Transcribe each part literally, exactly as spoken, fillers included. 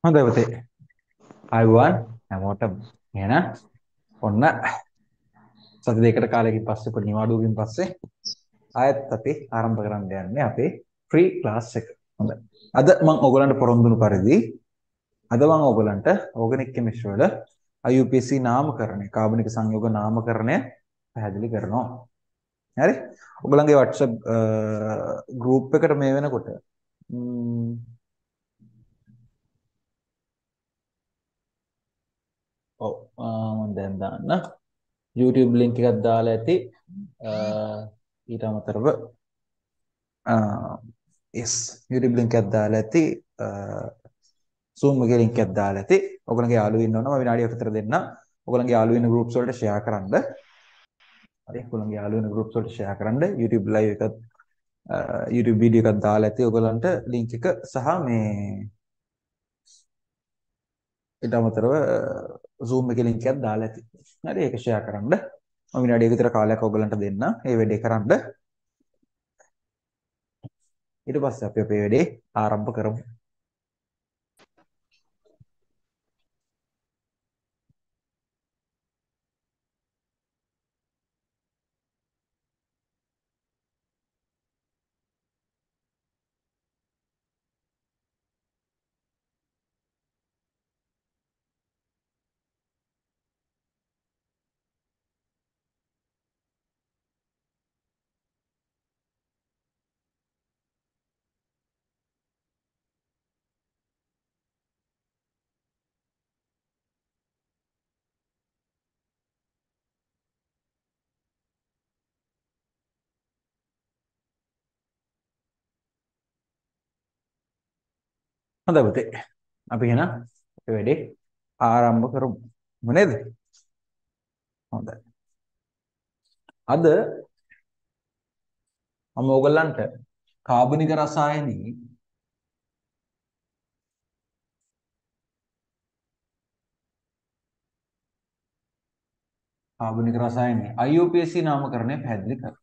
හොඳයි පුතේ. ආයුබෝවන් හැමෝටම. එහෙනම් ඔන්න සති දෙකකට කාලයකින් පස්සේ පොඩි නිවාඩුවකින් පස්සේ ආයෙත් අපි ආරම්භ කරන්න යන්නේ අපේ ෆ්‍රී ක්ලාස් එක. හොඳයි. අද මම ඔයගලන්ට පොරොන්දුණු පරිදි අද මම ඔයගලන්ට ඕගනික් කෙමිස්ට්‍රි වල I U P A C නාමකරණය, කාබනික සංයෝග නාමකරණය පැහැදිලි කරනවා. හරි? ඔයගලන්ගේ WhatsApp ගෲප් එකට මේ වෙනකොට ඔව් මම දැන් දාන්න YouTube link එකක් දාලා ඇති ඊට අමතරව yes YouTube link එකක් දාලා ඇති Zoom එකේ link එකක් දාලා ඇති ඔයගොල්ලන්ගේ යාළුවෝ ඉන්නවනම් මම විනාඩියක් විතර දෙන්න ඔයගොල්ලන්ගේ යාළුවෝ ඉන්න groups වලට share කරන්න හරි ඔයගොල්ලන්ගේ යාළුවෝ ඉන්න groups වලට share කරන්න YouTube live එකත් YouTube video එකක් දාලා ඇති ඔයගොල්ලන්ට link එක සහ මේ ඊට අමතරව Zoom එකේ link එකක් දාලා ඇති හරි ඒක share කරන්න මම විනාඩියක විතර කාලයක් ඔයගලන්ට දෙන්න. මේ වැඩේ කරන්න. ඊට පස්සේ අපි අපේ වැඩේ ආරම්භ කරමු. හොඳයි පුතේ. අපි එහෙනම් අපේ වැඩේ ආරම්භ කරමු. නේද? හොඳයි. අද මම ඔයගලන්ට කාබනික රසායනයේ කාබනික රසායනයේ I U P A C නාමකරණය පැහැදිලි කරනවා.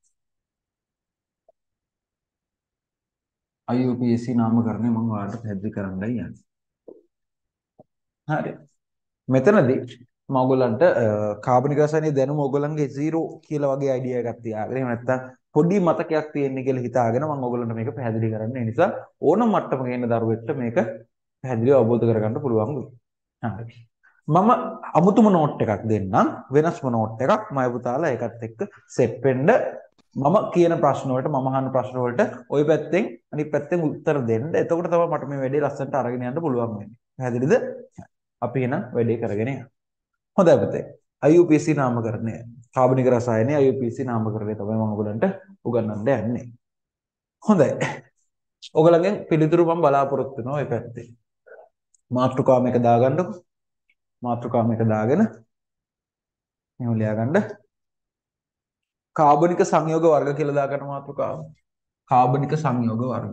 I U P A C නාමකරණය මම ඔයාලට පැහැදිලි කරන්නයි යන්නේ. හරි. මෙතනදී මම ඔයගලන්ට කාබනික රසායනයේ දැනුම ඔයගලන්ගේ zero කියලා වගේ අයිඩියා එකක් තියාගෙන එහෙම නැත්නම් පොඩි මතකයක් තියෙන්න කියලා හිතාගෙන මම ඔයගලන්ට මේක පැහැදිලි කරන්න. ඒ නිසා ඕනම මට්ටමක ඉන්න දරුවෙක්ට මේක පැහැදිලිව අවබෝධ කරගන්න පුළුවන් වෙයි. හරි. මම අමුතුම නෝට් එකක් දෙන්නම් වෙනස්ම නෝට් එකක් මම පුතාලා ඒකත් එක්ක සෙට් වෙන්න මම කියන ප්‍රශ්න වලට මම අහන ප්‍රශ්න වලට ওই පැත්තෙන් අනිත් පැත්තෙන් උත්තර දෙන්න. එතකොට තමයි මට මේ වැඩේ ලස්සනට අරගෙන යන්න පුළුවන් වෙන්නේ. පැහැදිලිද? අපි එහෙනම් වැඩේ කරගෙන යමු. හොඳයි පුතේ. I U P A C නාමකරණය. කාබනික රසායනයේ I U P A C නාමකරණය තමයි මම ඔයගලන්ට උගන්වන්න යන්නේ. හොඳයි. ඔයගලගෙන් පිළිතුරු මම බලාපොරොත්තු වෙනවා ওই පැත්තේ. මාතෘකාව මේක දාගන්නකො. මාතෘකාව මේක දාගෙන මෙහෙම ලියාගන්න. කාබනික සංයෝග වර්ග කියලා දාගන්න මාතෘකාව. කාබනික සංයෝග වර්ග.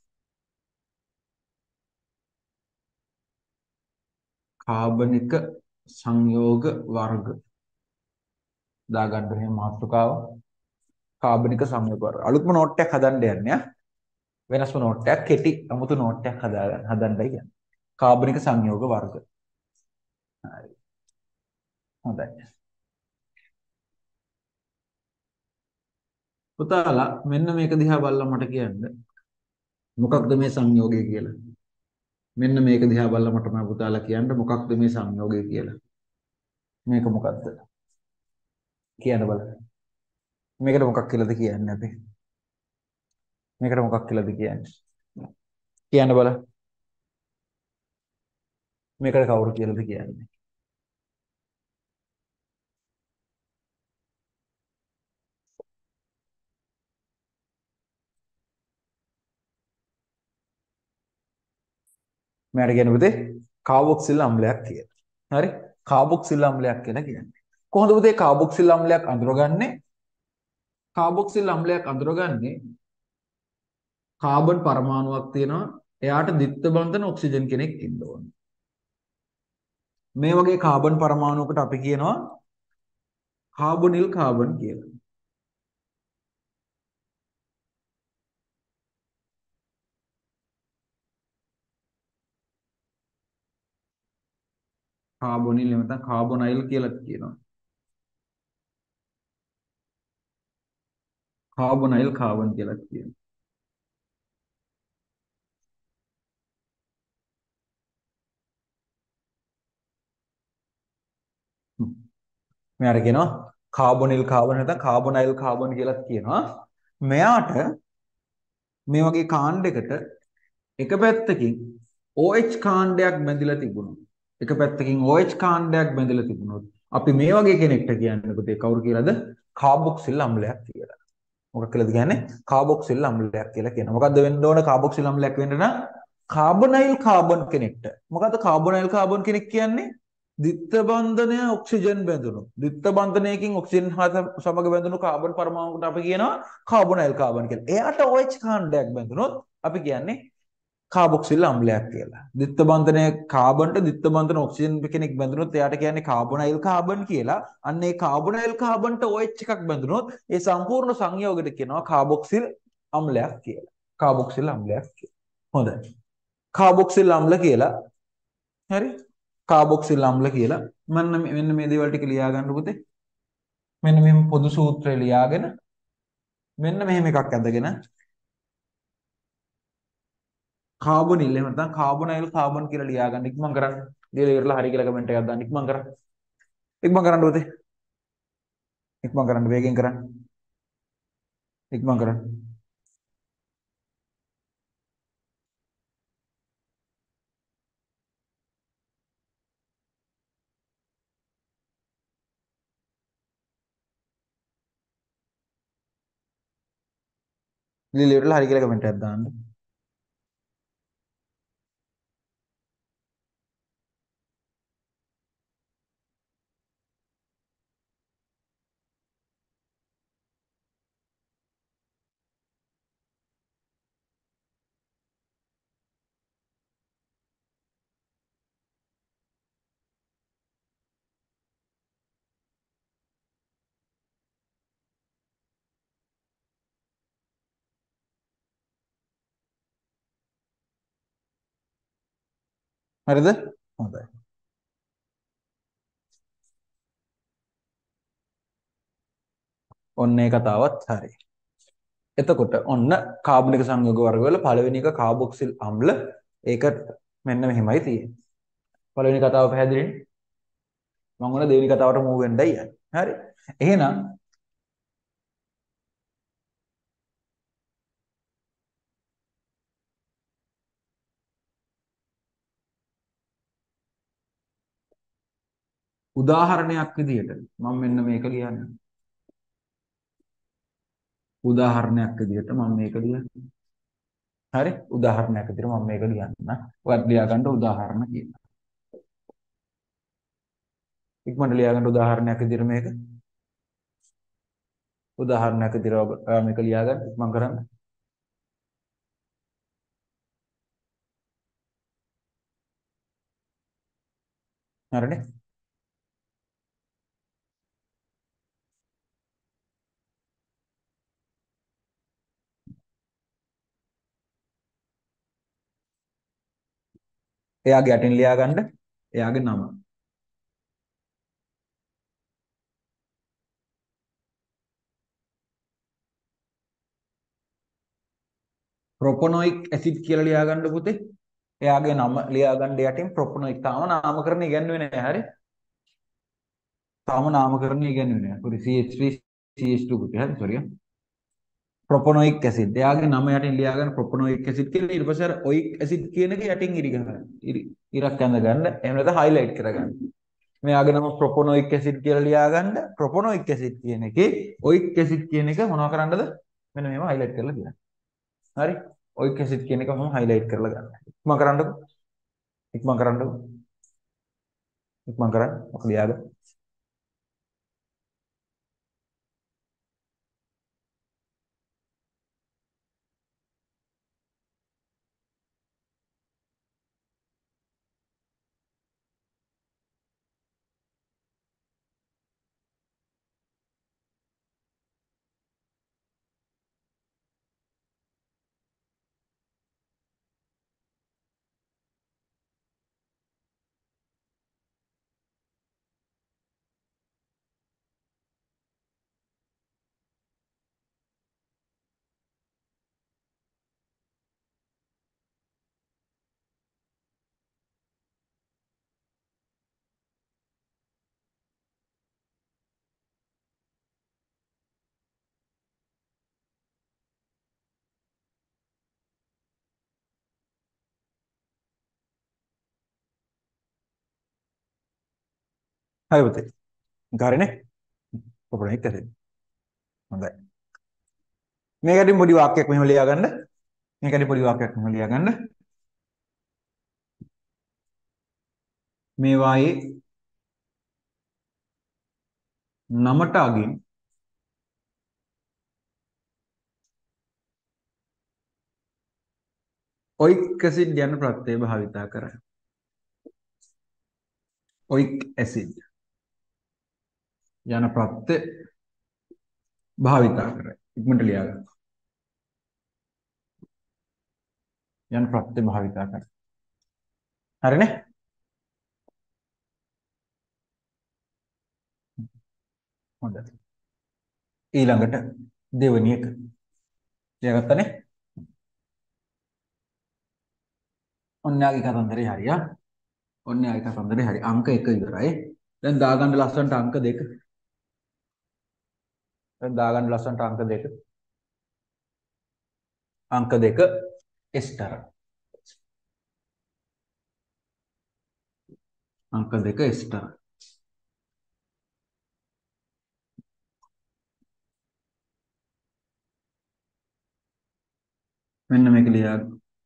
කාබනික සංයෝග වර්ග දාගන්න එහෙම මාතෘකාව. කාබනික සංයෝග වර්ග. අලුත්ම නෝට් එකක් හදන්න යන්නේ. වෙනස්ම නෝට් එකක් කෙටි අමුතු නෝට් එකක් හදාගන්න හදන්නයි යන්නේ. කාබනික සංයෝග වර්ග. හරි. හොඳයි. පුතාලා මෙන්න මේක දිහා බලලා මට කියන්න මොකක්ද මේ සංයෝගය කියලා. මෙන්න මේක දිහා බලලා මට මම පුතාලා කියන්න මොකක්ද මේ සංයෝගය කියලා. මේක මොකක්ද? කියන්න බලන්න. මේකට මොකක් කියලාද කියන්නේ අපි? මේකට මොකක් කියලාද කියන්නේ? කියන්න බලන්න. මේකට කවුරු කියලාද කියන්නේ? මෙයාට කියන්නේ පුතේ කාබොක්සිල් අම්ලයක් කියලා. හරි? කාබොක්සිල් අම්ලයක් කියලා කියන්නේ. කොහොමද පුතේ කාබොක්සිල් අම්ලයක් අඳුරගන්නේ? කාබොක්සිල් අම්ලයක් අඳුරගන්නේ කාබන් පරමාණුවක් තියෙනවා. එයාට ද්විත්ව බන්ධන ඔක්සිජන් කෙනෙක් ඉන්න ඕනේ. මේ වගේ කාබන් පරමාණුවකට අපි කියනවා කාබොනිල් කාබන් කියලා. කාබොනිල් එහෙම නැත්නම් කාබොනයිල් කියලා කියනවා. කාබොනයිල් කාබන් කියලා කියනවා. හ්ම්. මෙයාට කියනවා කාබොනිල් කාබන් නැත්නම් කාබොනයිල් කාබන් කියලා කියනවා. මෙයාට මේ වගේ කාණ්ඩයකට එක පැත්තකින් OH කාණ්ඩයක් බැඳිලා තිබුණොත් එක පැත්තකින් OH කාණ්ඩයක් බැඳිලා තිබුණොත් අපි මේ වගේ කෙනෙක්ට කියන්නේ පුතේ කවුරු කියලාද? කාබොක්සිල් අම්ලයක් කියලා. මොකක් කියලාද කියන්නේ? කාබොක්සිල් අම්ලයක් කියලා කියනවා. මොකද්ද වෙන්න ඕන කාබොක්සිල් අම්ලයක් වෙන්න නම්? කාබොනයිල් කාබන් කෙනෙක්ට. මොකද්ද කාබොනයිල් කාබන් කෙනෙක් කියන්නේ? ද්විත්ව බන්ධනය ඔක්සිජන් බැඳුණු. ද්විත්ව බන්ධනයකින් ඔක්සිජන් හා සමග බැඳුණු කාබන් පරමාණුකට අපි කියනවා කාබොනයිල් කාබන් කියලා. එයාට OH කාණ්ඩයක් බැඳුනොත් අපි කියන්නේ කාබොක්සිල් අම්ලයක් කියලා. ද්විත්ව බන්ධනයේ කාබන්ට ද්විත්ව බන්ධන ඔක්සිජන් කෙනෙක් බැඳුනොත් එයාට කියන්නේ කාබොනයිල් කාබන් කියලා. අන්න ඒ කාබොනයිල් කාබන්ට OH එකක් බැඳුනොත් ඒ සම්පූර්ණ සංයෝගයට කියනවා කාබොක්සිල් අම්ලයක් කියලා. කාබොක්සිල් අම්ලයක් කියලා. හොඳයි. කාබොක්සිල් අම්ල කියලා හරි කාබොක්සිල් අම්ල කියලා මෙන්න මෙන්න මේ දේවල් ටික ලියා ගන්න පුතේ. මෙන්න මෙහෙම පොදු සූත්‍රය ලියාගෙන මෙන්න මෙහෙම එකක් ඇඳගෙන කාබොනිල් එහෙම නැත්නම් කාබොනයිල් කාබන් කියලා ලියා ගන්න ඉක්මන් කරන්න. දීලා ඉවරලා හරි කියලා කමෙන්ට් එකක් දාන්න ඉක්මන් කරන්න. ඉක්මන් කරන්න පුතේ. ඉක්මන් කරන්න වේගෙන් කරන්න. ඉක්මන් කරන්න. දීලා ඉවරලා හරි කියලා කමෙන්ට් එකක් දාන්න. හරිද? හොඳයි. ඔන්න ඒ කතාවත් හරි. එතකොට ඔන්න කාබනික සංයෝග වර්ගවල පළවෙනි එක කාබොක්සිල් අම්ල. ඒක මෙන්න මෙහෙමයි තියෙන්නේ. පළවෙනි කතාව පැහැදිලිනේ? මම ඕන දෙවෙනි කතාවට මූව් වෙන්නයි යන්නේ. හරි. එහෙනම් උදාහරණයක් විදිහට මම මෙන්න මේක ලියන්නම්. උදාහරණයක් විදිහට මම මේක ලියන්නම්. හරි උදාහරණයක් විදිහට මම මේක ලියන්නම්. ඔයත් ලියා ගන්න උදාහරණ කියලා. ඉක්මනට ලියා ගන්න උදාහරණයක් විදිහට මේක. උදාහරණයක් විදිහට ඔයා මේක ලියා ගන්න ඉක්මන් කරන්න. හරිනේ? එයාගේ යටින් ලියා ගන්න එයාගේ නම. ප්‍රොපොනොයික් ඇසිඩ් කියලා ලියා ගන්න පුතේ. එයාගේ නම ලියා ගන්න යටින් ප්‍රොපොනොයික්. තාම නාමකරණ ඉගෙනුවේ නැහැ. හරි? තාම නාමකරණ ඉගෙනුවේ නැහැ. පුරි C H three C H two පුතේ. හරි සෝරියා. ප්‍රොපොනොයික් ඇසිඩ්. එයාගේ නම යටින් ලියා ගන්න ප්‍රොපොනොයික් ඇසිඩ් කියලා. ඊට පස්සේ අර ඔයික් ඇසිඩ් කියන එක යටින් ඉරි ගන්න. ඉරි ඉරක් ඇඳ ගන්න. එහෙම නැත්නම් හයිලයිට් කරගන්න. මෙයාගේ නම ප්‍රොපොනොයික් ඇසිඩ් කියලා ලියා ගන්න. ප්‍රොපොනොයික් ඇසිඩ් කියන එකේ ඔයික් ඇසිඩ් කියන එක මොනවා කරන්නද? මෙන්න මේව හයිලයිට් කරලා දාන්න. හරි? ඔයික් ඇසිඩ් කියන එක මම හයිලයිට් කරලා ගන්න. ඉක්මන් කරන්නකෝ. ඉක්මන් කරන්නකෝ. ඉක්මන් කරන්න. ඔක ලියාගන්න. හරි පුතේ. හරිනේ. ඔපරේට් කරේ. හොඳයි. මේකටින් පොඩි වාක්‍යයක් මෙහෙම ලියා ගන්න. මේකටින් පොඩි වාක්‍යයක් මෙහෙම ලියා ගන්න. මේ වායේ නමට අගින් ඔයික් ඇසිඩ් යන ප්‍රත්‍යය භාවිතා කරයි. ඔයික් ඇසිඩ් යන ප්‍රත්‍යය භාවිතා කරයි. ඉක්මනට ලියා ගන්න. යන ප්‍රත්‍යය භාවිතා කරයි. හරිනේ? හොඳයි. ඊළඟට දෙවෙනි එක. ලියාගත්තනේ? ඔන්න යාගේ කතන්දරේ හරියා. ඔන්න යාගේ කතන්දරේ හරි. අංක එක ඉවරයි. දැන් දාගන්න ලස්සනට අංක දෙක. දැන් දාගන්න ලස්සනට අංක දෙක. අංක දෙක එස්ටර. අංක දෙක එස්ටර. මෙන්න මේක ලියා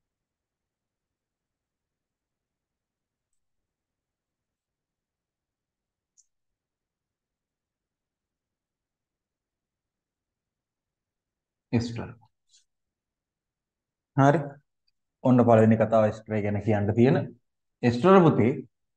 එස්ටර. හරි. ඔන්න පළවෙනි කතාව එස්ටර ගැන කියන්න තියෙන. එස්ටර පුතේ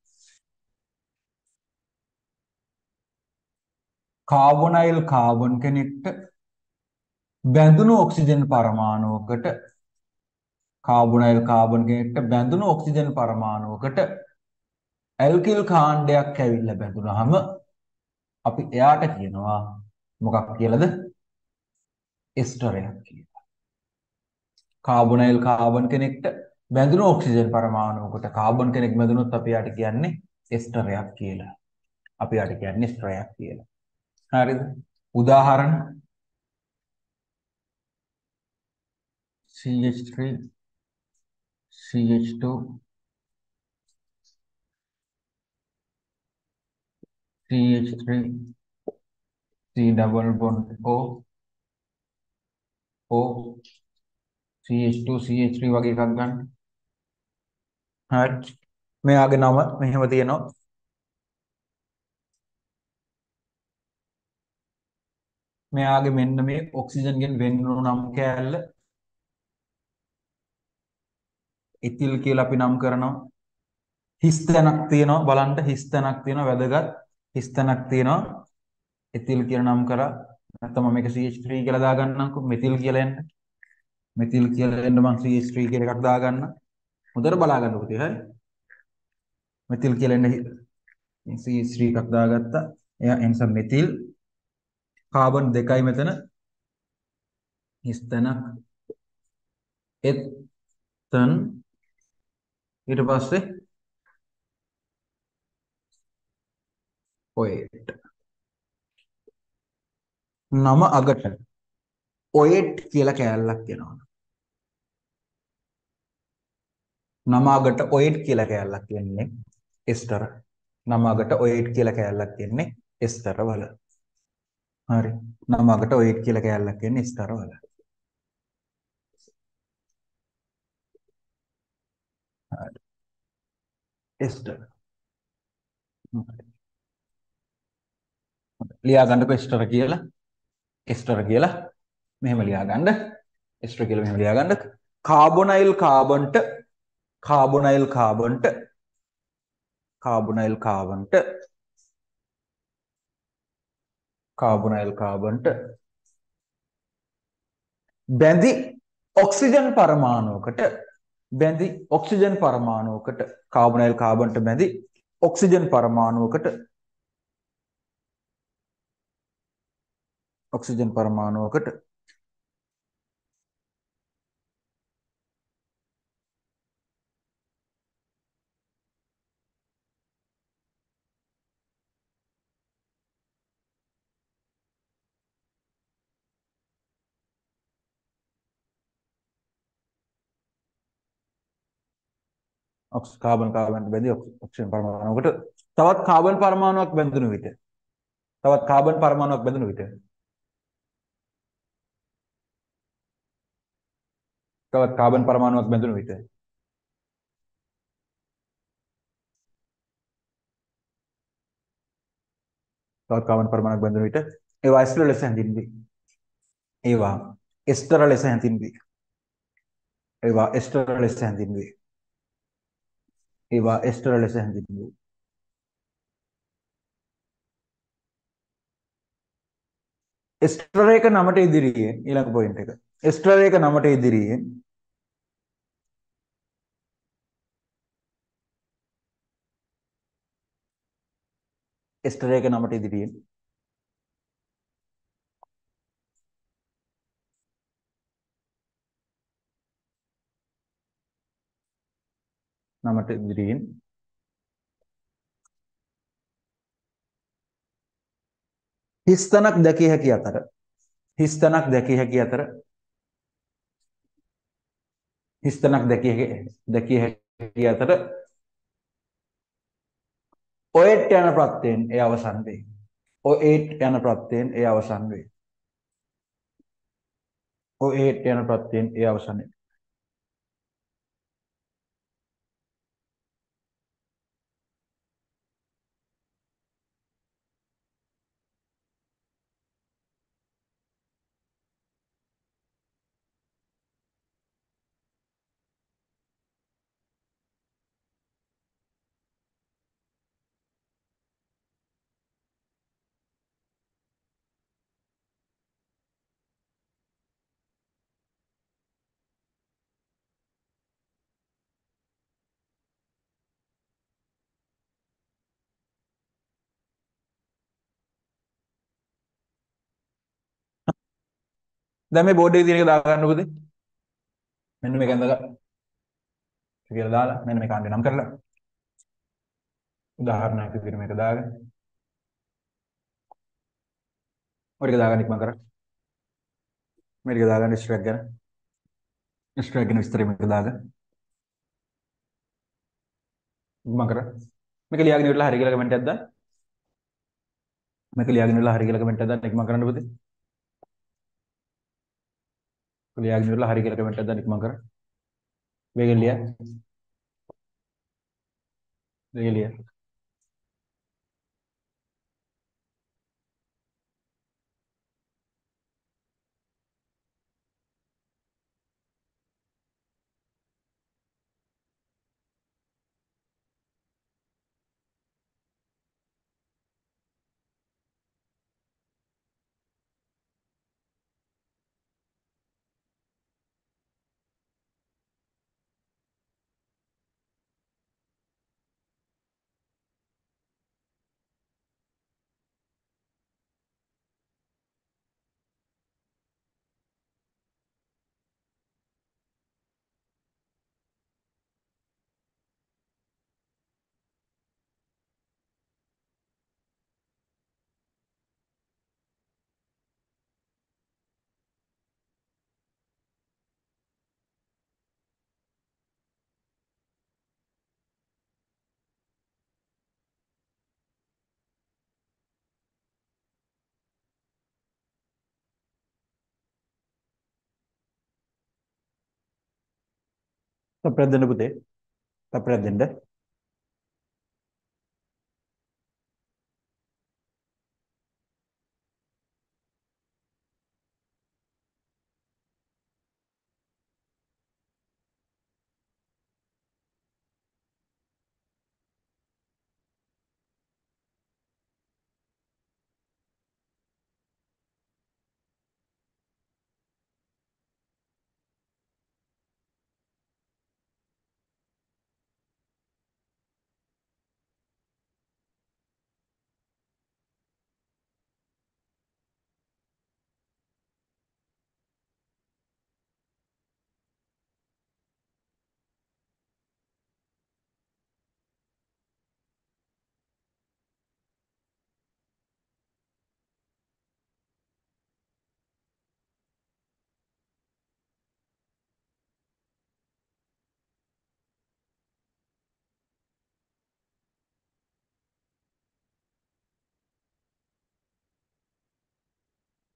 කාබොනයිල් කාබන් කෙනෙක්ට බැඳුණු ඔක්සිජන් පරමාණුවකට කාබොනයිල් කාබන් කෙනෙක්ට බැඳුණු ඔක්සිජන් පරමාණුවකට ඇල්කිල් කාණ්ඩයක් ඇවිල්ලා බැඳුනහම අපි එයාට කියනවා මොකක් කියලාද? එස්ටරයක් කියලා. කාබොනයිල් කාබන් කෙනෙක්ට බැඳුණු ඔක්සිජන් පරමාණුවකට කාබන් කෙනෙක් බැඳුනොත් අපි යාට කියන්නේ එස්ටරයක් කියලා. අපි යාට කියන්නේ එස්ටරයක් කියලා. හරිද? උදාහරණ C H three C H two C H three C double bond O O C H two C H three වගේ එකක් ගන්න. හරි. මෙයාගේ නම මෙහෙම තියෙනවා. මෙයාගේ මෙන්න මේ ඔක්සිජන්ගෙන් වෙන් වුණු නම් කෑල්ල ඉතිල් කියලා අපි නම් කරනවා. හිස් තැනක් තියෙනවා බලන්න හිස් තැනක් තියෙනවා වැදගත් හිස් තැනක් තියෙනවා ඉතිල් කියලා නම් කරා නැත්නම් මම මේක C H three කියලා දාගන්නම්කො මෙතිල් කියලා එන්න මෙතිල් කියලා එන්න මම C H three කියලා එකක් දාගන්න හොඳට බලා ගන්න පුතේ හරි මෙතිල් කියලා එන්න C H three එකක් දාගත්තා එයා එනිසා මෙතිල් කාබන් දෙකයි මෙතන හිස් තැනක් එතන ඊට පස්සේ ඔයට් නම අගට ඔයට් කියලා කෑල්ලක් එනවා නම අගට ඔයට් කියලා කෑල්ලක් එන්නේ එස්ටර නම අගට ඔයට් කියලා කෑල්ලක් එන්නේ එස්ටර වල හරි නම අගට ඔයට් කියලා කෑල්ලක් එන්නේ එස්ටර වල හරි එස්ටර ලියා ගන්නකො එස්ටර කියලා එස්ටර කියලා මෙහෙම ලියා ගන්න එස්ටර කියලා මෙහෙම ලියා ගන්න කාබොනයිල් කාබන්ට කාබොනයිල් කාබන්ට කාබොනයිල් කාබන්ට කාබොනයිල් කාබන්ට බැඳි ඔක්සිජන් පරමාණුවකට බැඳි ඔක්සිජන් පරමාණුවකට කාබොනයිල් කාබන්ට බැඳි ඔක්සිජන් පරමාණුවකට ඔක්සිජන් පරමාණුවකට කාබන් කාබන්ට බැඳි ඔක්සිජන් පරමාණුවකට තවත් කාබන් පරමාණුවක් බැඳුණු විට තවත් කාබන් පරමාණුවක් බැඳුණු විට තවත් කාබන් පරමාණුවක් බැඳුණු විට තවත් කාබන් පරමාණුවක් බැඳුණු විට ඒවා ස්ථිර ලෙස හැඳින්වේ. ඒවා ස්ථිර ලෙස හැඳින්වේ. ඒවා ස්ථිර ලෙස හැඳින්වේ. ඒවා ස්ථිර ලෙස හැඳින්වේ. ස්ථිර එක නමට ඉදිරියෙන් ඊළඟ පොයින්ට් එක. ස්ථිර එක නමට ඉදිරියෙන් ස්ථිර එක නමට ඉදිරියෙන් නමට ඉදිරියෙන් හිස්තනක් දැකිය හැකි අතර හිස්තනක් දැකිය හැකි අතර හිස්තනක් දැකිය හැකි දැකිය හැකි අතර ඔයෙට් යන ප්‍රත්‍යයෙන් එය අවසන් වේ. ඔයෙට් යන ප්‍රත්‍යයෙන් එය අවසන් වේ. ඔයෙට් යන ප්‍රත්‍යයෙන් එය අවසන් වේ. දැන් මේ බෝඩ් එකේ තියෙන එක දාගන්නකොද? මෙන්න මේක ඇඳලා කියලා දාලා මෙන්න මේ කාණ්ඩේ නම් කරලා උදාහරණයක් විදිහට මේක දාගෙන ඔය ටික දාගන්න ඉක්මන් කරා. මේ ටික දාගන්න ස්ට්‍රැක් ගැන ස්ට්‍රැක් ගැන විස්තරය මේක දාගන්න ඉක්මන් කරා. මේක ලියාගෙන ඉවරලා හරි කියලා කමෙන්ට් එකක් දාන්න. මේක ලියාගෙන ඉවරලා හරි කියලා කමෙන්ට් එකක් දාන්න ඉක්මන් කරන්න පුතේ. ලියාගෙන ඉවරලා හරි කියලා කමෙන්ට් එකක් දාන්න ඉක්මන් කරා. වේගෙන් ලියා. වේගෙන් ලියා. තප්පරයක් දෙන්න පුතේ. තප්පරයක් දෙන්න.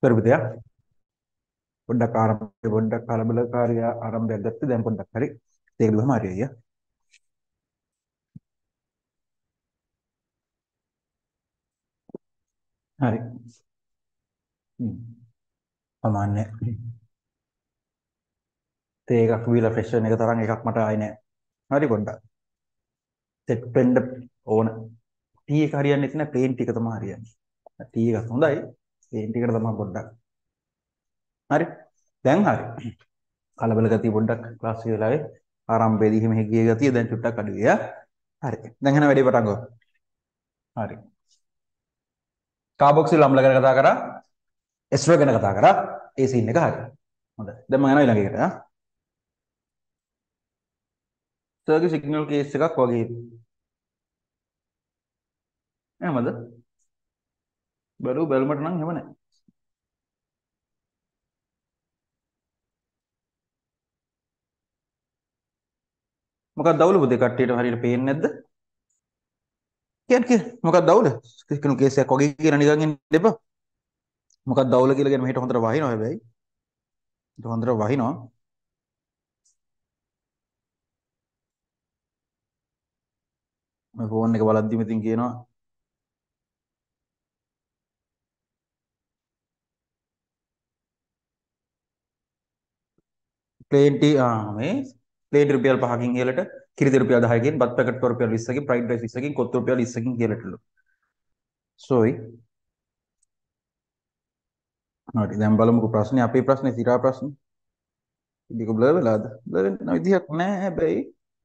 පෙරපිතය පොඩ්ඩක් ආරම්භය පොඩ්ඩක් කලබලකාරී ආරම්භයක් ගත්තේ දැන් පොඩ්ඩක් හරි ඒක දුවම හරි අයියා හරි සාමාන්‍ය තේ එකක් වීලා ෆ්‍රෙෂ් වෙන එක තරම් එකක් මට ආයේ නැහැ හරි පොඩ්ඩක් සෙට් වෙන්න ඕන ටී එක හරියන්නේ නැති නේ ප්ලේන් ටික තමයි හරියන්නේ ටී එකක් හොඳයි ප්ලේන් ටිකට තමයි පොඩ්ඩක් හරි දැන් හරි කලබල ගතිය පොඩ්ඩක් ක්ලාස් එක වෙලාවේ ආරම්භයේදී එහෙම ගිය ගතිය දැන් චුට්ටක් අඩු ගියා හරි දැන් එන වැඩේ පටන් ගමු හරි කාබොක්සිල් අම්ල ගැන කතා කරා එස්ට්‍රෝ ගැන කතා කරා ඒ සීන් එක හරි හොඳයි දැන් මම යනවා ඊළඟ එකට ආ සර්ගේ සිග්නල් කේස් එකක් වගේ එහෙමද බැලු බැලුමට නම් එහෙම නැහැ මොකක්ද දවුල පුතේ කට්ටියට හරියට පේන්නේ නැද්ද කියන්න කියන්න මොකක්ද දවුල සිග්නල් කේස් එකක් වගේ කියලා නිකන් ඉන්න එපා මොකක්ද දවුල කියලා කියන මෙහෙට හොඳට වහිනවා හැබැයි හොඳට වහිනවා මම ෆෝන් එක බලද්දිම ඉතින් කියනවා ප්ලේන් ටී ආ මේ ප්ලේන් රුපියල් පහකින් ඉහළට කිරිදි රුපියල් දහයකින් බත් පැකට් රුපියල් විස්සකින් ෆ්‍රයිඩ් රයිස් විස්සකින් කොත්තු රුපියල් විස්සකින් ඉහළටලු සෝයි හරි දැන් බලමුකෝ ප්‍රශ්නේ අපේ ප්‍රශ්නේ තිරා ප්‍රශ්නේ ඉතින් බ්ලර් වෙලාද බ්ලර් වෙන විදිහක් නැහැ හැබැයි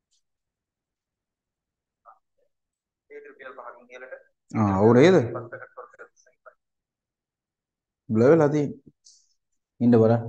ප්ලේන් රුපියල් පහකින් ඉහළට ආ ඔව් නේද බ්ලර් වෙලා තියෙන්නේ ඉන්න බලන්න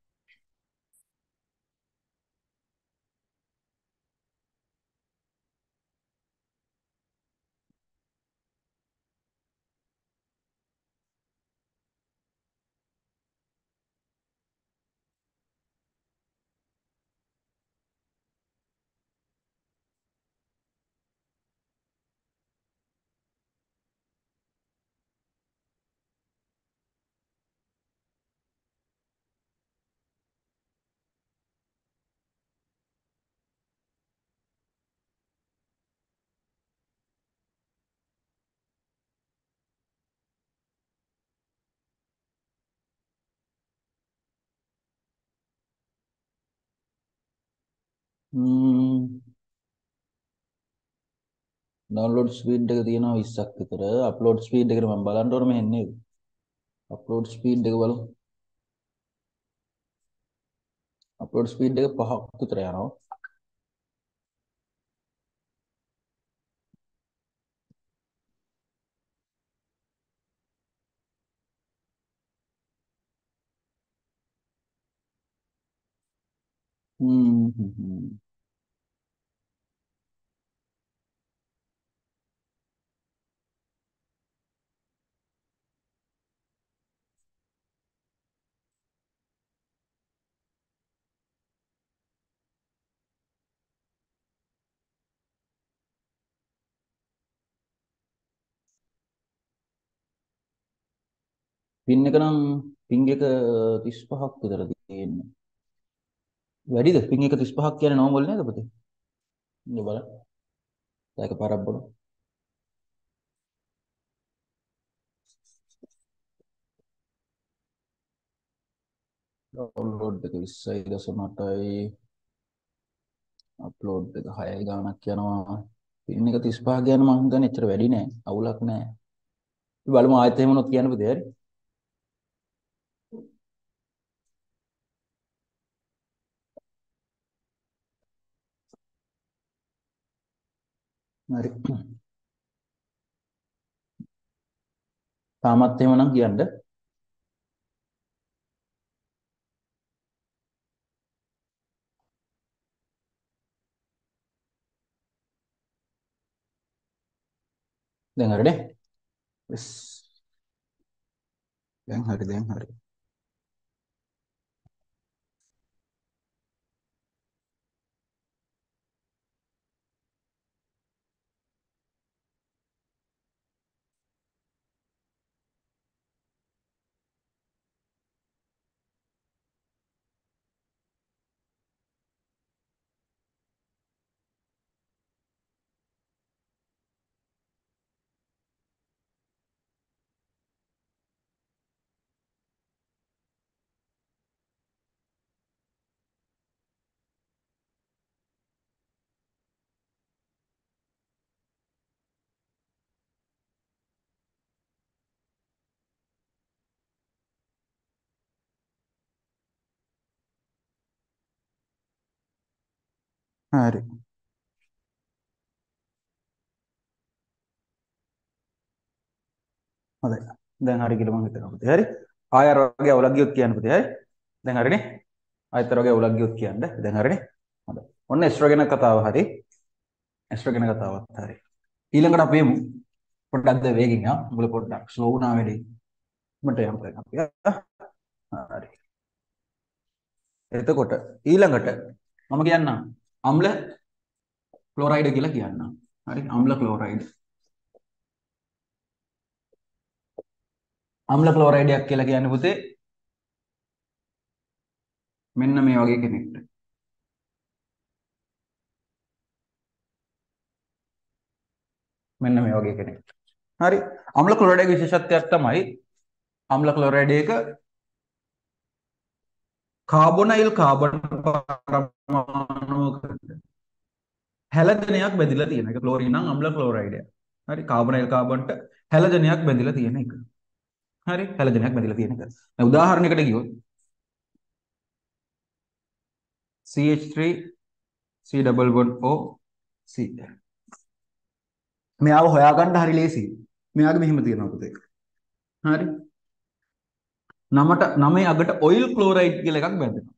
ම්ම් ඩවුන්ලෝඩ් ස්පීඩ් එක තියෙනවා විස්සක් විතර අප්ලෝඩ් ස්පීඩ් එකට මම බලන්න ඕනේ මෙහෙන් නේද අප්ලෝඩ් ස්පීඩ් එක බලමු අප්ලෝඩ් ස්පීඩ් එක පහක් විතර යනවා හ්ම් හ්ම් හ්ම්. පින් එක නම් පින් එක තිස් පහක් විතර තියෙන්නේ වැඩිද පින් එක තිස් පහක් කියන්නේ නෝමල් නේද පුතේ ඉන්න බලන්න ඒක පාරක් බලමු ඩවුන්ලෝඩ් එක විස්සයි දශම අටයි අප්ලෝඩ් එක හයයි ගාණක් යනවා පින් එක තිස් පහ කියන්නේ මම හිතන්නේ එච්චර වැඩි නෑ අවුලක් නෑ අපි බලමු ආයෙත් එහෙම වුණොත් කියන්න පුතේ හරි හරි තාමත් එහෙම නම් කියන්න දැන් හරිනේ yes දැන් හරි දැන් හරි හරි. හොඳයි. දැන් හරි කියලා මම හිතනවා පුතේ. හරි. ආය අර වගේ අවුලක් ගියොත් කියන්න පුතේ. හරි. දැන් හරිනේ. ආයතර වගේ අවුලක් ගියොත් කියන්න. දැන් හරිනේ. හොඳයි. ඔන්න එස්ට්‍රෝජන කතාව හරි. එස්ට්‍රෝජන කතාවත් හරි. ඊළඟට අපි යමු. පොඩ්ඩක් ද වේගින් ආ. මුල පොඩ්ඩක් ස්ලෝ වුණා වැඩි. මට යම් කරන්න අපි. හරි. එතකොට ඊළඟට මම කියන්නම් අම්ල ක්ලෝරයිඩ් කියලා කියන්නම්. හරි. අම්ල ක්ලෝරයිඩ්. අම්ල ක්ලෝරයිඩයක් කියලා කියන්නේ පුතේ මෙන්න මේ වගේ කෙනෙක්ට. මෙන්න මේ වගේ කෙනෙක්ට. හරි. අම්ල ක්ලෝරයිඩයේ විශේෂත්වයක් තමයි අම්ල ක්ලෝරයිඩ් එක කාබොනයිල් කාබන් පරමාණුවකට හැලජනයක් බැඳිලා තියෙන එක. ක්ලෝරින් නම් අම්ල ක්ලෝරයිඩය. හරි. කාබොනයිල් කාබන්ට හැලජනයක් බැඳිලා තියෙන එක. හරි. හැලජනයක් බැඳිලා තියෙන එක. දැන් උදාහරණයකට ගියොත් C H three C double bond O C. මෙයාව හොයාගන්න හරි ලේසියි. මෙයාගේ මෙහෙම තියෙනවා පුතේ. හරි. නමට නමේ අගට ඔයිල් ක්ලෝරයිඩ් කියලා එකක් බැඳෙනවා.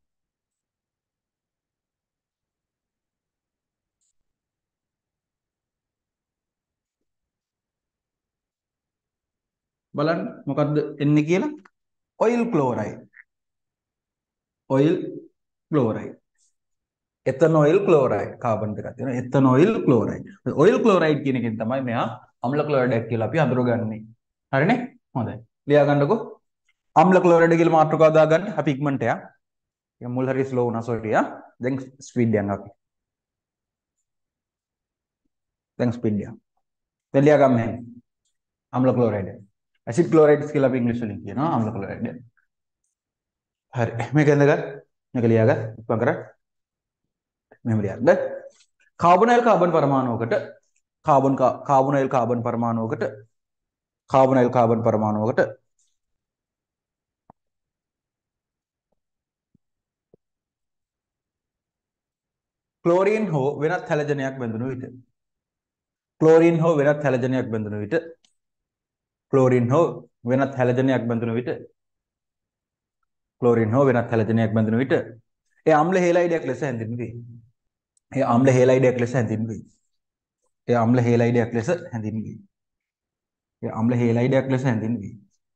බලන්න මොකද්ද එන්නේ කියලා? Oyl chloride. Oyl chloride. Ethanoyl chloride carbon දෙකක් තියෙනවා. එතනොයිල් ක්ලෝරයිඩ්. ඔයිල් ක්ලෝරයිඩ් කියන එකෙන් තමයි මෙයා අම්ල ක්ලෝරයිඩ් කියලා අපි හඳුරගන්නේ. හරිනේ? හොඳයි. ලියා ගන්නකො. අම්ල ක්ලෝරයිඩ් කියලා මාතෘකාව දාගන්න. අපි ඉක්මනට යා. ඒක මුල් හරි ස්ලෝ වුණා සෝරි යා. දැන් ස්පීඩ් යනවා අපි. දැන් ස්පීඩ් යනවා. දැන් ලියා ගන්න මෙහෙම. අම්ල ක්ලෝරයිඩ්. ඇසිඩ් ක්ලෝරයිඩ්ස් කියලා අපි ඉංග්‍රීසි වලින් කියනවා අම්ල ක්ලෝරයිඩ්. හරි. මේක එන්නගන්න. මේක ලියා ගන්න. ඉක්මන් කරා. මෙහෙම ලියා ගන්න. කාබොනයිල් කාබන් පරමාණුවකට කාබන් කාබොනයිල් කාබන් පරමාණුවකට කාබොනයිල් කාබන් පරමාණුවකට ක්ලෝරීන් හෝ වෙනත් හැලජනයක් බැඳුණු විට ක්ලෝරීන් හෝ වෙනත් හැලජනයක් බැඳුණු විට ක්ලෝරීන් හෝ වෙනත් හැලජනයක් බැඳුණු විට ක්ලෝරීන් හෝ වෙනත් හැලජනයක් බැඳුණු විට ඒ අම්ල හේලයිඩයක් ලෙස හැඳින්වේ. ඒ අම්ල හේලයිඩයක් ලෙස හැඳින්වේ. ඒ අම්ල හේලයිඩයක් ලෙස හැඳින්වේ. ඒ අම්ල හේලයිඩයක් ලෙස හැඳින්වේ.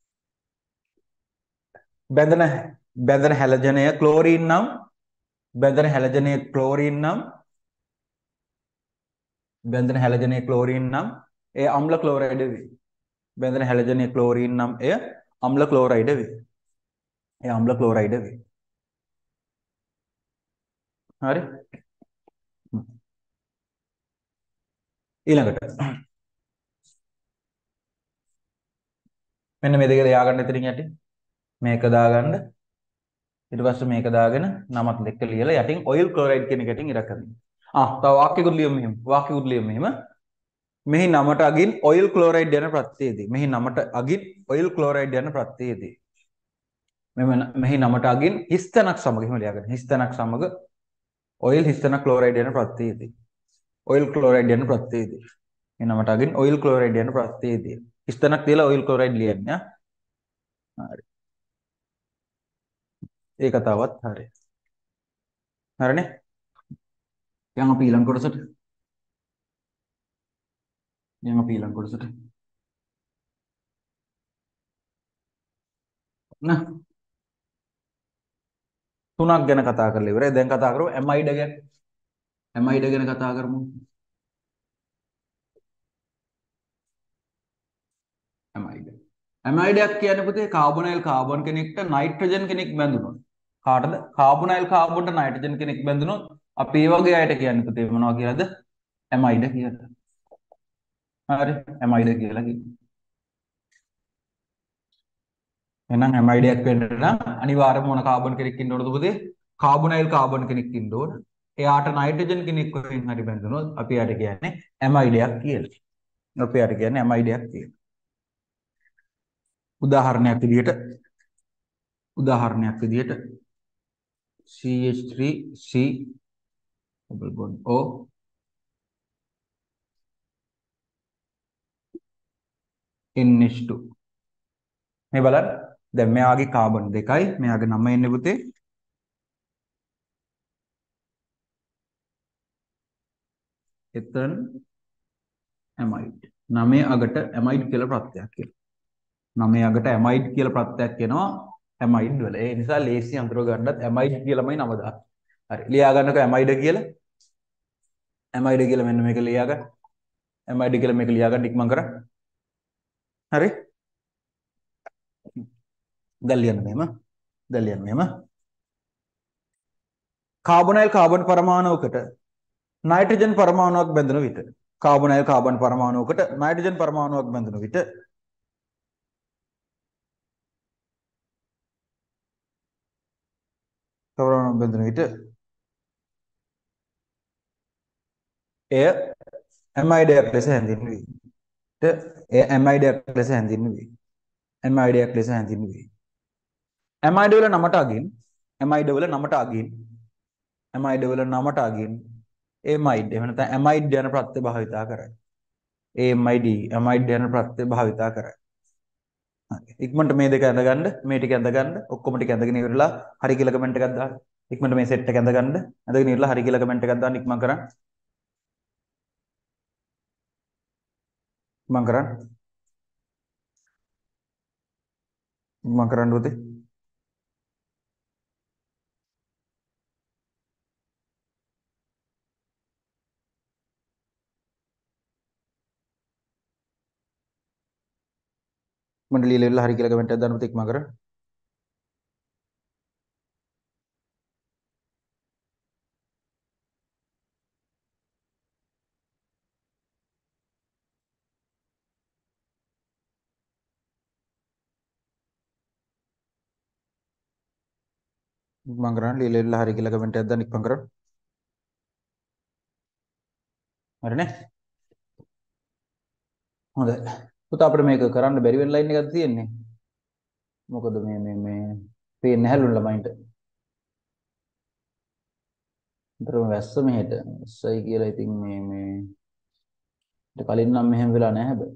බැඳෙන බැඳෙන හැලජනය ක්ලෝරීන් නම් බැඳෙන හැලජනය ක්ලෝරීන් නම් බැඳෙන හැලජනය ක්ලෝරීන් නම් එය අම්ල ක්ලෝරයිඩ් වේ. බැඳෙන හැලජනය ක්ලෝරීන් නම් එය අම්ල ක්ලෝරයිඩ් වේ. එය අම්ල ක්ලෝරයිඩ් වේ. හරි. ඊළඟට මෙන්න මේ දෙක ලියාගන්න ඉතින් යටි මේක දාගන්න ඊට පස්සේ මේක දාගෙන නමක් දෙක ලියලා යටින් ඔයිල් ක්ලෝරයිඩ් කියන එක යටින් ඉර කරන්න. ආ තව වාක්‍යකුත් ලියමු මෙහෙම. වාක්‍යකුත් ලියමු මෙහෙම. මෙහි නමට අගින් ඔයිල් ක්ලෝරයිඩ් යන ප්‍රත්‍යයේදී මෙහි නමට අගින් ඔයිල් ක්ලෝරයිඩ් යන ප්‍රත්‍යයේදී මෙම මෙහි නමට අගින් හිස්තනක් සමග එහෙම ලියාගන්න. හිස්තනක් සමග ඔයිල් හිස්තනක් ක්ලෝරයිඩ් යන ප්‍රත්‍යයේදී ඔයිල් ක්ලෝරයිඩ් යන ප්‍රත්‍යයේදී මේ නමට අගින් ඔයිල් ක්ලෝරයිඩ් යන ප්‍රත්‍යයේදී හිස්තනක් තියලා ඔයිල් ක්ලෝරයිඩ් ලියන්නේ. හරි. ඒ කතාවත් හරි. හරිනේ? දැන් අපි ඊළඟ කොටසට දැන් අපි ඊළඟ කොටසට නා තුනක් ගැන කතා කරලා ඉවරයි. දැන් කතා කරමු ඇමයිඩ ගැන. ඇමයිඩ ගැන කතා කරමු. ඇමයිඩ. ඇමයිඩයක් කියන්නේ පුතේ කාබොනයිල් කාබන් කෙනෙක්ට නයිට්‍රජන් කෙනෙක් බැඳුනොත්. කාටද? කාබොනයිල් කාබන්ට නයිට්‍රජන් කෙනෙක් බැඳුනොත් අපි ඒ වගේ අයට කියන්නේ පුතේ මොනවා කියලාද? ඇමයිඩ කියලා. හරි. ඇමයිඩ කියලා කියනවා. එහෙනම් ඇමයිඩයක් වෙන්න නම් අනිවාර්යයෙන්ම මොන කාබන් කෙනෙක් ඉන්න ඕනද පුතේ? කාබොනයිල් කාබන් කෙනෙක් ඉන්න ඕන. එයාට නයිට්‍රජන් කෙනෙක් වලින් හරි බැඳුනොත් අපි යාට කියන්නේ ඇමයිඩයක් කියලා. අපි යාට කියන්නේ ඇමයිඩයක් කියලා. උදාහරණයක් විදිහට උදාහරණයක් විදිහට C H three C double bond O N H two මේ බලන්න දැන් මෙයාගේ කාබන් දෙකයි මෙයාගේ නම එන්නේ පුතේ එතන ඇමයිඩ් නවය අගට ඇමයිඩ් කියලා ප්‍රත්‍යක් කියලා නවය අගට ඇමයිඩ් කියලා ප්‍රත්‍යක් වෙනවා ඇමයිඩ් වල ඒ නිසා ලේසි අඳුර ගන්නත් ඇමයිඩ් කියලාමයි නම දාන්නේ හරි ලියා ගන්නකො ඇමයිඩ් කියලා ඇමයිඩ් කියලා මෙන්න මේක ලියා ගන්න ඇමයිඩ් කියලා මේක ලියා ගන්න ඉක්මන් කරා හරි දැන් ලියන්න මෙහෙම දැන් ලියන්න මෙහෙම කාබොනයිල් කාබන් පරමාණුවකට නයිට්‍රජන් පරමාණුවක් බැඳෙන විට කාබොනයිල් කාබන් පරමාණුවකට නයිට්‍රජන් පරමාණුවක් බැඳෙන විට පරමාණුවක් බැඳෙන විට එය ඇමයිඩයක් ලෙස හැඳින්වේ. එය ඇමයිඩයක් ලෙස හැඳින්වේ. ඇමයිඩයක් ලෙස හැඳින්වේ. ඇමයිඩ වල නමට අගින් ඇමයිඩ වල නමට අගින් ඇමයිඩ වල නමට අගින් ඒමයිඩ් එහෙම නැත්නම් ඇමයිඩ් යන ප්‍රත්‍ය භාවිතා කරයි. ඒමයිඩ් ඇමයිඩ් යන ප්‍රත්‍ය භාවිතා කරයි. හරි. ඉක්මනට මේ දෙක ඇඳගන්න මේ ටික ඇඳගන්න ඔක්කොම ටික ඇඳගෙන ඉවරලා හරි කියලා කමෙන්ට් එකක් දාන්න. ඉක්මනට මේ සෙට් එක ඇඳගන්න ඇඳගෙන ඉවරලා හරි කියලා කමෙන්ට් එකක් දාන්න ඉක්මන් කරන්න. ඉක්මන් කරන්න. ඉක්මන් කරන්න උදේ. මණ්ඩලිය ලෙවල් හරි කියලා කමෙන්ට් එකක් දාන්න පුතේ ඉක්මන් කරන්න. ඉක්මන් කරන්න ලිය ලෙවල් හරි කියලා කමෙන්ට් එකක් දාන්න ඉක්මන් කරන්න. හරිනේ? හොඳයි. පුතා අපිට මේක කරන්න බැරි වෙන ලයින් එකක් තියෙන්නේ. මොකද මේ මේ මේ පේන්නේ නැහැලු ළමයින්ට. විතරම වැස්ස මෙහෙට. වැස්සයි කියලා ඉතින් මේ මේ ඊට කලින් නම් මෙහෙම වෙලා නැහැ හැබැයි.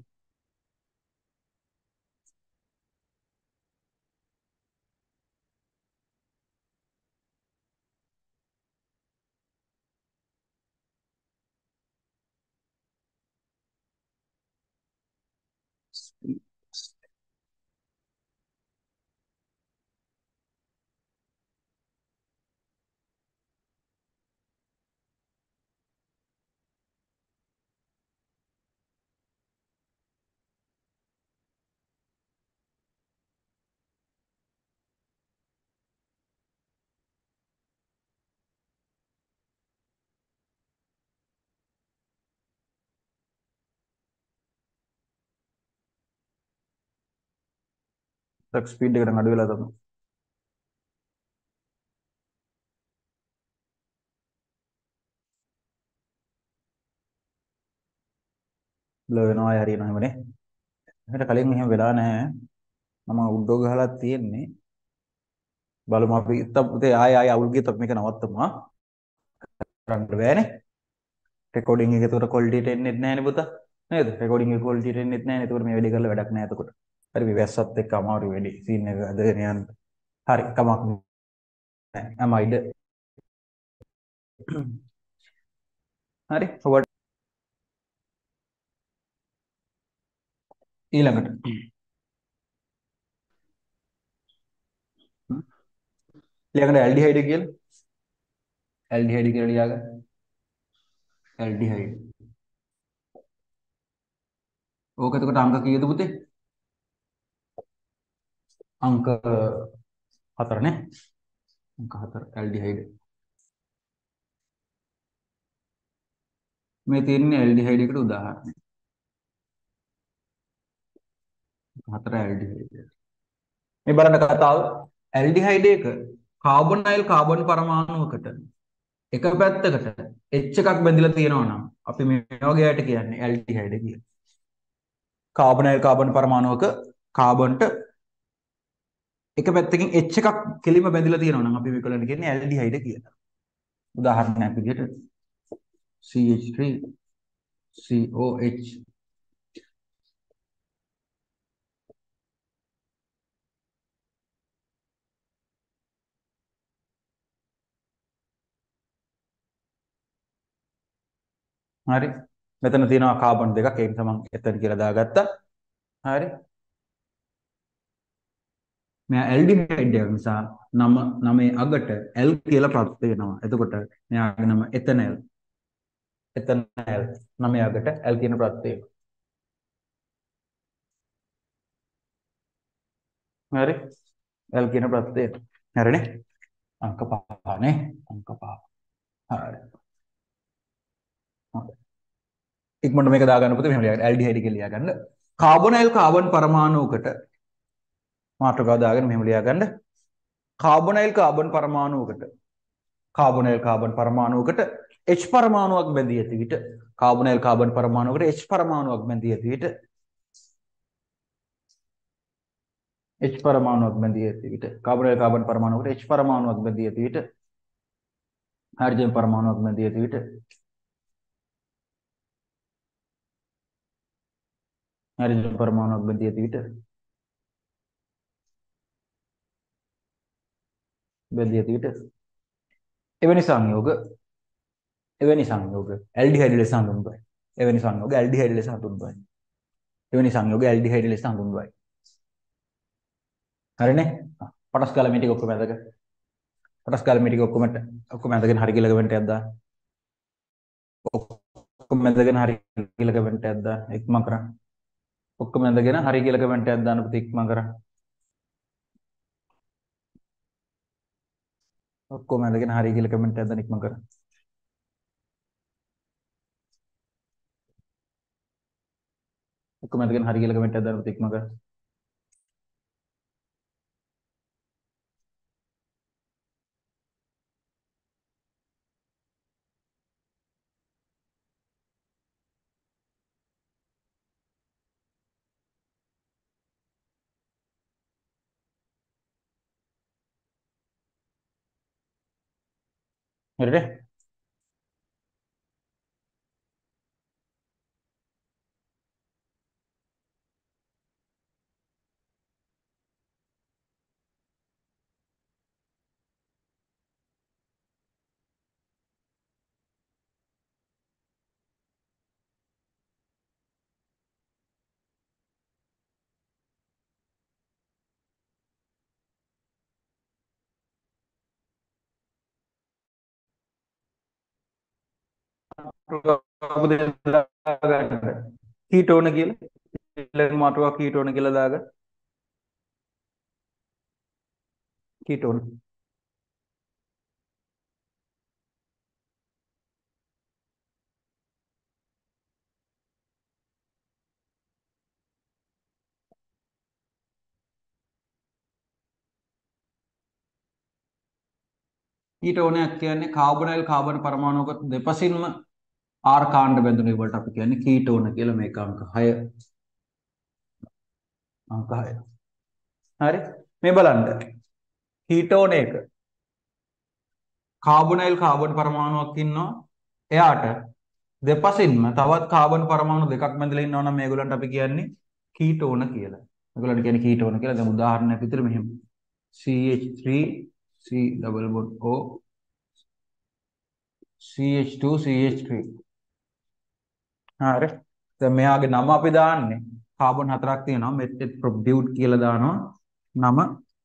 ට්‍රක් ස්පීඩ් එකට අඩු වෙලා තමයි. බ්ලෝ වෙනවා ආය හරියනවා එහෙමනේ. එහෙට කලින් මෙහෙම වෙලා නැහැ. මම උඩෝ ගහලා තියෙන්නේ. බලමු අපි ඉතින් ආය ආය අවුල් ගියත් අපි මේක නවත්තමු. කරන්න බෑනේ. රෙකෝඩින් එක ඒතකොට ක්වොලිටි එකට එන්නේ නැහැ නේ පුතා. නේද? රෙකෝඩින් එක ක්වොලිටි එකට එන්නේ නැහැ නේ. ඒතකොට මේ වැඩේ කරලා වැඩක් නැහැ එතකොට. හරි මේ වැස්සත් එක්ක අමාරු වැඩි සීන් එක අදගෙන යන්න. හරි කමක් නැහැ. ඇමයිඩ. හරි ඔබට ඊළඟට ඊළඟට ඇල්ඩිහයිඩ් කියලා ඇල්ඩිහයිඩ් කියලා ලියාගන්න. ඇල්ඩිහයිඩ්. ඕක එතකොට අංක කීයද පුතේ? අංක හතර නේ. අංක හතර ඇල්ඩිහයිඩ්. මේ තියෙන්නේ ඇල්ඩිහයිඩ් එකට උදාහරණයක්. හතර ඇල්ඩිහයිඩ්. මේ බලන්න කතාව ඇල්ඩිහයිඩ් එක කාබොනයිල් කාබන් පරමාණුවකට එක පැත්තකට H එකක් බැඳිලා තියෙනවා නම් අපි මේ වගේ අයට කියන්නේ ඇල්ඩිහයිඩ් කියලා. කාබොනයිල් කාබන් පරමාණුවක කාබන්ට එක පැත්තකින් H එකක් කෙලිම බැඳිලා තියෙනවා නම් අපි මේකලට කියන්නේ ඇල්ඩිහයිඩ් කියලා. උදාහරණයක් විදිහට C H three C O H. හරි. මෙතන තියෙනවා කාබන් දෙකක්. ඒක තමයි එතන කියලා දාගත්තා. හරි. මෙයා ඇල්ඩිහයිඩ් එකක් නිසා නම නමේ අගට L කියලා ප්‍රත්‍ය වෙනවා. එතකොට මෙයාගේ නම එතනල්. එතනල් නමේ අගට L කියන ප්‍රත්‍යය. හරි. L කියන ප්‍රත්‍යය. හරිනේ. අංක පහනේ. අංක පහ. හරි. ඉක්මනට මේක දාගන්න පුතේ මෙහෙම ලියගන්න. ඇල්ඩිහයිඩ් කියලා ලියගන්න. කාබොනයිල් කාබන් පරමාණුවකට මාතෘකාව දාගෙන මෙහෙම ලියගන්න. කාබොනයිල් කාබන් පරමාණුවකට කාබොනයිල් කාබන් පරමාණුවකට H පරමාණුවක් බැඳී ඇති විට කාබොනයිල් කාබන් පරමාණුවකට H පරමාණුවක් බැඳී ඇති විට H පරමාණුවක් බැඳී ඇති විට කාබොනයිල් කාබන් පරමාණුවකට H පරමාණුවක් බැඳී ඇති විට හයිඩ්‍රජන් පරමාණුවක් බැඳී ඇති විට හයිඩ්‍රජන් පරමාණුවක් බැඳී ඇති විට බැඳී ඇති විට එවැනි සංයෝග එවැනි සංයෝග ඇල්ඩිහයිඩ් ලෙස හඳුන්වයි. එවැනි සංයෝග ඇල්ඩිහයිඩ් ලෙස හඳුන්වයි. එවැනි සංයෝග ඇල්ඩිහයිඩ් ලෙස හඳුන්වයි. හරිනේ? පටස් කාලා මේ ටික ඔක්කොම ඇදගෙන පටස් කාලා මේ ටික ඔක්කොම ඔක්කොම ඇදගෙන හරි කියලා කමෙන්ට් එකක් දාන්න. ඔක්කොම ඇදගෙන හරි කියලා කමෙන්ට් එකක් දාන්න. ඉක්මන් කරන්න. ඔක්කොම ඇදගෙන හරි කියලා කමෙන්ට් එකක් දාන්න පුතේ ඉක්මන් කරන්න. ඔක්කොම ඇදගෙන හරි කියලා කමෙන්ට් එකක් දාන්න ඉක්මන් කරන්න. ඔක්කොම ඇදගෙන හරි කියලා කමෙන්ට් එකක් දාන්න පුතේ ඉක්මන් කරන්න. හරිද? කීටෝන කියලා ඊළඟ මාතෘකාව කීටෝන කියලා දාගන්න. කීටෝන කීටෝනයක් කියන්නේ කාබොනයිල් කාබන් පරමාණුක දෙපසින්ම R කාණ්ඩ බැඳුනේ වලට අපි කියන්නේ කීටෝන කියලා. මේක අංක හය. අංක හය. හරි. මේ බලන්න. කීටෝන එක කාබොනයිල් කාබන් පරමාණුවක් ඉන්නවා. එයාට දෙපසින්ම තවත් කාබන් පරමාණු දෙකක් බැඳලා ඉන්නවා නම් මේගොල්ලන්ට අපි කියන්නේ කීටෝන කියලා. මේගොල්ලන්ට කියන්නේ කීටෝන කියලා. දැන් උදාහරණයක් විදිහට මෙහෙම C H three C double bond O C H two C H three. හරි. දැන් මෙයාගේ නම අපි දාන්නේ කාබන් හතරක් තියෙනවා මෙට්ටෙට් ප්‍රොඩියුට් කියලා දානවා නම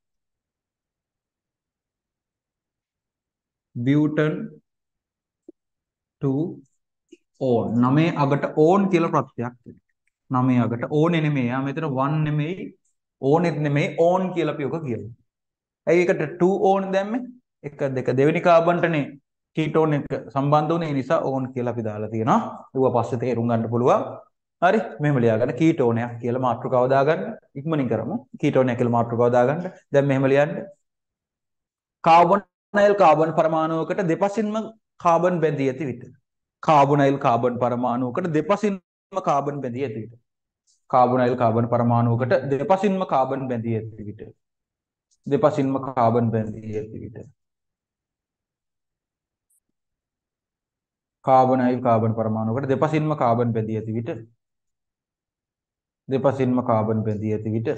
බියුටන් two ඕන්. නමේ අගට ඕන් කියලා ප්‍රත්‍යක් තියෙනවා. නමේ අගට ඕනේ නෙමෙයි. යා මෙතන one නෙමෙයි ඕනෙත් නෙමෙයි ඕන් කියලා අපි ඔක කියනවා. ඇයි ඒකට two ඕන් දැම්මේ? එක දෙක දෙවෙනි කාබන්ටනේ කීටෝන් එක සම්බන්ධ වුනේ. ඒ නිසා ඕන් කියලා අපි දාලා තියෙනවා. ඌව පස්සේ තේරුම් ගන්න පුළුවන්. හරි. මෙහෙම ලියාගන්න කීටෝනයක් කියලා මාතෘකාව දාගන්න. ඉක්මනින් කරමු. කීටෝනයක් කියලා මාතෘකාව දාගන්න. දැන් මෙහෙම ලියන්න. කාබොනයිල් කාබන් පරමාණුවකට දෙපසින්ම කාබන් බැඳී ඇති විට කාබොනයිල් කාබන් පරමාණුවකට දෙපසින්ම කාබන් බැඳී ඇති විට කාබොනයිල් කාබන් පරමාණුවකට දෙපසින්ම කාබන් බැඳී ඇති විට දෙපසින්ම කාබන් බැඳී ඇති විට කාබනයි කාබන් පරමාණුවකට දෙපසින්ම කාබන් බැඳී ඇති විට දෙපසින්ම කාබන් බැඳී ඇති විට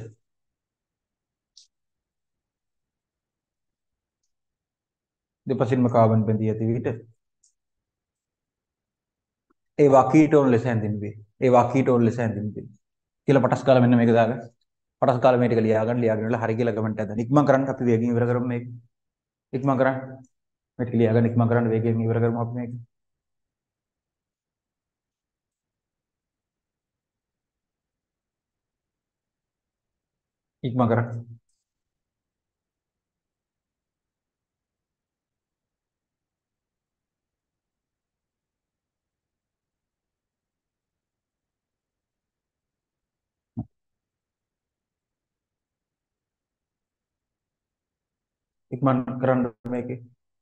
දෙපසින්ම කාබන් බැඳී ඇති විට ඒවා කීටෝන් ලෙස හැඳින්වේ. ඒවා කීටෝන් ලෙස හැඳින්වේ. කියලා පටස් කාලා මෙන්න මේක දාගන්න. පටස් කාලා මේ ටික ලියා ගන්න. ලියාගෙන ඉවරලා හරි කියලා කමෙන්ට් එකක් දාන්න. ඉක්මන් කරන්න අපි වේගෙන් ඉවර කරමු මේක. ඉක්මන් කරන්න. මේ ටික ලියා ගන්න ඉක්මන් කරන්න වේගෙන් ඉවර කරමු අපි මේක. ඉක්මන් කරන්න. ඉක්මන් කරන්න මේකේ.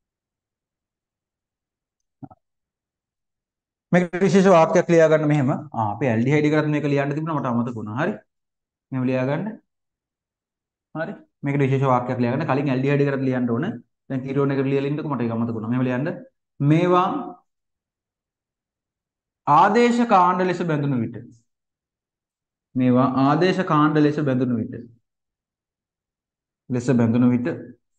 මේක විශේෂ වාක්‍යයක් ලියා ගන්න මෙහෙම. ආ අපි ඇල්ඩිහයිඩ් එකකට මේක ලියන්න තිබුණා මට අමතක වුණා. හරි. මෙහෙම ලියා ගන්න. හරි. මේකට විශේෂ වාක්‍යයක් ලියා ගන්න. කලින් ඇල්ඩිහයිඩ් එකකට ලියන්න ඕන. දැන් කීටෝන් එකට ලියලා ඉන්නකො මට ඒක අමතක වුණා. මෙහෙම ලියන්න. මේවා ආදේශ කාණ්ඩ ලෙස බැඳුණු විට මේවා ආදේශ කාණ්ඩ ලෙස බැඳුණු විට ලෙස බැඳුණු විට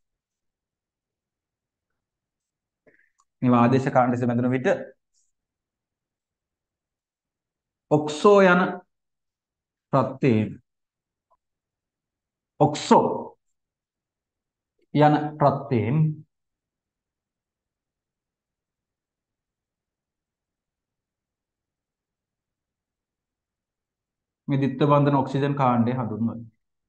මේවා ආදේශ කාණ්ඩ ලෙස බැඳුණු විට ඔක්සෝ යන ප්‍රත්‍යයෙන් ඔක්සෝ යන ප්‍රත්‍යයෙන් මේ ද්විත්ව බන්ධන ඔක්සිජන් කාණ්ඩය හඳුන්වයි.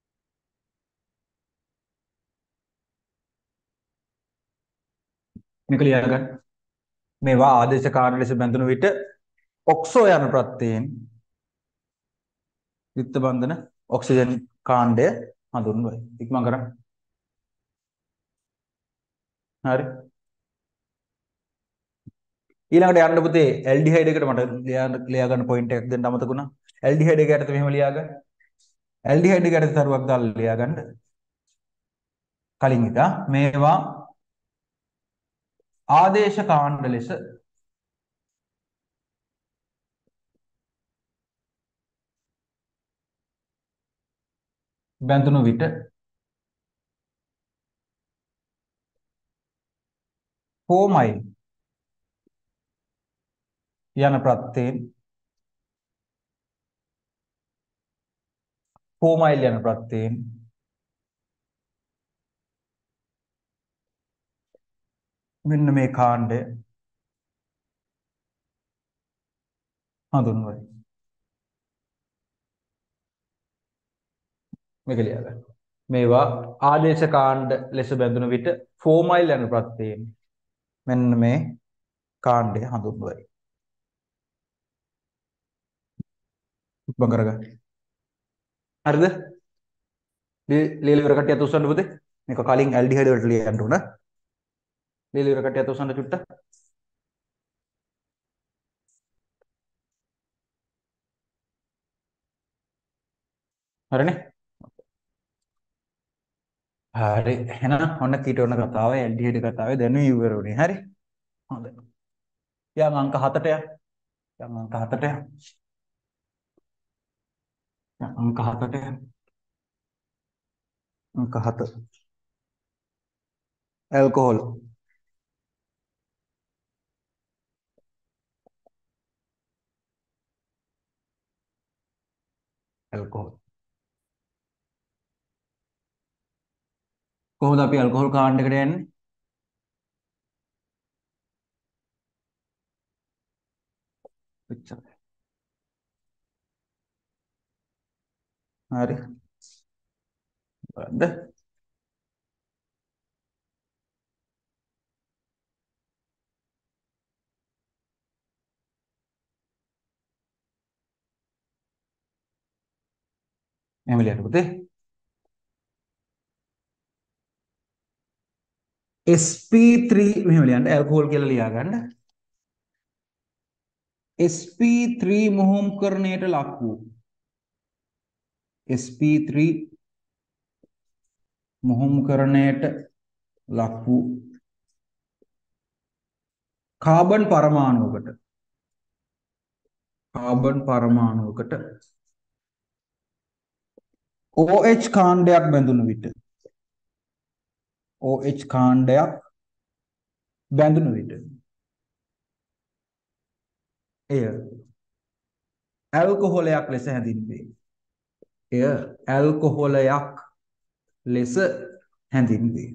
මේක ලියා ගන්න. මේවා ආදේශ කාණ්ඩ ලෙස බැඳුණු විට ඔක්සෝ යන ප්‍රත්‍යයෙන් ද්විත්ව බන්ධන ඔක්සිජන් කාණ්ඩය හඳුන්වයි. ඉක්මන් කරන්න. හරි. ඊළඟට යන්න පුතේ ඇල්ඩිහයිඩ් එකට මට ලියා ලියා ගන්න පොයින්ට් එකක් දෙන්න අමතක වුණා. ඇල්ඩිහයිඩ් එක යටතේ මෙහෙම ලියා ගන්න. ඇල්ඩිහයිඩ් එක යටතේ තරුවක් දාලා ලියා ගන්න. කලින් එක මේවා ආදේශ කාණ්ඩ ලෙස බැඳුණු විට හෝමයිල් යන ප්‍රත්‍යයෙන් හෝමයිල් යන ප්‍රත්‍යයෙන් මෙන්න මේ කාණ්ඩය හඳුන්වයි. මේක ලියා ගන්න. මේවා ආදේශ කාණ්ඩ ලෙස බැඳුණු විට ෆෝමයිල් යන ප්‍රත්‍යයෙන් මෙන්න මේ කාණ්ඩය හඳුන්වයි. ඉක්මන් කරගන්න. හරිද? ලියලා ඉවර කට්ටිය අත උස්සන්න පුතේ. මේක කලින් ඇල්ඩිහයිඩ් වලට ලියන්න උන. ලියලා ඉවර කට්ටිය අත උස්සන්න චුට්ටක්. හරිනේ? හරි. එහෙනම් ඔන්න කීටෝන කතාව ඇල්ඩිහයිඩ් කතාවේ දැනුයි ඉවර වුණේ. හරි? හොඳයි. යම් අංක හතට යන්න. යම් අංක හතට යන්න. යම් අංක හතට යන්න. අංක හත. ඇල්කොහොල්. ඇල්කොහොල්. කොහොමද අපි ඇල්කොහොල් කාණ්ඩයකට යන්නේ? එච්චරයි. හරි. බලන්න. එහෙම ලියන්න පුතේ. S P three මෙහෙම ලියන්න ඇල්කොහොල් කියලා ලියා ගන්න. S P three මොහොම්කරණයට ලක් වූ S P three මොහොම්කරණයට ලක් වූ කාබන් පරමාණුවකට කාබන් පරමාණුවකට OH කාණ්ඩයක් බැඳුණු විට OH කාණ්ඩයක් බැඳුණු විට එය ඇල්කොහොලයක් ලෙස හැඳින්වේ. එය ඇල්කොහොලයක් ලෙස හැඳින්වේ.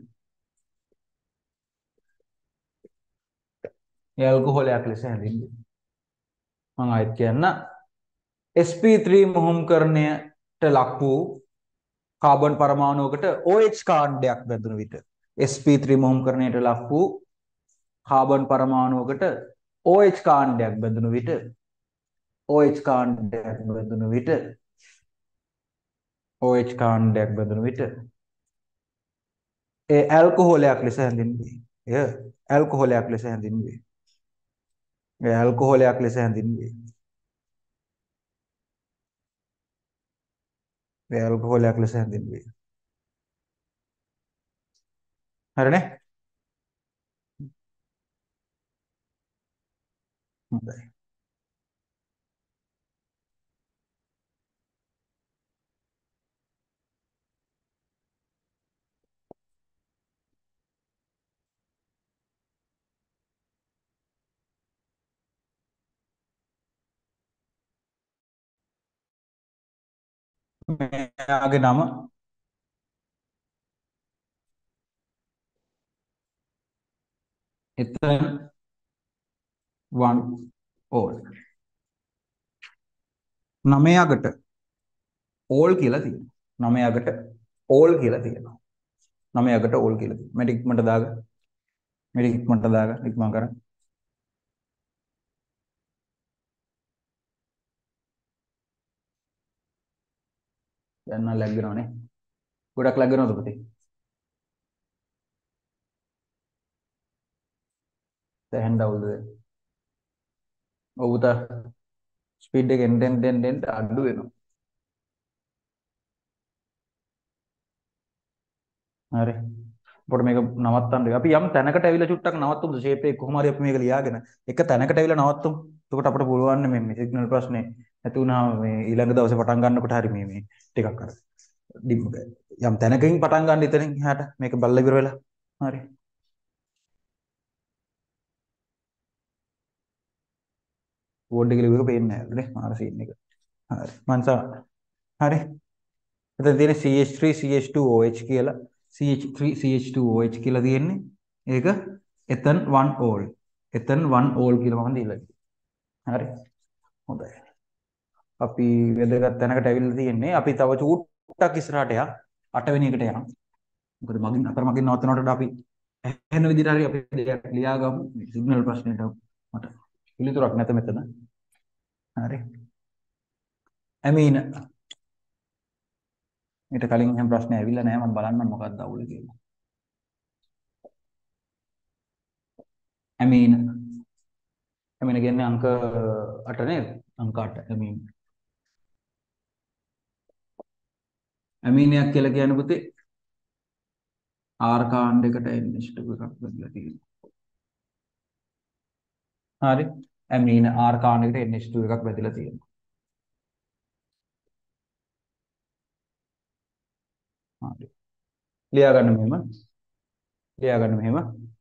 එය ඇල්කොහොලයක් ලෙස හැඳින්වේ. මම ආයෙත් කියන්න. S P three මොහොම්කරණයට ලක් වූ කාබන් පරමාණුවකට OH කාණ්ඩයක් බැඳුණු විට S P three මොහොම්කරණයට ලක් වූ කාබන් පරමාණුවකට OH කාණ්ඩයක් බැඳුණු විට OH කාණ්ඩයක් බැඳුණු විට OH කාණ්ඩයක් බැඳුණු විට ඒ ඇල්කොහොලයක් ලෙස හැඳින්වේ. එය ඇල්කොහොලයක් ලෙස හැඳින්වේ. එය ඇල්කොහොලයක් ලෙස හැඳින්වේ. එය ඇල්කොහොලයක් ලෙස හැඳින්වේ. හරිනේ? හොඳයි. මෙයාගේ නම එතන one all නවයකට all කියලා තියෙනවා. නවයකට all කියලා තියෙනවා. නවයකට all කියලා තියෙනවා. මට ඉක්මනට දාගන්න. මට ඉක්මනට දාගන්න. ඉක්මන් කරන්න. දැන් නම් ලැග් වෙනවනේ. ගොඩක් ලැග් වෙනවද පුතේ? දැන් ඩවුල්ද? ඔව් පුතා. ස්පීඩ් එක එන්න එන්න එන්න එන්න අඩු වෙනවා. හරි. අපිට මේක නවත්තන්න වෙයි. අපි යම් තැනකට ඇවිල්ලා චුට්ටක් නවත්තමුද? ෂේප් එක කොහොම හරි අපි මේක ලියාගෙන එක තැනකට ඇවිල්ලා නවත්තමු. එතකොට අපිට පුළුවන් මේ මේ සිග්නල් ප්‍රශ්නේ නැති වුණාම මේ ඊළඟ දවසේ පටන් ගන්නකොට හරි මේ මේ ටිකක් අර යම් තැනකින් පටන් ගන්න ඉතින් එහාට මේක බල්ල ඉවර වෙලා. හරි. බෝඩ් එකේ ලියුවක පේන්නේ නැහැ නේ මාර සීන් එක. හරි. මන්සා හරි. එතන තියෙන C H three C H two O H කියලා C H three C H two O H කියලා තියෙන්නේ. ඒක එතන one all. එතන one all කියලා මම දීලා තියෙනවා. හරි. හොඳයි. අපි වැදගත් තැනකට ඇවිල්ලා තියෙන්නේ. අපි තව චූට්ටක් ඉස්සරහට යන්න. අට වෙනි එකට යන්න. මොකද මගින් අතර මගින් නවත්තනකොට අපි ඇහෙන විදිහට හරි අපි දෙයක් ලියා ගමු. සිග්නල් ප්‍රශ්නෙට මට පිළිතුරක් නැත මෙතන. හරි. ඇමීන ඊට කලින් එහෙම ප්‍රශ්න ඇවිල්ලා නැහැ. මම බලන්නම් මොකක්ද අවුල කියලා. ඇමීන ඇමීන කියන්නේ අංක අට නේද? අංක අට ඇමීන. ඇමීනයක් කියලා කියන්නේ පුතේ ආර් කාණ්ඩයකට N H two එකක් බෙදලා තියෙනවා. හරි. ඇමීන ආර් කාණ්ඩයකට N H two එකක් බෙදලා තියෙනවා. හරි. ලියා ගන්න මෙහෙම. ලියා ගන්න මෙහෙම.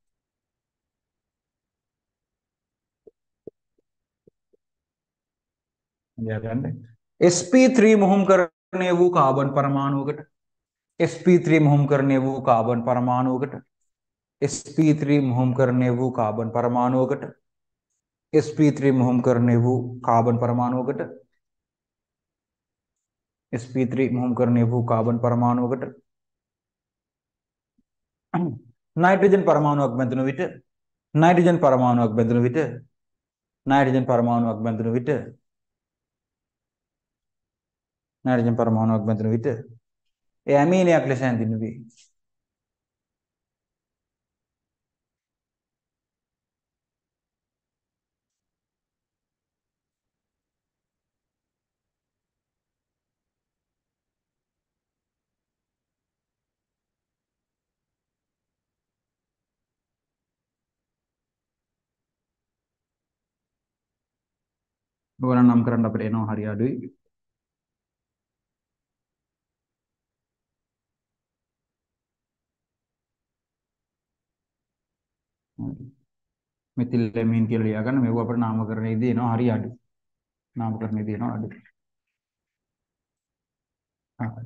ලියා ගන්න. S P three මොහොම්කරණය වූ කාබන් පරමාණුවකට S P three මොහොම්කරණය වූ කාබන් පරමාණුවකට S P three මොහොම්කරණය වූ කාබන් පරමාණුවකට S P three මොහොම්කරණය වූ කාබන් පරමාණුවකට S P three මොහොම්කරණය වූ කාබන් පරමාණුවකට නයිට්‍රජන් පරමාණුවක් බැඳුණු විට නයිට්‍රජන් පරමාණුවක් බැඳුණු විට නයිට්‍රජන් පරමාණුවක් බැඳුණු විට නයිට්‍රජන් පරමාණුවක් බැඳුණු විට ඒ ඇමීනයක් ලෙස හැඳින්වේ. ඕගොල්ලන් නම් කරන්න අපිට එනවා හරි අඩුයි. මෙතිල් ලැමින් කියලා ලියා ගන්න. මේක අපිට නාමකරණයේදී එනවා හරි අඩුයි. නාමකරණයේදී එනවා අඩුයි. හරි.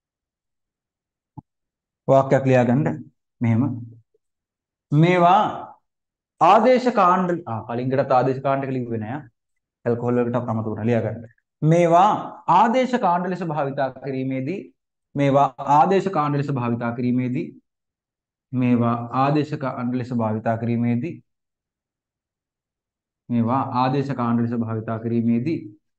වාක්‍යයක් ලියා ගන්න. මෙහෙම. මේවා ආදේශ කාණ්ඩ ආ කලින්කටත් ආදේශ කාණ්ඩක ලිව්වේ නෑ. ඇල්කොහොල් වලට අමතක වුණා ලියා ගන්න. මේවා ආදේශ කාණ්ඩ ලෙස භාවිතා කිරීමේදී මේවා ආදේශ කාණ්ඩ ලෙස භාවිතා කිරීමේදී මේවා ආදේශ කාණ්ඩ ලෙස භාවිතා කිරීමේදී මේවා ආදේශ කාණ්ඩ ලෙස භාවිතා කිරීමේදී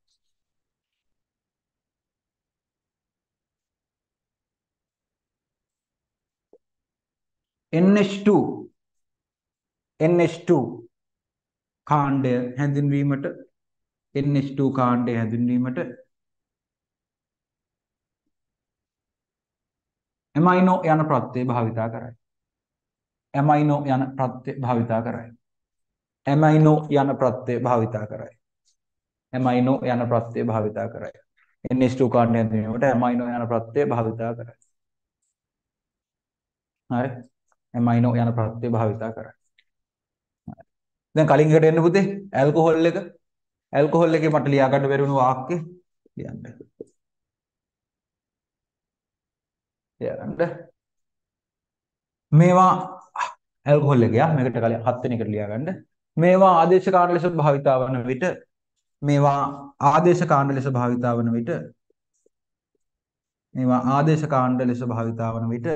N H two N H two කාණ්ඩය හැඳින්වීමට එන් එච් ටූ කාණ්ඩය හැඳින්වීමට ඇමයිනෝ යන ප්‍රත්‍යය භාවිතා කරයි. ඇමයිනෝ යන ප්‍රත්‍යය භාවිතා කරයි. ඇමයිනෝ යන ප්‍රත්‍යය භාවිතා කරයි. ඇමයිනෝ යන ප්‍රත්‍යය භාවිතා කරයි. එන් එච් ටූ කාණ්ඩය හැඳින්වීමට ඇමයිනෝ යන ප්‍රත්‍යය භාවිතා කරයි. හරි. ඇමයිනෝ යන ප්‍රත්‍යය භාවිතා කරයි. දැන් කලින් එකට එන්න පුතේ ඇල්කොහොල් එක ඇල්කොහොල් එකේ මට ලියා ගන්න බැරි වුණු වාක්‍ය ලියන්න. ලියා ගන්න. මේවා ඇල්කොහොල් එක යා මේකට කලින් හත් වෙනි එකට ලියා ගන්න. මේවා ආදේශ කාණ්ඩ ලෙස භාවිතා වන විට මේවා ආදේශ කාණ්ඩ ලෙස භාවිතා වන විට මේවා ආදේශ කාණ්ඩ ලෙස භාවිතා වන විට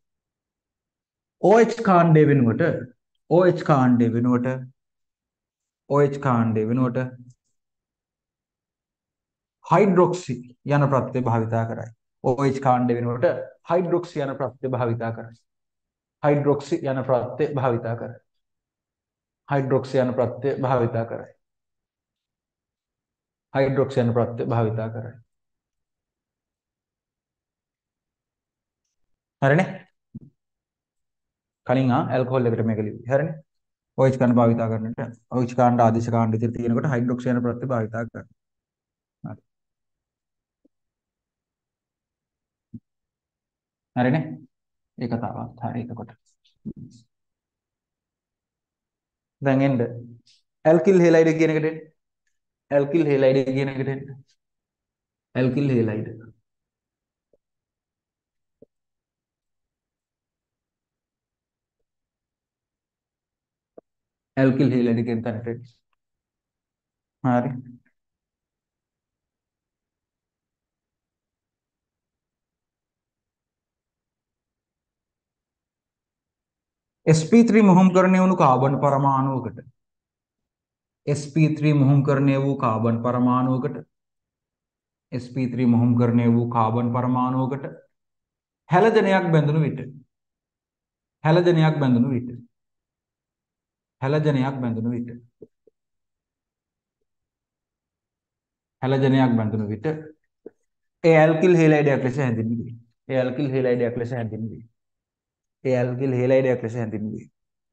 OH කාණ්ඩය වෙනුවට OH කාණ්ඩය වෙනුවට OH කාණ්ඩය වෙනුවට හයිඩ්‍රොක්සි යන ප්‍රත්‍යය භාවිතා කරයි. OH කාණ්ඩය වෙනුවට හයිඩ්‍රොක්සි යන ප්‍රත්‍යය භාවිතා කරයි. හයිඩ්‍රොක්සි යන ප්‍රත්‍යය භාවිතා කරයි. හයිඩ්‍රොක්සි යන ප්‍රත්‍යය භාවිතා කරයි. හයිඩ්‍රොක්සි යන ප්‍රත්‍යය භාවිතා කරයි. හරිනේ? කලින් ආ ඇල්කොහොල් එකට මේක ලිව්වේ. හරිනේ? OH කාණ්ඩ භාවිතා කරන්නට OH කාණ්ඩ ආදේශ කාණ්ඩ ඉදිරි තියෙනකොට හයිඩ්‍රොක්සි යන ප්‍රත්‍යය භාවිතා කරනවා. හරි. හරිනේ? ඒ කතාවත් හරි එතකොට. දැන් එන්න ඇල්කිල් හෙලයිඩ් කියන එකට එන්න. ඇල්කිල් හෙලයිඩ් කියන එකට එන්න. ඇල්කිල් හෙලයිඩ්. ඇල්කිල් හෙලයිඩ් කියන තැනට එන්න. හරි. S P three මොහොම්කරණය වුණු කාබන් පරමාණුවකට S P three මොහොම්කරණය වූ කාබන් පරමාණුවකට S P three මොහොම්කරණය වූ කාබන් පරමාණුවකට හැලජනයක් බැඳුණු විට හැලජනයක් බැඳුණු විට හැලජනයක් බැඳුණු විට හැලජනයක් බැඳුණු විට ඒ ඇල්කිල් හෙලයිඩයක් ලෙස හැඳින්වේ. ඒ ඇල්කිල් හෙලයිඩයක් ලෙස හැඳින්වේ. ඒ ඇල්කිල් හෙලයිඩයක් ලෙස හැඳින්වේ.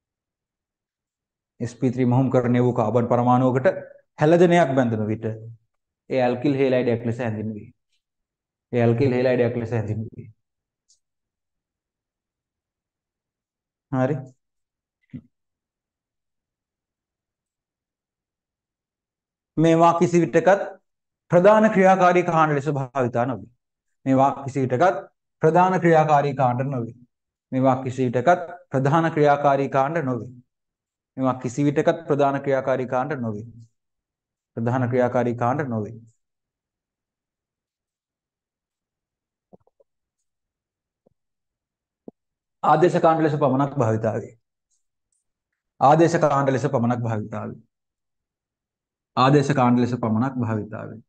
S P three මොහොම්කරණය වූ කාබන් පරමාණුවකට හැලජනයක් බැඳුණු විට ඒ ඇල්කිල් හෙලයිඩයක් ලෙස හැඳින්වේ. ඒ ඇල්කිල් හෙලයිඩයක් ලෙස හැඳින්වේ. හරි. මේවා කිසි විටකත් ප්‍රධාන ක්‍රියාකාරී කාණ්ඩ ලෙස භාවිතා නොවේ. මේවා කිසි විටකත් ප්‍රධාන ක්‍රියාකාරී කාණ්ඩ නොවේ. මේවා කිසි විටකත් ප්‍රධාන ක්‍රියාකාරී කාණ්ඩ නොවේ. මේවා කිසි විටකත් ප්‍රධාන ක්‍රියාකාරී කාණ්ඩ නොවේ. ප්‍රධාන ක්‍රියාකාරී කාණ්ඩ නොවේ. ආදේශ කාණ්ඩ ලෙස පමණක් භාවිතා වේ. ආදේශ කාණ්ඩ ලෙස පමණක් භාවිතා වේ. ආදේශ කාණ්ඩ ලෙස පමණක් භාවිතා වේ.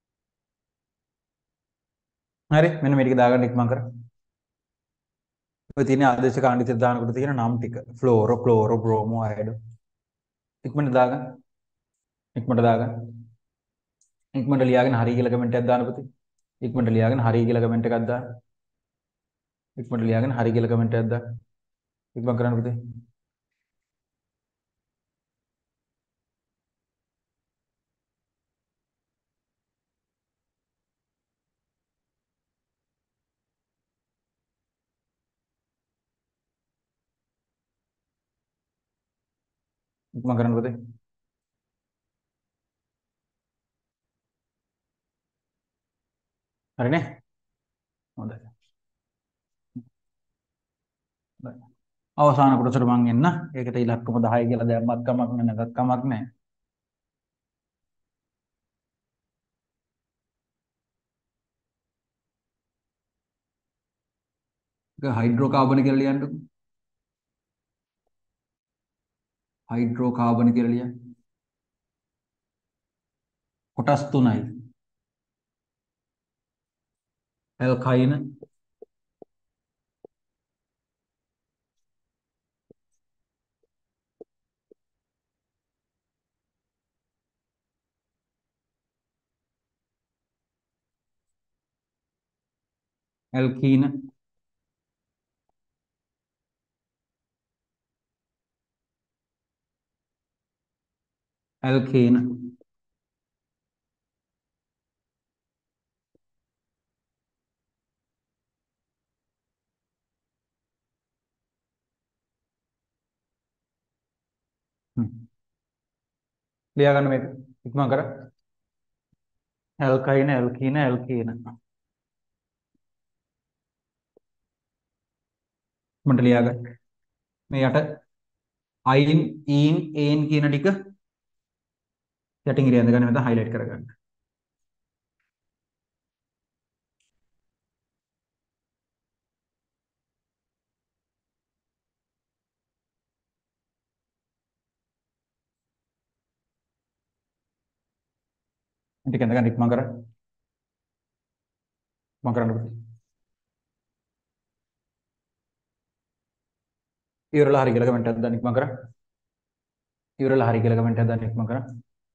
හරි මෙන්න මේ ටික දාගන්න ඉක්මන් කර ඔය තියෙන ආදේශ කාණ්ඩිත දානකොට තියෙන නම් ටික ෆ්ලෝරෝ ක්ලෝරෝ බ්‍රෝමෝ අයඩෝ ඉක්මනට දාගන්න ඉක්මනට දාගන්න ඉක්මනට ලියාගෙන හරි කියලා කමෙන්ට් එකක් දාන්න පුතේ ඉක්මනට ලියාගෙන හරි කියලා කමෙන්ට් එකක් දාන්න ඉක්මනට ලියාගෙන හරි කියලා කමෙන්ට් එකක් දාන්න ඉක්මන් කරන්න පුතේ ඉක්මන් කරන්න පුතේ හරිනේ හොඳයි අවසාන කොටසට මං එන්න ඒකට ඉලක්කම දහය කියලා දැම්මත් කමක් නැහැ නැත්නම් කමක් නැහැ ඒක හයිඩ්‍රෝකාබන කියලා ලියන්නකො හයිඩ්‍රෝකාබන කියලා ලියන්න කොටස් තුනයි ඇල්කයින ඇල්කීන ඇල්කේන ලියා ගන්න මේක ඉක්මන් කර ඇල්කයින ඇල්කීන ඇල්කේන මන්ට ලියා ගන්න මේ යට අයින් ඊන් ඒන් කියන ටික යටින් ඉරියඳ ගන්න නැත්නම් හයිලයිට් කරගන්න ටික ඇඳ ගන්න ඉක්මන් කර මම කරන්න පුතේ ඉවරලා හරි කියලා කමෙන්ට් එකක් දාන්න ඉක්මන් කර ඉවරලා හරි කියලා කමෙන්ට් එකක් දාන්න ඉක්මන් කර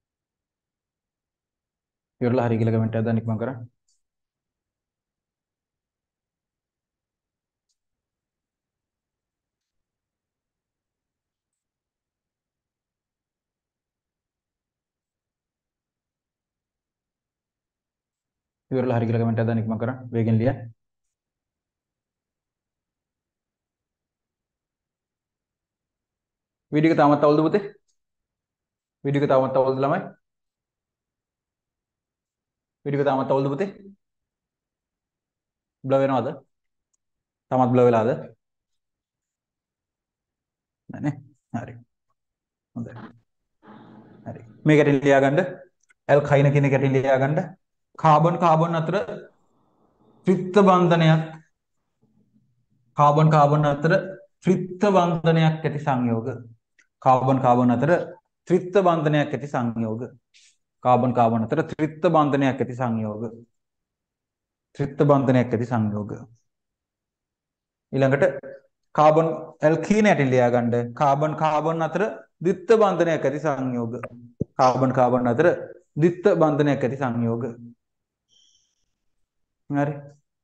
ඉවරලා හරි කියලා කමෙන්ට් එකක් දාන්න ඉක්මන් කර ඉවරලා හරි කියලා කමෙන්ට් එකක් දාන්න ඉක්මන් කර වේගෙන් ලියන්න වීඩියෝ එක තාමත් අවුල්ද පුතේ වීඩියෝ එක තාමත් අවුල්ද ළමයි වීඩියෝ එක තාමත් අවුල්ද පුතේ බ්ලර් වෙනවද තාමත් බ්ලර් වෙලාද නෑනේ හරි හොඳයි හරි මේකට ලියා ගන්න ඇල්කයින කියන එකට ලියා ගන්න කාබන් කාබන් අතර ත්‍රිත්ව බන්ධනයක් කාබන් කාබන් අතර ත්‍රිත්ව බන්ධනයක් ඇති සංයෝග කාබන් කාබන් අතර ත්‍රිත්ව බන්ධනයක් ඇති සංයෝග කාබන් කාබන් අතර ත්‍රිත්ව බන්ධනයක් ඇති සංයෝග ත්‍රිත්ව බන්ධනයක් ඇති සංයෝග ඊළඟට කාබන් ඇල්කීන යටින් ලියා ගන්න කාබන් කාබන් අතර ද්විත්ව බන්ධනයක් ඇති සංයෝග කාබන් කාබන් අතර ද්විත්ව බන්ධනයක් ඇති සංයෝග හරි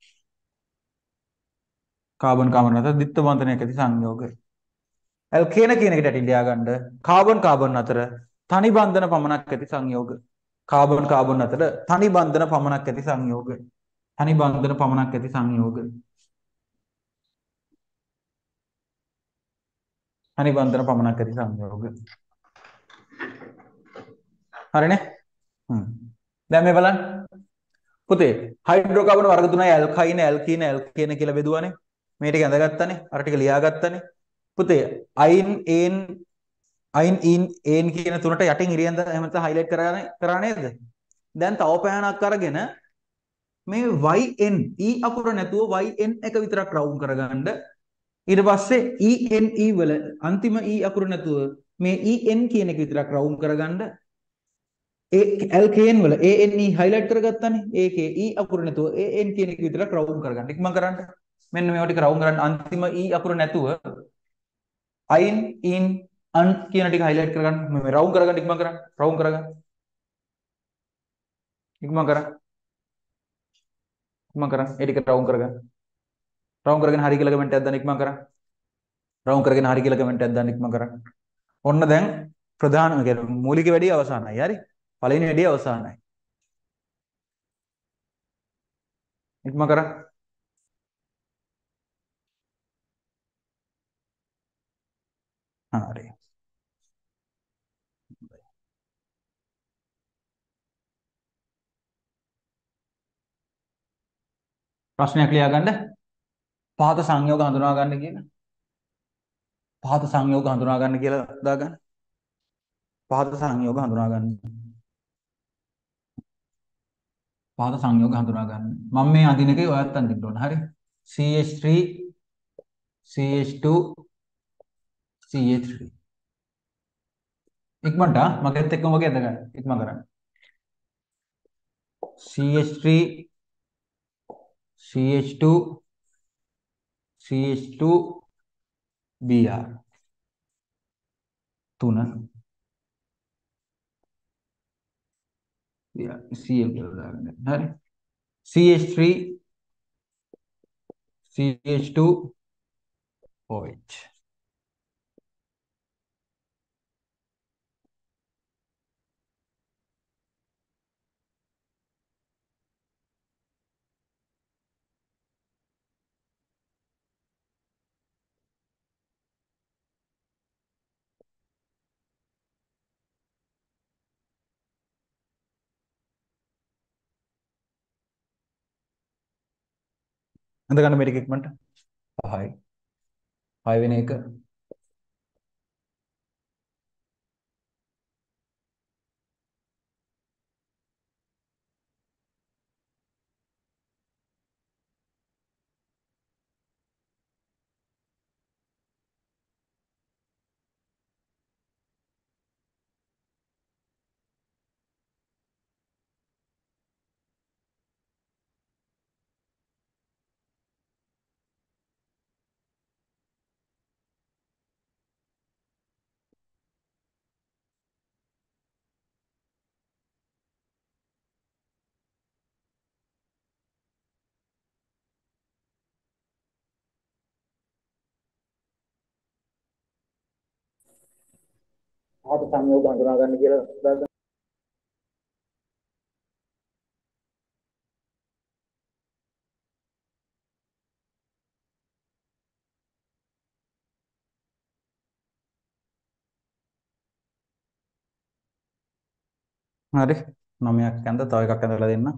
කාබන් කාබන් අතර ද්විත්ව බන්ධනයක් ඇති සංයෝග ඇල්කේන කියන එකට යටින් ලියා ගන්න කාබන් කාබන් අතර තනි බන්ධන පමණක් ඇති සංයෝග කාබන් කාබන් අතර තනි බන්ධන පමණක් ඇති සංයෝග තනි බන්ධන පමණක් ඇති සංයෝග තනි බන්ධන පමණක් ඇති සංයෝග හරිනේ හ්ම් දැන් මේ බලන්න පුතේ හයිඩ්‍රෝකාබන වර්ග තුනයි ඇල්කයින ඇල්කීන ඇල්කේන කියලා බෙදුවානේ මේ ටික ඇඳගත්තානේ අර ටික ලියාගත්තානේ පුතේ අයින් ඒන් අයින් ඊන් ඒන් කියන තුනට යටින් ඉරියන්ද එහෙම නැත්නම් හයිලයිට් කරගෙන කරා නේද දැන් තව පෑනක් අරගෙන මේ yn e අකුර නැතුව yn එක විතරක් රවුන්ඩ් කරගන්න ඊට පස්සේ ene වල අන්තිම e අකුර නැතුව මේ en කියන එක විතරක් රවුන්ඩ් කරගන්න ඒ alkane වල ane highlight කරගත්තානේ ඒකේ e අකුර නැතුව an කියන එක විතරක් රවුන්ඩ් කරගන්න ඉක්මන් කරන්න මෙන්න මේවා ටික රවුම් කරන්න අන්තිම e අකුර නැතුව අයින් ඉන් අන් කියන ටික highlight කරගන්න මේ රවුම් කරගන්න ඉක්මන් කරන්න රවුම් කරගන්න ඉක්මන් කරන්න ඉක්මන් කරන්න ඒ ටික රවුම් කරගන්න රවුම් කරගෙන හරි කියලා කමෙන්ට් එකක් දාන්න ඉක්මන් කරන්න රවුම් කරගෙන හරි කියලා කමෙන්ට් එකක් දාන්න ඉක්මන් කරන්න ඔන්න දැන් ප්‍රධාන කියන්නේ මූලික වැඩි අවසానයි හරි පළවෙනි වැඩි අවසానයි ඉක්මන් කරන්න හරි ප්‍රශ්නයක් ලියා ගන්න පහත සංයෝග හඳුනා ගන්න කියන පහත සංයෝග හඳුනා ගන්න කියලා දාගන්න පහත සංයෝග හඳුනා ගන්න පහත සංයෝග හඳුනා ගන්න මම මේ අඳින එකේ ඔයත් අඳින්න ඕන හරි C H three C H two C H three ඉක්මනට මගෙත් එක්කම වගේ අඳ ගන්න ඉක්මන කරන්න C H three C H two C H two Br තුන Cl කියලා දාගන්න හරි C H three C H two O H අඳ ගන්න මේක ඉක්මනට පහයි පහ වෙන එක පහත සංයෝග හඳුනා ගන්න කියලා දාගන්න හරි නවයක් ඇඳ තව එකක් ඇඳලා දෙන්න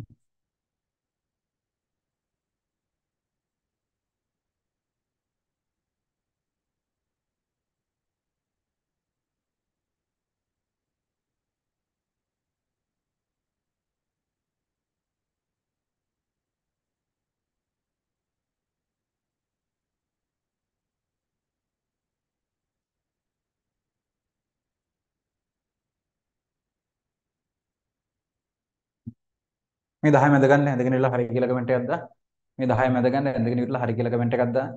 මේ දහය මැද ගන්න ඇඳගෙන ඉන්න හරි කියලා කමෙන්ට් එකක් දාන්න මේ දහය මැද ගන්න ඇඳගෙන ඉන්න හරි කියලා කමෙන්ට් එකක් දාන්න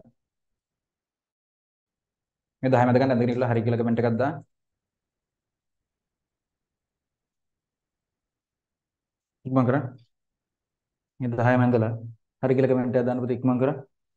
මේ දහය මැද ගන්න ඇඳගෙන ඉන්න හරි කියලා කමෙන්ට් එකක් දාන්න ඉක්මන් කරන්න මේ දහය මැදලා හරි කියලා කමෙන්ට් එකක් දාන්න පුතේ ඉක්මන් කරන්න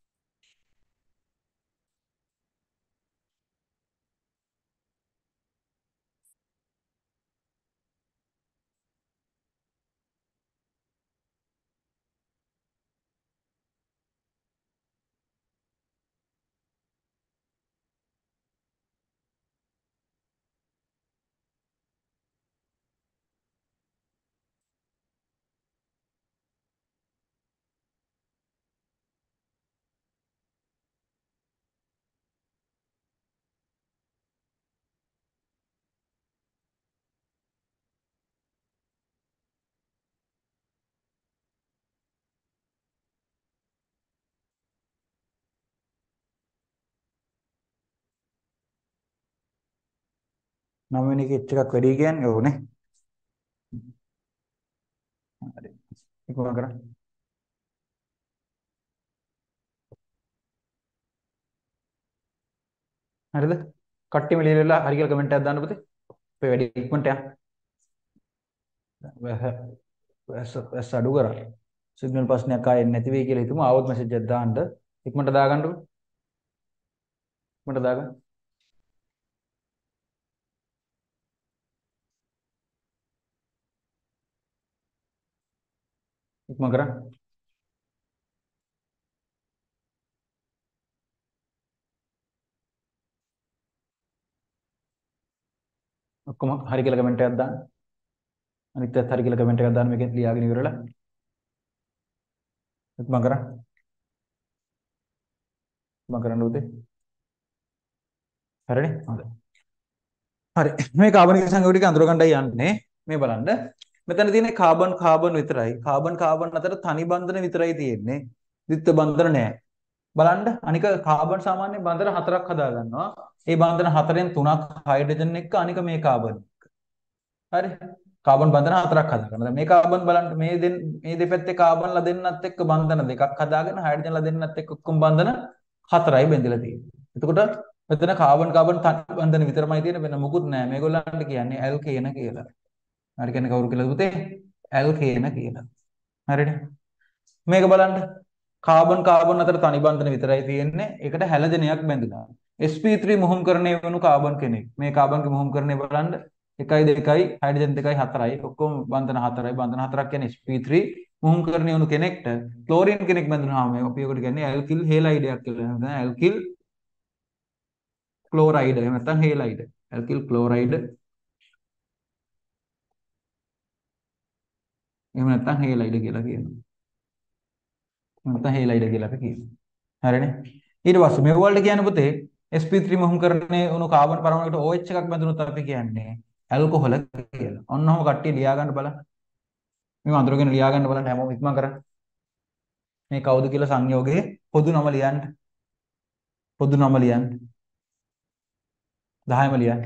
නව වෙනි එක එකක් වැඩි කියන්නේ ඕනේ හරි ඉක්මන් කරන්න හරිද? කට්ටියම ලියලා හරි කියලා කමෙන්ට් එකක් දාන්න පුතේ. අපේ වැඩි ඉක්මනට යන්න. වැස්ස වැස්ස අඩු කරා. සිග්නල් ප්‍රශ්නයක් ආයෙත් නැති වෙයි කියලා හිතමු. ආවොත් මෙසේජ් එකක් දාන්න. ඉක්මනට දාගන්නකො. ඉක්මනට දාගන්න. ඉක්මන් කරා. ඔක්කොම හරි කියලා කමෙන්ට් එකක් දාන්න. අනිත් අයත් හරි කියලා කමෙන්ට් එකක් දාන්න මේකෙන් ලියාගෙන ඉවරලා. ඉක්මන් කරා. ඉක්මන් කරන්න උදේ. හරිනේ? හොඳයි. හරි. මේ කාබනික සංයෝග ටික අඳුර ගන්නයි යන්නේ. මේ බලන්න. මෙතන තියෙන්නේ කාබන් කාබන් විතරයි. කාබන් කාබන් අතර තනි බන්ධන විතරයි තියෙන්නේ. ද්විත්ව බන්ධන නැහැ. බලන්න අනික කාබන් සාමාන්‍ය බන්ධන හතරක් හදා ගන්නවා. ඒ බන්ධන හතරෙන් තුනක් හයිඩ්‍රජන් එක්ක අනික මේ කාබන්. හරි. කාබන් බන්ධන හතරක් හදා ගන්නවා. මේ කාබන් බලන්න මේ දෙන් මේ දෙපැත්තේ කාබන්ලා දෙන්නත් එක්ක බන්ධන දෙකක් හදාගෙන හයිඩ්‍රජන්ලා දෙන්නත් එක්ක ඔක්කොම බන්ධන හතරයි බැඳලා තියෙන්නේ. එතකොට මෙතන කාබන් කාබන් බන්ධන විතරමයි තියෙන්නේ වෙන මොකුත් නැහැ. මේගොල්ලන්ට කියන්නේ ඇල්කේන කියලා. හරි කියන්නේ කවුරු කියලාද පුතේ? ඇල්කේන කියලා. හරිනේ. මේක බලන්න කාබන් කාබන් අතර තනි බන්ධන විතරයි තියෙන්නේ. ඒකට හැලජනයක් බැඳිලා. S P three මොහොම්කරණය වුණු කාබන් කෙනෙක්. මේ කාබන්ගේ මොහොම්කරණය බලන්න එකයි දෙකයි හයිඩ්‍රජන් දෙකයි හතරයි ඔක්කොම බන්ධන හතරයි බන්ධන හතරක් කියන්නේ S P three මොහොම්කරණය වුණු කෙනෙක්ට ක්ලෝරින් කෙනෙක් බැඳුනහම අපි ඔකට කියන්නේ ඇල්කිල් හේලයිඩයක් කියලා. නැත්නම් ඇල්කිල් ක්ලෝරයිඩ් එහෙම නැත්නම් හේලයිඩ්. ඇල්කිල් ක්ලෝරයිඩ් එහෙම නැත්නම් හේලයිඩ් කියලා කියනවා. නැත්නම් හේලයිඩ් කියලා අපි කියනවා. හරිනේ. ඊට පස්සේ මේ වලට කියන්නේ පුතේ S P three මොහොම්කරණය වුණු කාබන් පරමාණුකට O H එකක් බැඳුනොත් අපි කියන්නේ ඇල්කොහොල කියලා. ඔන්නෝම කට්ටිය ලියා ගන්න බලන්න. මේ අඳුරගෙන ලියා ගන්න බලන්න හැමෝම ඉක්මන් කරන්න. මේ කවුද කියලා සංයෝගයේ පොදු නම ලියන්න. පොදු නම ලියන්න. දහයම ලියන්න.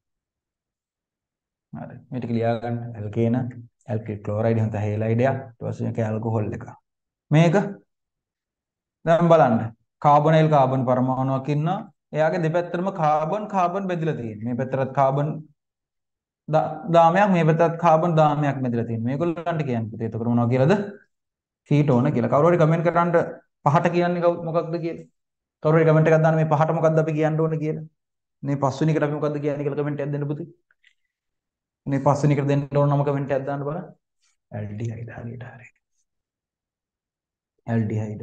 හරි. මේ ටික ලියා ගන්න. ඇල්කේන, ඇල්කිල් ක්ලෝරයිඩ් හඳ හේලයිඩයක්, ඊට පස්සේ මේක ඇල්කොහොල් එක. මේක දැන් බලන්න. කාබොනයිල් කාබන් පරමාණුවක් ඉන්නවා. එයාගේ දෙපැත්තටම කාබන් කාබන් බෙදලා තියෙනවා. මේ පැත්තට කාබන් දාමයක් මේ පැත්තට කාබන් දාමයක් බෙදලා තියෙනවා. මේගොල්ලන්ට කියන්නේ පුතේ එතකොට මොනවද කියලාද? කීටෝන කියලා. කවුරු හරි කමෙන්ට් කරන්න පහට කියන්නේ මොකක්ද කියලා. කවුරු හරි කමෙන්ට් එකක් දාන්න මේ පහට මොකක්ද අපි කියන්න ඕනේ කියලා. මේ පස්වෙනි එකට අපි මොකක්ද කියන්නේ කියලා කමෙන්ට් එකක් දෙන්න පුතේ. මේ පස්වෙනි එකට දෙන්න ඕන නම කමෙන්ට් එකක් දාන්න බලන්න. ඇල්ඩිහයිඩ් හරියට හරි. ඇල්ඩිහයිඩ්.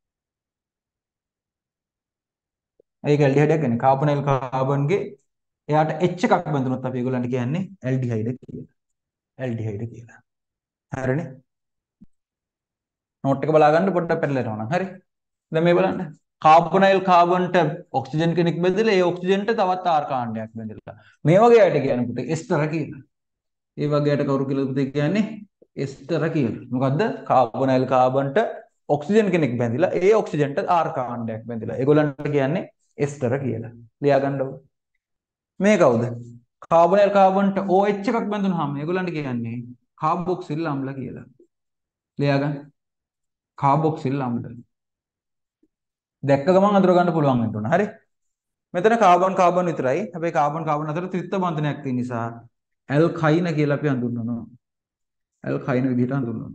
ඒක ඇල්ඩිහයිඩයක් කියන්නේ කාබොනයිල් කාබන්ගේ එයාට H එකක් බඳුනොත් අපි ඒගොල්ලන්ට කියන්නේ ඇල්ඩිහයිඩ් කියලා. ඇල්ඩිහයිඩ් කියලා. හරිනේ. නෝට් එක බලා ගන්න පොඩ්ඩක් පැටලෙනවා නම් හරි. දැන් මේ බලන්න. කාබොනයිල් කාබන්ට ඔක්සිජන් කෙනෙක් බෙදලා ඒ ඔක්සිජන්ට තවත් ආර් කාණ්ඩයක් බෙදලා. මේ වගේ අයට කියන්නේ පුතේ එස්ටර කියලා. ඒ වගේ අයට කවුරු කියලාද පුතේ කියන්නේ එස්ටර කියලා. මොකද්ද? කාබොනයිල් කාබන්ට ඔක්සිජන් කෙනෙක් බැඳිලා ඒ ඔක්සිජන්ට ආර් කාණ්ඩයක් බැඳිලා. ඒගොල්ලන්ට කියන්නේ එස්ටර කියලා. ලියා ගන්න ඕනේ. මේ කවුද? කාබොනයිල් කාබන්ට O H එකක් බැඳුනහම ඒගොල්ලන්ට කියන්නේ කාබොක්සිල් අම්ල කියලා. ලියා ගන්න. කාබොක්සිල් අම්ල. දැක්ක ගමන් අඳුර ගන්න පුළුවන් වෙන්න ඕන. හරි. මෙතන කාබන් කාබන් විතරයි. හැබැයි කාබන් කාබන් අතර ත්‍රිත්ව බන්ධනයක් තියෙන නිසා ඇල්කයින කියලා අපි හඳුන්වනවා. ඇල්කයින විදිහට හඳුන්වනවා.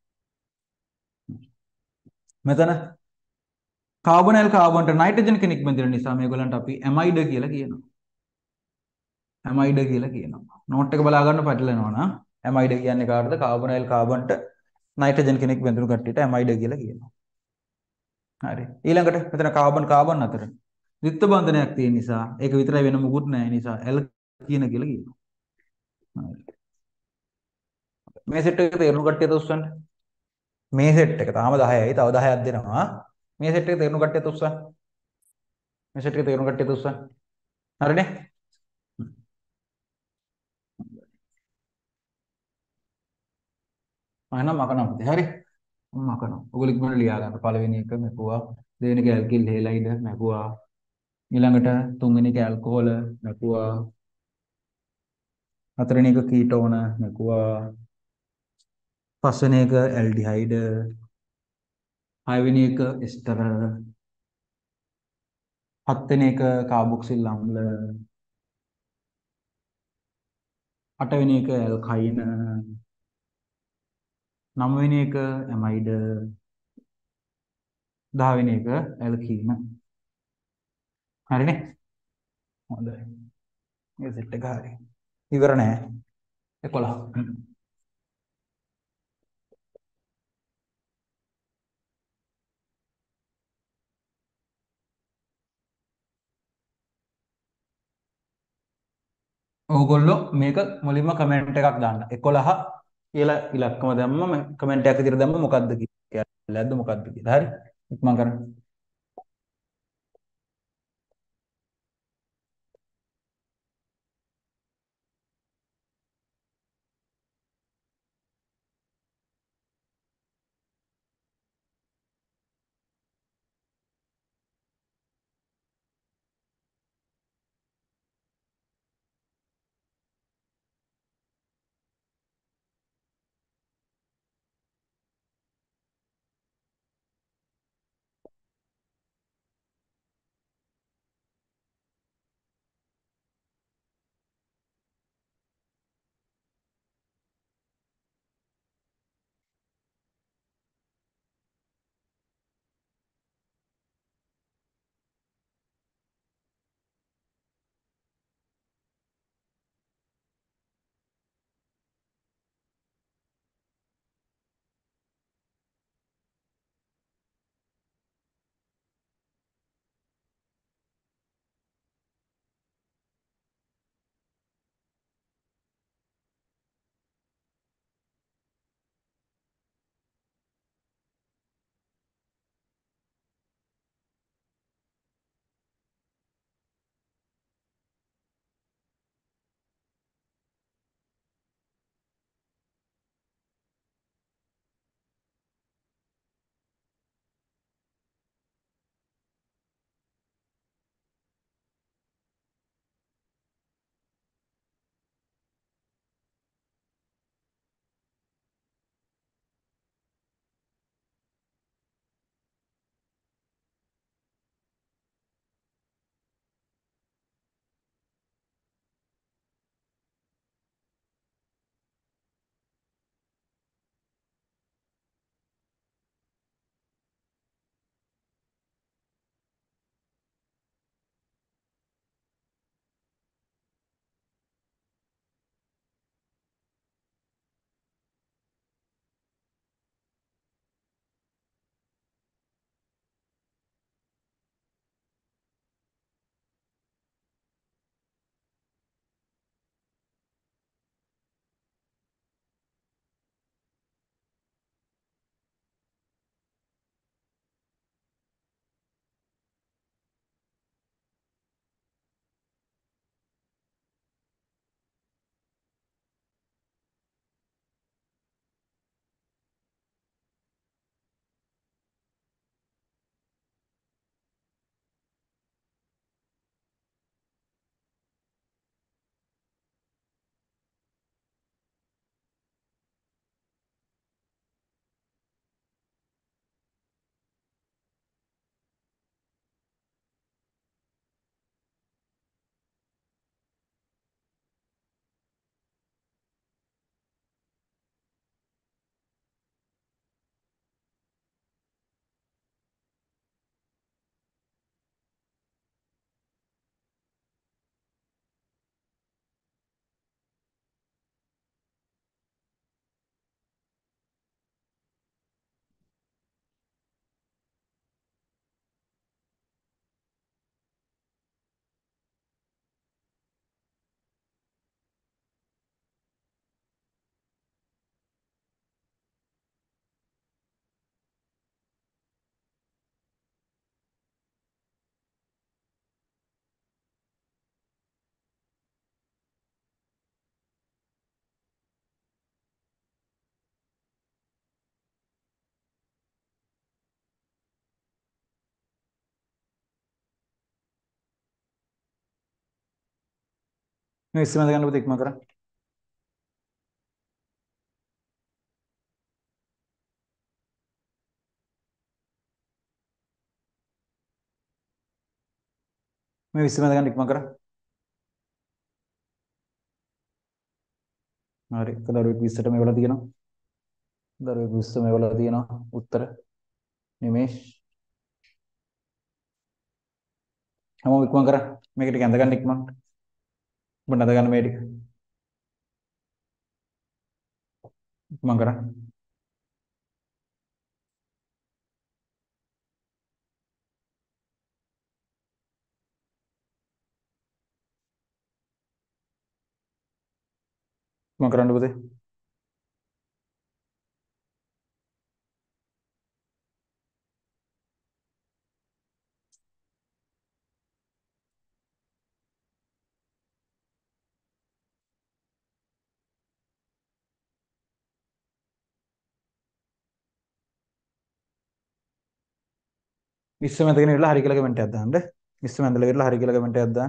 මෙතන කාබොනයිල් කාබන්ට නයිට්‍රජන් කෙනෙක් බැඳෙන නිසා මේගොල්ලන්ට අපි ඇමයිඩ කියලා කියනවා. ඇමයිඩ කියලා කියනවා. නෝට් එක බලා ගන්න පැටලෙනවා නා. ඇමයිඩ කියන්නේ කාටද? කාබොනයිල් කාබන්ට නයිට්‍රජන් කෙනෙක් බැඳුණු කට්ටියට ඇමයිඩ කියලා කියනවා. හරි. ඊළඟට මෙතන කාබන් කාබන් අතර ද්විත්ව බන්ධනයක් තියෙන නිසා ඒක විතරයි වෙන මොකුත් නැහැ නිසා ඇල් කියන කියලා කියනවා. හරි. මේ සෙට් එක තේරුණු කට්ටියට උස්සන්න. මේ සෙට් එක තාම දහයයි තව දහයක් දෙනවා. මේ සෙට් එක තේරුණු කට්ටියට උස්සන්න. මේ සෙට් එක තේරුණු කට්ටියට උස්සන්න. හරිනේ? මම මකනවා පුතේ. හරි. මම මකනවා. ඔයගොල්ලෝ ඉක්මනට ලියා ගන්න. පළවෙනි එක මකුවා. දෙවෙනි එක ඇල්කිල් හේලයිඩ් මකුවා. ඊළඟට තුන්වෙනි එක ඇල්කොහොල මකුවා. හතරවෙනි එක කීටෝන මකුවා. පස්වෙනි එක ඇල්ඩිහයිඩ්. හයවෙනි එක එස්ටර. හත්වෙනි එක කාබොක්සිල් අම්ල, අටවෙනි එක ඇල්කයින, නවවෙනි එක ඇමයිඩ, දහවෙනි එක ඇල්කීන. හරිනේ? හොඳයි. මේ සෙට් එක හරි. ඉවර නෑ. එකොළහ. ඕගොල්ලෝ මේක මුලින්ම කමෙන්ට් එකක් දාන්න. එකොළහ කියලා ඉලක්කම දැම්මම කමෙන්ට් එකක් විදිහට දැම්ම මොකද්ද කියලා. ඇද්ද මොකද්ද කියලා. හරි? ඉක්මන් කරන්න. මේ ඉස්සෙල්ලා ගන්න පුතේ ඉක්මන් කරන්න. මේ විස්ස මැද ගන්න ඉක්මන් කරා. හරි. දරුවෙක් විස්සට මේ වල තියෙනවා. දරුවෙක් විස්ස මේ වල තියෙනවා. උත්තර නිමේෂ්. හැමෝම ඉක්මන් කරා. මේක ටික ඇඳ ගන්න ඉක්මන්. ඔබ නැද ගන්න මේ ටික. ඉක්මන් කරා. ඉක්මන් කරන්න පුතේ. විස්ස මැදගෙන ඉවරලා හරි කියලා කමෙන්ට් එකක් දාන්න. විස්ස මැදලා ඉවරලා හරි කියලා කමෙන්ට් එකක් දාන්න.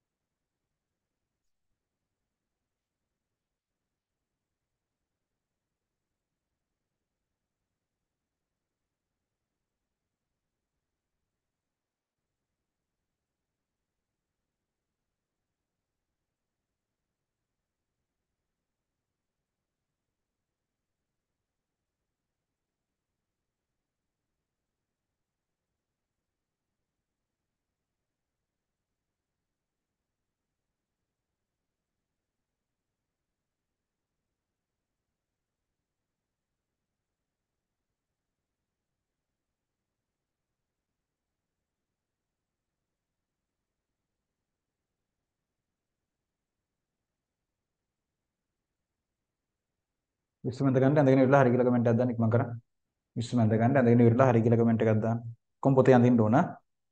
විස්ස මැද ගන්න ඇඳගෙන ඉවරලා හරි කියලා කමෙන්ට් එකක් දාන්න ඉක්මන් කරා. විස්ස මැද ගන්න ඇඳගෙන ඉවරලා හරි කියලා කමෙන්ට් එකක් දාන්න. කොම් පොතේ අඳින්න ඕන.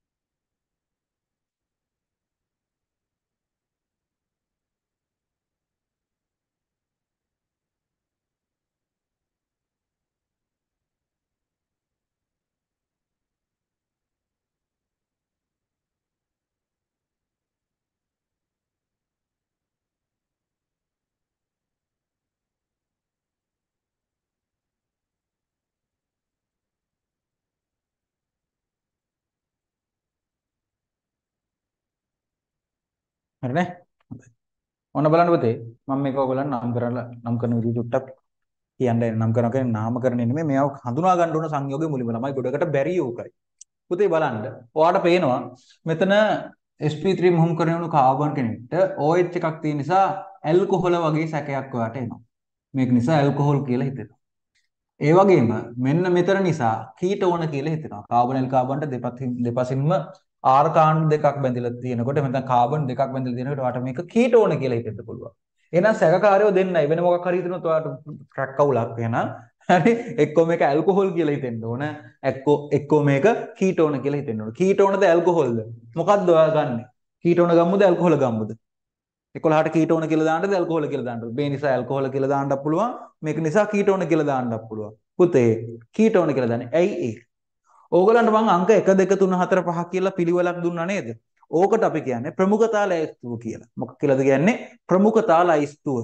හරිනේ. හොඳයි. ඔන්න බලන්න පුතේ මම මේක ඔයගොල්ලන් නම් කරලා නම් කරන විදිහ චුට්ටක් කියන්නේ නම් කරන කෙනේ නාමකරණය නෙමෙයි මේව හඳුනා ගන්න ඕන සංයෝගයේ මුලින්ම ළමයි ගොඩකට බැරි යෝකයි. පුතේ බලන්න. ඔයාලට පේනවා මෙතන S P three මොහොම් කරන උණු කාබන් කෙනෙක්ට O H එකක් තියෙන නිසා ඇල්කොහොල වගේ සැකයක් ඔයාට එනවා. මේක නිසා ඇල්කොහොල් කියලා හිතෙනවා. ඒ වගේම මෙන්න මෙතන නිසා කීටෝන කියලා හිතෙනවා. කාබන් එල් කාබන්ට දෙපසින්ම ආර් කාණ්ඩ දෙකක් බැඳිලා තියෙනකොට නැත්නම් කාබන් දෙකක් බැඳිලා තියෙනකොට ඔයාට මේක කීටෝන කියලා හිතෙන්න පුළුවන්. එහෙනම් සැකකාරයෝ දෙන්නයි වෙන මොකක් හරි හිතනොත් ඔයාට ට්‍රැක් කවුලක් වෙනා. හරි එක්කෝ මේක ඇල්කොහොල් කියලා හිතෙන්න ඕන. එක්කෝ එක්කෝ මේක කීටෝන කියලා හිතෙන්න ඕන. කීටෝනද ඇල්කොහොල්ද? මොකක්ද ඔයා ගන්නෙ? කීටෝන ගම්මුද ඇල්කොහොල ගම්මුද? එකොළහට කීටෝන කියලා දාන්නද ඇල්කොහොල කියලා දාන්නද? මේ නිසා ඇල්කොහොල කියලා දාන්නත් පුළුවන්. මේක නිසා කීටෝන කියලා දාන්නත් පුළුවන්. පුතේ කීටෝන කියලා දාන්නේ. ඇයි ඒ? ඕගලන්ට මම අංක one two three four five කියලා පිළිවෙලක් දුන්නා නේද? ඕකට අපි කියන්නේ ප්‍රමුඛතා ලයිස්තුව කියලා. මොකක් කියලාද කියන්නේ? ප්‍රමුඛතා ලයිස්තුව.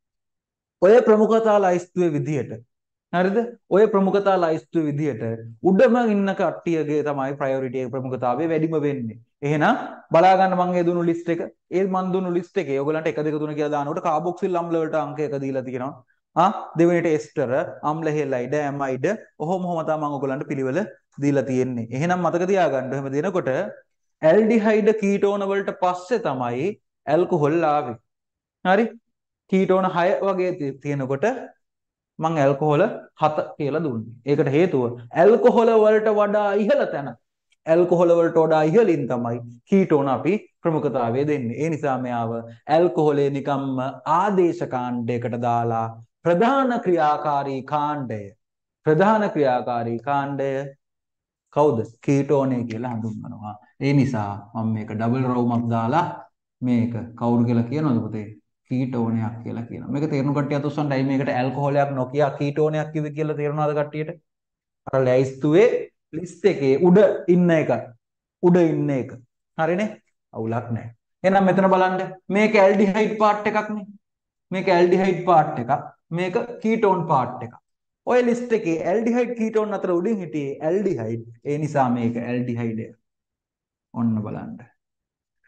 ඔය ප්‍රමුඛතා ලයිස්තුවේ විදිහට හරිද? ඔය ප්‍රමුඛතා ලයිස්තුවේ විදිහට උඩම ඉන්න කට්ටියගේ තමයි ප්‍රයොරිටි එක ප්‍රමුඛතාවය වැඩිම වෙන්නේ. එහෙනම් බලා ගන්න මම ඒ දුන්නු ලිස්ට් එක. ඒ මන් දුන්නු ලිස්ට් එකේ ඔයගලන්ට one two three කියලා දානකොට කාබොක්සිල් අම්ල වලට අංක එක දීලා තියෙනවා. ආ දෙවෙනිට එස්ටර, අම්ල හෙලයිඩ, ඇමයිඩ ඔහොම ඔහොම තමයි මම ඔයගලන්ට පිළිවෙල දීලා තියෙන්නේ. එහෙනම් මතක තියාගන්න එහෙම දෙනකොට ඇල්ඩිහයිඩ් කීටෝන වලට පස්සේ තමයි ඇල්කොහොල් ආවේ. හරි? කීටෝන six වගේ තියෙනකොට මම ඇල්කොහොල seven කියලා දුන්නේ. ඒකට හේතුව ඇල්කොහොල වලට වඩා ඉහළ තැන ඇල්කොහොල වලට වඩා ඉහළින් තමයි කීටෝන අපි ප්‍රමුඛතාවය දෙන්නේ. ඒ නිසා මෙයාව ඇල්කොහොලේ නිකම්ම ආදේශ කාණ්ඩයකට දාලා ප්‍රධාන ක්‍රියාකාරී කාණ්ඩය ප්‍රධාන ක්‍රියාකාරී කාණ්ඩය කවුද? කීටෝනය කියලා හඳුන්වනවා. ඒ නිසා මම මේක ඩබල් රෝමක් දාලා මේක කවුරු කියලා කියනවද පුතේ? කීටෝනයක් කියලා කියනවා. මේක තේරුණු කට්ටියත් උස්සන්නයි මේකට ඇල්කොහොලයක් නොකිය කීටෝනයක් කිව්වේ කියලා තේරුණාද කට්ටියට? අර ලැයිස්තුවේ ලිස්ට් එකේ උඩ ඉන්න එක. උඩ ඉන්න එක. හරිනේ? අවුලක් නැහැ. එහෙනම් මෙතන බලන්න මේක ඇල්ඩිහයිඩ් පාර්ට් එකක් නේ. මේක ඇල්ඩිහයිඩ් පාර්ට් එකක්. මේක කීටෝන් පාර්ට් එකක්. ඔය ලිස්ට් එකේ ඇල්ඩිහයිඩ් කීටෝන් අතර උඩින් හිටියේ ඇල්ඩිහයිඩ්. ඒ නිසා මේක ඇල්ඩිහයිඩ්. ඔන්න බලන්න.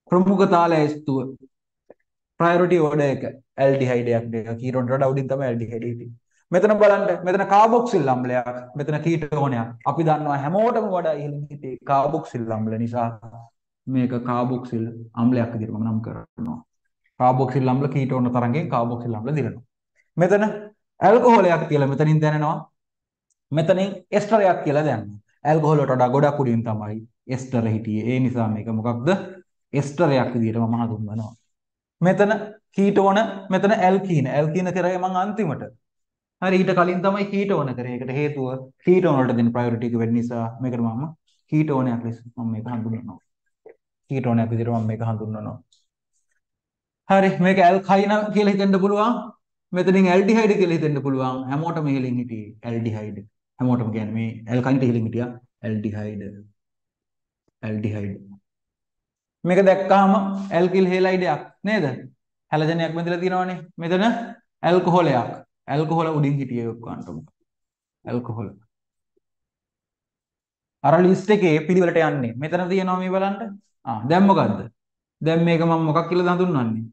ප්‍රමුඛතා ලැයිස්තුව ප්‍රයොරිටි ඕඩර් එක ඇල්ඩිහයිඩයක් දෙක කීටෝන්ට වඩා උඩින් තමයි ඇල්ඩිහයිඩ් හිටියේ. මෙතන බලන්න මෙතන කාබොක්සිල් අම්ලයක් මෙතන කීටෝනයක්. අපි දන්නවා හැමෝටම වඩා ඉහළින් හිටියේ කාබොක්සිල් අම්ල නිසා මේක කාබොක්සිල් අම්ලයක් විදිහට මම නම් කරනවා. කාබොක්සිල් අම්ල කීටෝන තරංගයෙන් කාබොක්සිල් අම්ල දිරනවා. මෙතන ඇල්කොහොලයක් කියලා මෙතනින් දැනෙනවා. මෙතනින් එස්ටරයක් කියලා දැනෙනවා. ඇල්කොහොල් වලට වඩා ගොඩක් උඩින් තමයි එස්ටර හිටියේ. ඒ නිසා මේක මොකක්ද? එස්ටරයක් විදිහට මම හඳුන්වනවා. මෙතන කීටෝන මෙතන ඇල්කීන. ඇල්කීන කරේ මම අන්තිමට. හරි ඊට කලින් තමයි කීටෝන කරේ. ඒකට හේතුව කීටෝන වලට දෙන ප්‍රයොරිටි එක වෙන්න නිසා මේකට මම කීටෝනයක් ලෙස මම මේක හඳුන්වනවා. කීටෝනයක් විදිහට මම මේක හඳුන්වනවා. හරි මේක ඇල්කයින කියලා හිතෙන්න පුළුවන්. මෙතනින් ඇල්ඩිහයිඩ් කියලා හිතෙන්න පුළුවන්. හැමෝටම ඉහළින් හිටියේ ඇල්ඩිහයිඩ්. හැමෝටම කියන්නේ මේ ඇල්කයින්ට ඉහළින් හිටියා ඇල්ඩිහයිඩ්. ඇල්ඩිහයිඩ්. මේක දැක්කහම ඇල්කිල් හේලයිඩයක් නේද? හැලජනයක් බඳලා තියෙනවනේ. මෙතන ඇල්කොහොලයක්. ඇල්කොහොල උඩින් හිටියේ ඔක්කොන්ටම. ඇල්කොහොල. අර ලිස්ට් එකේ පිළිවෙලට යන්නේ. මෙතන තියෙනවා මේ බලන්න. ආ දැන් මොකද්ද? දැන් මේක මම මොකක් කියලාද හඳුන්වන්නේ?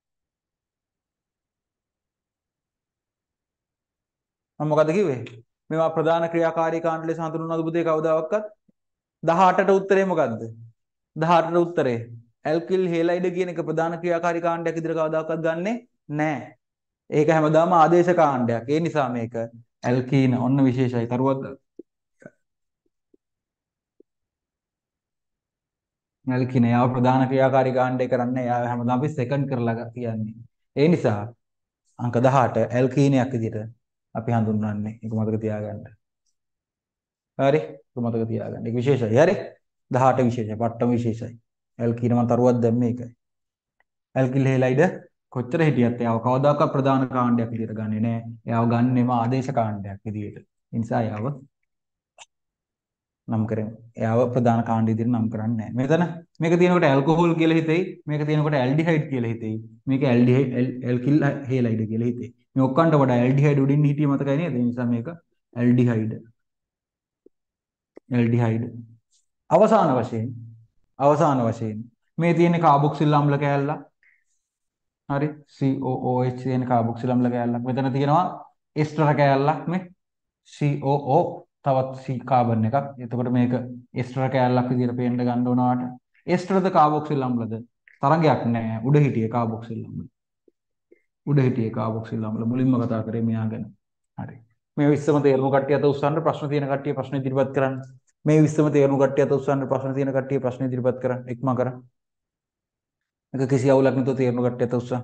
මම මොකද්ද කිව්වේ? මේවා ප්‍රධාන ක්‍රියාකාරී කාණ්ඩ ලෙස හඳුන්වනවද පුතේ කවදාවත්? දහඅටට උත්තරේ මොකද්ද? දහඅටට උත්තරේ ඇල්කිල් හේලයිඩ් කියන එක ප්‍රධාන ක්‍රියාකාරී කාණ්ඩයක් විදිහට කවදාකවත් ගන්නෙ නැහැ. ඒක හැමදාම ආදේශ කාණ්ඩයක්. ඒ නිසා මේක ඇල්කීන ඔන්න විශේෂයි. තරුවත් ඇල්කීන යාව ප්‍රධාන ක්‍රියාකාරී කාණ්ඩය කරන්නේ යාව හැමදාම අපි සෙකන්ඩ් කරලා කියන්නේ. ඒ නිසා අංක දහඅට ඇල්කීනයක් විදිහට අපි හඳුන්වන්නේ. ඒක මතක තියාගන්න. හරි? ඒක මතක තියාගන්න. ඒක විශේෂයි. හරි? දහඅට විශේෂයි. පට්ටම විශේෂයි. ඇල්කීන මම තරුවක් දැම්මේ ඒකයි. ඇල්කිල් හේලයිඩ් කොච්චර හිටියත් එයාව කවදාකවත් ප්‍රධාන කාණ්ඩයක් විදිහට ගන්නෙ නෑ. එයාව ගන්නෙම ආදේශ කාණ්ඩයක් විදිහට. ඒ නිසා එයාව නම් කරමු. එයාව ප්‍රධාන කාණ්ඩ විදිහට නම් කරන්නේ නෑ. මෙතන මේක තියෙනකොට ඇල්කොහොල් කියලා හිතෙයි. මේක තියෙනකොට ඇල්ඩිහයිඩ් කියලා හිතෙයි. මේක ඇල්ඩිහයිඩ් ඇල්කිල් හේලයිඩ් කියලා හිතෙයි. මේ ඔක්කොන්ට වඩා ඇල්ඩිහයිඩ් උඩින් හිටියේ මතකයි නේද? ඒ නිසා මේක ඇල්ඩිහයිඩ්. ඇල්ඩිහයිඩ්. අවසාන වශයෙන් අවසාන වශයෙන් මේ තියෙන කාබොක්සිල් අම්ල කෑල්ලක්. හරි C O O H කියන කාබොක්සිල් අම්ල කෑල්ලක්. මෙතන තියෙනවා එස්ටර කෑල්ලක් මේ C O O තවත් C කාබන් එකක්. එතකොට මේක එස්ටර කෑල්ලක් විදිහට පේන්න ගන්න ඕනාට එස්ටරද කාබොක්සිල් අම්ලද තරංගයක් නැහැ. උඩ හිටියේ කාබොක්සිල් අම්ල. උඩ හිටියේ කාබොක්සිල් අම්ල මුලින්ම කතා කරේ මෙයා ගැන. හරි. මේ විශ්සම තේරුම කට්ටිය අත උස්සන්න ප්‍රශ්න තියෙන කට්ටිය ප්‍රශ්න ඉදිරිපත් කරන්න. මේ විශ්සම තේරුම කට්ටිය අත උස්සන්න ප්‍රශ්න තියෙන කට්ටිය ප්‍රශ්න ඉදිරිපත් කරන්න. ඉක්මන් කරන්න. ඒක කිසි අවුලක් නැතුව තේරුම කට්ටිය අත උස්සන්න.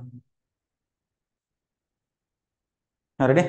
හරිනේ?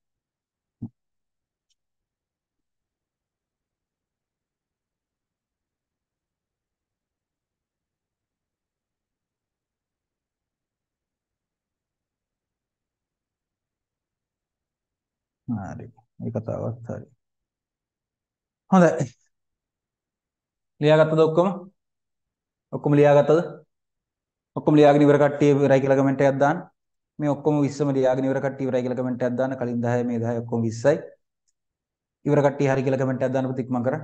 හරි. මේ කතාවත් හරි. හොඳයි. ලියාගත්තද ඔක්කොම? ඔක්කොම ලියාගත්තද? ඔක්කොම ලියාගෙන ඉවර කට්ටිය ඉවරයි කියලා කමෙන්ට් එකක් දාන්න. මේ ඔක්කොම විස්සම ලියාගෙන ඉවර කට්ටිය ඉවරයි කියලා කමෙන්ට් එකක් දාන්න. කලින් දහය මේ දහය ඔක්කොම විස්සයි. ඉවර කට්ටිය හරි කියලා කමෙන්ට් එකක් දාන්න පුතේ ඉක්මන් කරන්න.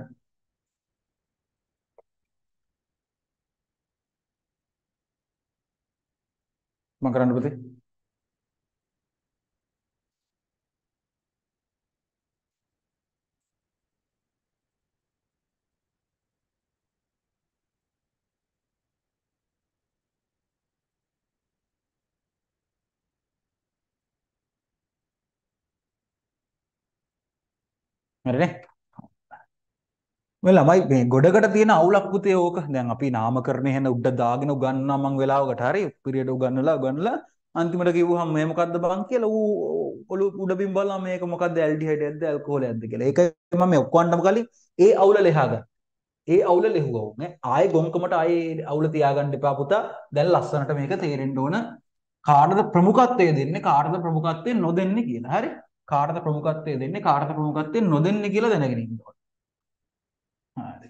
මම කරන්න පුතේ. හරිනේ? මේ ළමයි මේ ගොඩකට තියෙන අවුලක් පුතේ ඕක. දැන් අපි නාමකරණය හැන උඩ දාගෙන උගන්වනවා මං වෙලාවකට හරි පිරියඩ් උගන්වලා උගන්වලා අන්තිමට කිව්වහම මේ මොකද්ද බං කියලා ඌ ඔලු උඩින් බලනවා මේක මොකද්ද ඇල්ඩිහයිඩ්ද ඇල්කොහොලයක්ද කියලා. ඒකයි මම මේ ඔක්කොන්ටම කලින් ඒ අවුල ලියා ගන්න. ඒ අවුල ලිහුවා නේ. ආයේ ගොංකමට ආයේ අවුල තියාගන්න එපා පුතා. දැන් ලස්සනට මේක තේරෙන්න ඕන. කාටද ප්‍රමුඛත්වය දෙන්නේ කාටද ප්‍රමුඛත්වය නොදෙන්නේ කියලා. හරි? කාටද ප්‍රමුඛත්වය දෙන්නේ කාටද ප්‍රමුඛත්වය නොදෙන්නේ කියලා දැනගෙන ඉන්න ඕන. හරි.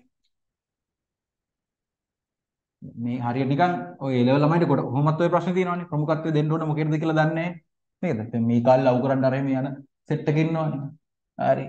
මේ හරියට නිකන් ඔය ඒ ලෙවල් ළමයිට කොට කොහොමත් ඔය ප්‍රශ්නේ තියෙනවානේ ප්‍රමුඛත්වය දෙන්න ඕන මොකේද කියලා දන්නේ නැහැ නේද? දැන් මේ කාලේ ලව් කරන්න අර එහෙම යන සෙට් එකක ඉන්නවනේ. හරි.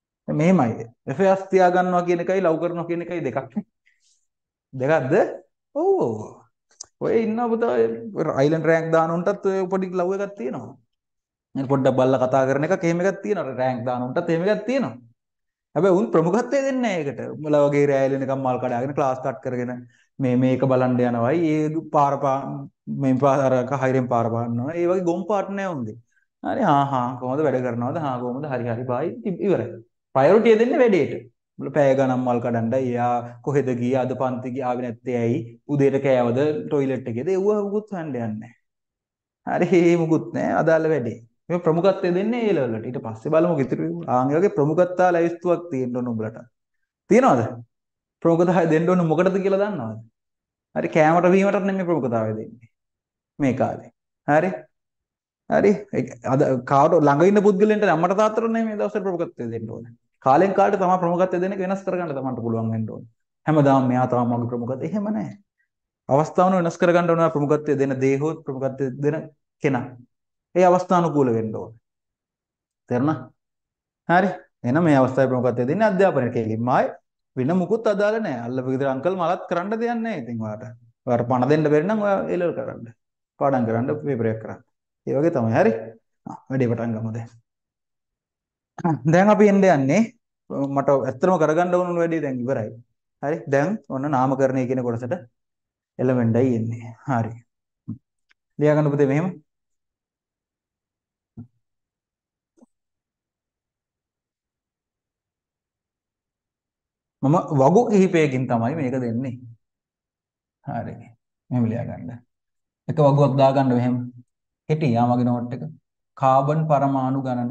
මෙහෙමයි. එෆ් එස් තියා ගන්නවා කියන එකයි ලව් කරනවා කියන එකයි දෙකක් නේ. දෙකක්ද? ඔව්. ඔය ඉන්න පුතා අයිලන්ඩ් රෑන්ක් දාන උන්ටත් ඔය පොඩි ලව් එකක් තියෙනවා. මම පොඩ්ඩක් බල්ලා කතා කරන එකක් එහෙම එකක් තියෙනවා. රෑන්ක් දාන උන්ටත් එහෙම එකක් තියෙනවා. හැබැයි උන් ප්‍රමුඛත්වය දෙන්නේ නැහැ ඒකට. උඹලා වගේ රෑයිල නිකන් මල් කඩාගෙන ක්ලාස් කට් කරගෙන මේ මේක බලන්න යනවායි ඒ පාර පා මේ පාර කහිරෙන් පාර පානවා. ඒ වගේ ගොම් පාට නැහැ උන්ගේ. හරි හා හා කොහොමද වැඩ කරනවද? හා කොහොමද? හරි හරි බයි ඉවරයි. ප්‍රයොරිටිය දෙන්නේ වැඩේට. උඹලා පැය ගණන් මල් කඩන්නයි. එයා කොහෙද ගියේ? අද පන්ති ගියාවේ නැත්තේ ඇයි? උදේට කෑවද? টয়ලට් එකේද? ඒව මුකුත් හොයන්න යන්නේ නැහැ. හරි මුකුත් නැහැ. අදාළ වැඩේ. මේ ප්‍රමුඛත්වය දෙන්නේ ඒ ලෙවල් වලට. ඊට පස්සේ බලමු ඉතිරි ආන් වගේ ප්‍රමුඛත්වය ලැයිස්තුවක් තියෙන්න ඕන උඹලට. තියනවද? ප්‍රමුඛතාවය දෙන්න ඕන මොකටද කියලා දන්නවද? හරි කෑමට බීමටත් නෙමෙයි ප්‍රමුඛතාවය දෙන්නේ. මේ කාලේ. හරි? හරි? අද කාවට ළඟ ඉන්න පුද්ගලයන්ට අම්මට තාත්තට නෙමෙයි මේ දවස්වල ප්‍රමුඛත්වය දෙන්න ඕනේ. කාලෙන් කාලට තමයි ප්‍රමුඛත්වය දෙන එක වෙනස් කරගන්න තමන්ට පුළුවන් වෙන්න ඕනේ. හැමදාම මෙයා තමයි මගේ ප්‍රමුඛත්වය. එහෙම නැහැ. අවස්ථාවන වෙනස් කරගන්න ඕන ප්‍රමුඛත්වය දෙන දේ හෝ ප්‍රමුඛත්වය දෙන කෙනා. ඒ අවස්ථානුකූල වෙන්න ඕනේ. තේරුණා? හරි. එහෙනම් මේ අවස්ථාවේ ප්‍රමුඛත්වය දෙන්නේ අධ්‍යාපනයට කෙලින්ම ආයේ වෙන මුකුත් අදාළ නැහැ. අල්ලපු ගෙදර අංකල් මලත් කරන්න දෙයක් නැහැ ඉතින් ඔයාලට. ඔයාලට පණ දෙන්න බැරි නම් ඔයා එලල් කරන්න. පාඩම් කරන්න පේපර් එකක් කරන්න. ඒ වගේ තමයි. හරි. වැඩේ පටන් ගමු දැන්. දැන් අපි එන්න යන්නේ මට ඇත්තටම කරගන්න ඕන වැඩේ දැන් ඉවරයි. හරි. දැන් ඔන්න නාමකරණය කියන කොටසට එළවෙන්නයි එන්නේ. හරි. ලියා ගන්න පුතේ මෙහෙම. මම වගු කිහිපයකින් තමයි මේක දෙන්නේ. හරි. මෙහෙම ලියා ගන්න. එක වගුවක් දාගන්න මෙහෙම. කෙටි යා මගේ නෝට් එක. කාබන් පරමාණු ගණන.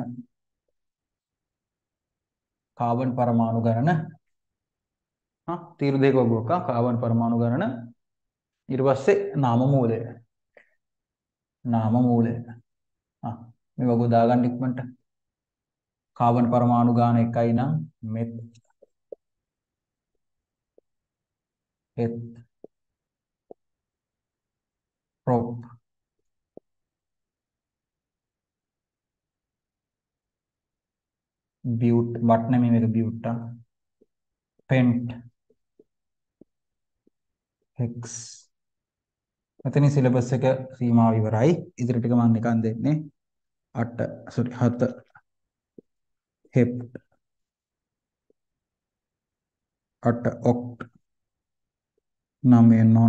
කාබන් පරමාණු ගණන. හා තීරු දෙක වගුවක් ආ කාබන් පරමාණු ගණන. ඊට පස්සේ නාම මූලය. නාම මූලය. හා මේ වගුව දාගන්න ඉක්මනට. කාබන් පරමාණු ගාන එකයි නම් මෙත් හෙත් ප්‍රොප් බියුට් බට් නෙමෙයි මේක බියුට් ආ පෙන්ට් හෙක්ස් මෙතනින් සිලබස් එක සීමාව ඉවරයි ඉදිරි ටික මම නිකන් දෙන්නේ අට සෝරි හත හෙප්ට් අට ඔක්ට් නවය නොන්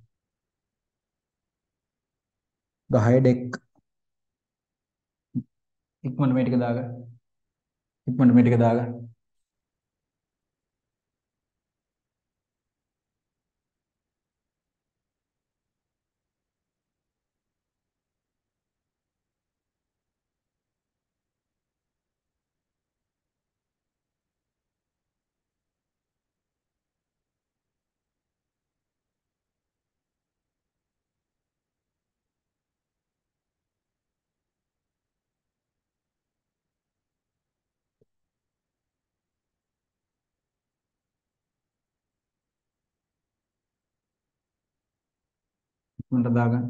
දහය ඩෙක් ඉක්මනට මේ ටික දාගන්න ඉක්මනට මේ ටික දාගන්න ඉක්මනට දාගන්න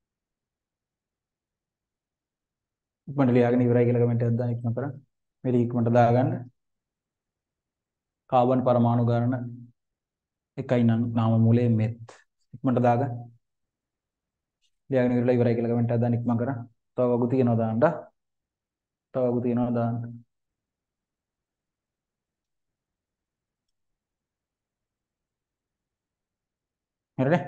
ඉක්මනට ලියාගෙන ඉවරයි කියලා කමෙන්ට් එකක් දාන්න ඉක්මන කරන්න මේක ඉක්මනට දාගන්න කාබන් පරමාණු ගණන එකයි නම් නාම මූලයේ මෙත් ඉක්මනට දාගන්න ලියාගෙන ඉවරයි ඉවරයි කියලා කමෙන්ට් එකක් දාන්න ඉක්මන කරන්න තව වගු තියනවා දාන්න තව වගු තියනවා දාන්න හරිනේ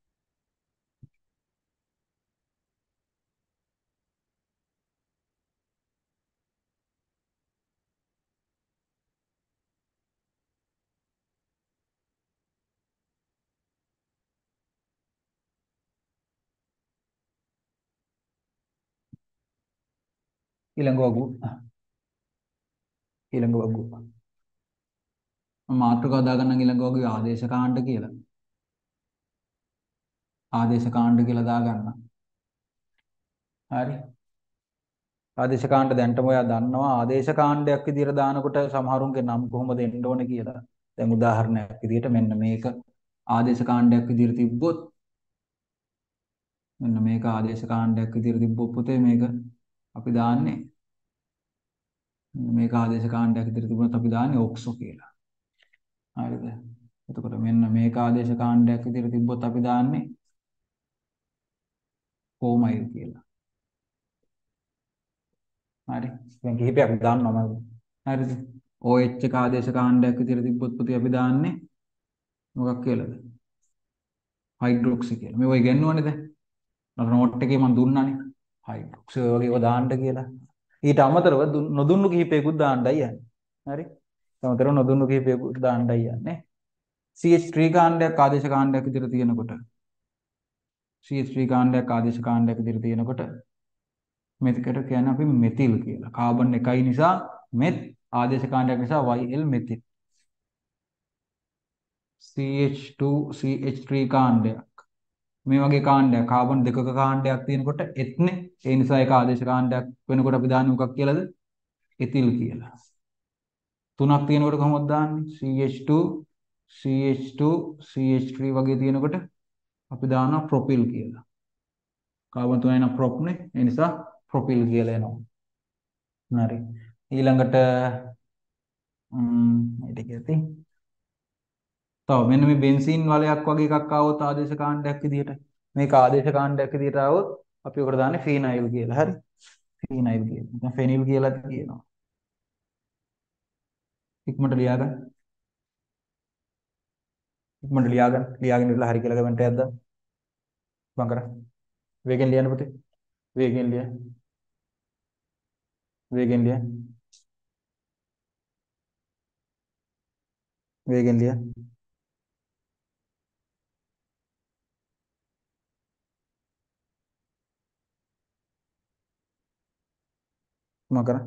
ඊළඟ වගු ඊළඟ වගු මම මාතෘකාව දාගන්නම් ඊළඟ වගුවේ ආදේශ කාණ්ඩ කියලා ආදේශ කාණ්ඩ කියලා දාගන්න හරි ආදේශ කාණ්ඩ දැන්ටම ඔයා දන්නවා ආදේශ කාණ්ඩයක් විදිහට දානකොට සමහරුන්ගේ නම් කොහොමද එන්න ඕනේ කියලා දැන් උදාහරණයක් විදිහට මෙන්න මේක ආදේශ කාණ්ඩයක් විදිහට තිබ්බොත් මෙන්න මේක ආදේශ කාණ්ඩයක් විදිහට තිබ්බොත් පුතේ මේක අපි දාන්නේ මේක ආදේශ කාණ්ඩයක් විදිහට තිබුණොත් අපි දාන්නේ ඔක්සෝ කියලා හරිද එතකොට මෙන්න මේක ආදේශ කාණ්ඩයක් විදිහට තිබ්බොත් අපි දාන්නේ කොමයිල් කියලා. හරි. දැන් කිහිපයක් දාන්නවා මම. හරිද? OH එක ආදේශ කාණ්ඩයක් විදිහට තිබ්බොත් පුතේ අපි දාන්නේ මොකක් කියලාද? හයිඩ්‍රොක්සි කියලා. මේ ඔය ඉගෙනුවනේ දැන්. අර නෝට් එකේ මම දුන්නානේ. හයිඩ්‍රොක්සි වගේ ඒවා දාන්න කියලා. ඊට අමතරව නොදුන්නු කිහිපයකුත් දාන්නයි යන්නේ. හරි? අමතරව නොදුන්නු කිහිපයකුත් දාන්නයි යන්නේ. C H three කාණ්ඩයක් ආදේශ කාණ්ඩයක් විදිහට තියෙනකොට C H three කාණ්ඩයක් ආදේශ කාණ්ඩයක් විදිහට තියෙනකොට මේකට කියන්නේ අපි මෙතිල් කියලා. කාබන් එකයි නිසා මෙත් ආදේශ කාණ්ඩයක් නිසා Y L methyl. C H two C H three කාණ්ඩයක්. මේ වගේ කාණ්ඩයක් කාබන් දෙකක කාණ්ඩයක් තියෙනකොට එත්නේ. ඒ නිසා ඒක ආදේශ කාණ්ඩයක් වෙනකොට අපි දාන්නේ මොකක් කියලාද? එතිල් කියලා. තුනක් තියෙනකොට කොහොමද දාන්නේ? C H two C H two C H three වගේ තියෙනකොට අපි දානවා ප්‍රොපිල් කියලා. කාබන් තුනයි නම් ප්‍රොප්නේ. ඒ නිසා ප්‍රොපිල් කියලා එනවා. හරි. ඊළඟට ම්ම් ඊට කියති. තව මෙන්න මේ බෙන්සීන් වලයක් වගේ එකක් ආවොත් ආදේශ කාණ්ඩයක් විදිහට මේක ආදේශ කාණ්ඩයක් විදිහට ආවොත් අපි උකට දාන්නේ ෆීනයිල් කියලා. හරි. ෆීනයිල් කියලා. දැන් ෆෙනිල් කියලාත් කියනවා. ඉක්මනට ලියාගන්න. ඉක්මනට ලියාගන්න. ලියාගෙන ඉඳලා හරි කියලා කමෙන්ට් එකක් දාන්න. බං කරා. වේගෙන් ලියන්න පුතේ. වේගෙන් ලිය. වේගෙන් ලිය. වේගෙන් ලිය. මම කරා.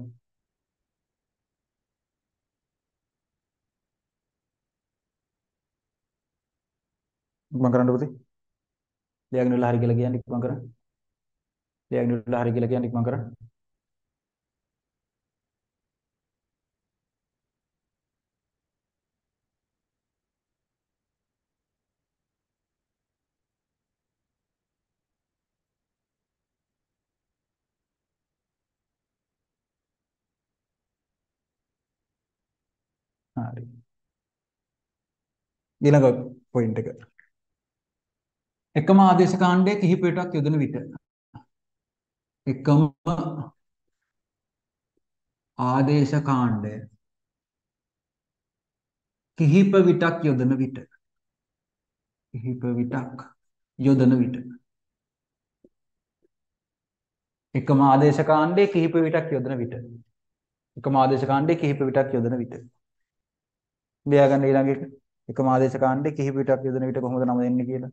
ඉක්මන් කරන්න පුතේ. ලියාගෙන ඉඳලා හරි කියලා කියන්නේ ඉක්මන් කරා. ලියාගෙන ඉඳලා හරි කියලා කියන්නේ ඉක්මන් කරා. හරි. ඊළඟ පොයින්ට් එක. එකම ආදේශ කාණ්ඩයේ කිහිපයටක් යොදන විට එකම ආදේශ කාණ්ඩය කිහිප විටක් යොදන විට කිහිප විටක් යොදන විට එකම ආදේශ කාණ්ඩයේ කිහිප විටක් යොදන විට එකම ආදේශ කාණ්ඩයේ කිහිප විටක් යොදන විට ලියාගන්න ඊළඟ එක එකම ආදේශ කාණ්ඩයේ කිහිප විටක් යොදන විට කොහොමද නම දෙන්නේ කියලා.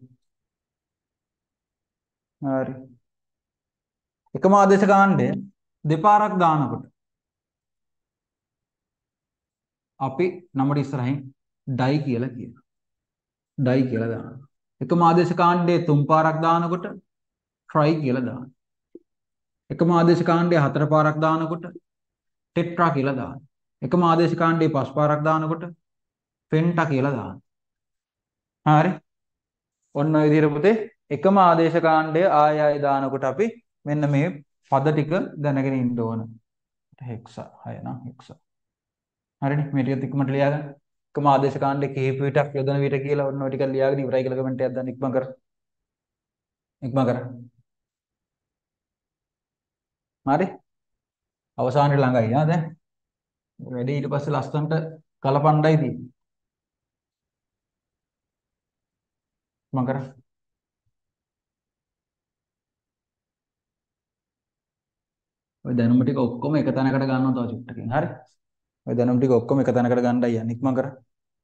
හරි. එකම ආදේශ කාණ්ඩය දෙපාරක් දානකොට අපි නමට ඉස්සරහින් ඩයි කියලා කියනවා. ඩයි කියලා දානවා. එකම ආදේශ කාණ්ඩයේ තුන් පාරක් දානකොට ට්‍රයි කියලා දානවා. එකම ආදේශ කාණ්ඩයේ හතර පාරක් දානකොට ටෙට්‍රා කියලා දානවා. එකම ආදේශ කාණ්ඩයේ පස් පාරක් දානකොට පෙන්ටා කියලා දානවා. හරි. ඔන්න ඔය විදිහට පුතේ එකම ආදේශ කාණ්ඩය ආය ආය දානකොට අපි මෙන්න මේ පද ටික දැනගෙන ඉන්න ඕන. හෙක්සා හය නම් හෙක්සා. හරිනේ මේ ටික ඉක්මනට ලියාගන්න. එකම ආදේශ කාණ්ඩයේ කිහිප විටක් යොදන විට කියලා ඔන්න ඔය ටික ලියාගෙන ඉවරයි කියලා කමෙන්ට් එකක් දාන්න ඉක්මන් කර. ඉක්මන් කර. හරි. අවසානයේ ළඟයි නා දැන්. වැඩි ඊට පස්සේ ලස්සනට කලපණ්ඩයි තියෙන්නේ. ඉක්මන් කර. ඔය දැනුම ටික ඔක්කොම එක තැනකට ගන්නවා තව චුට්ටකින්. හරි. ඔය දැනුම් ටික ඔක්කොම එක තැනකට ගන්නයි යන්නේ. ඉක්මන් කර.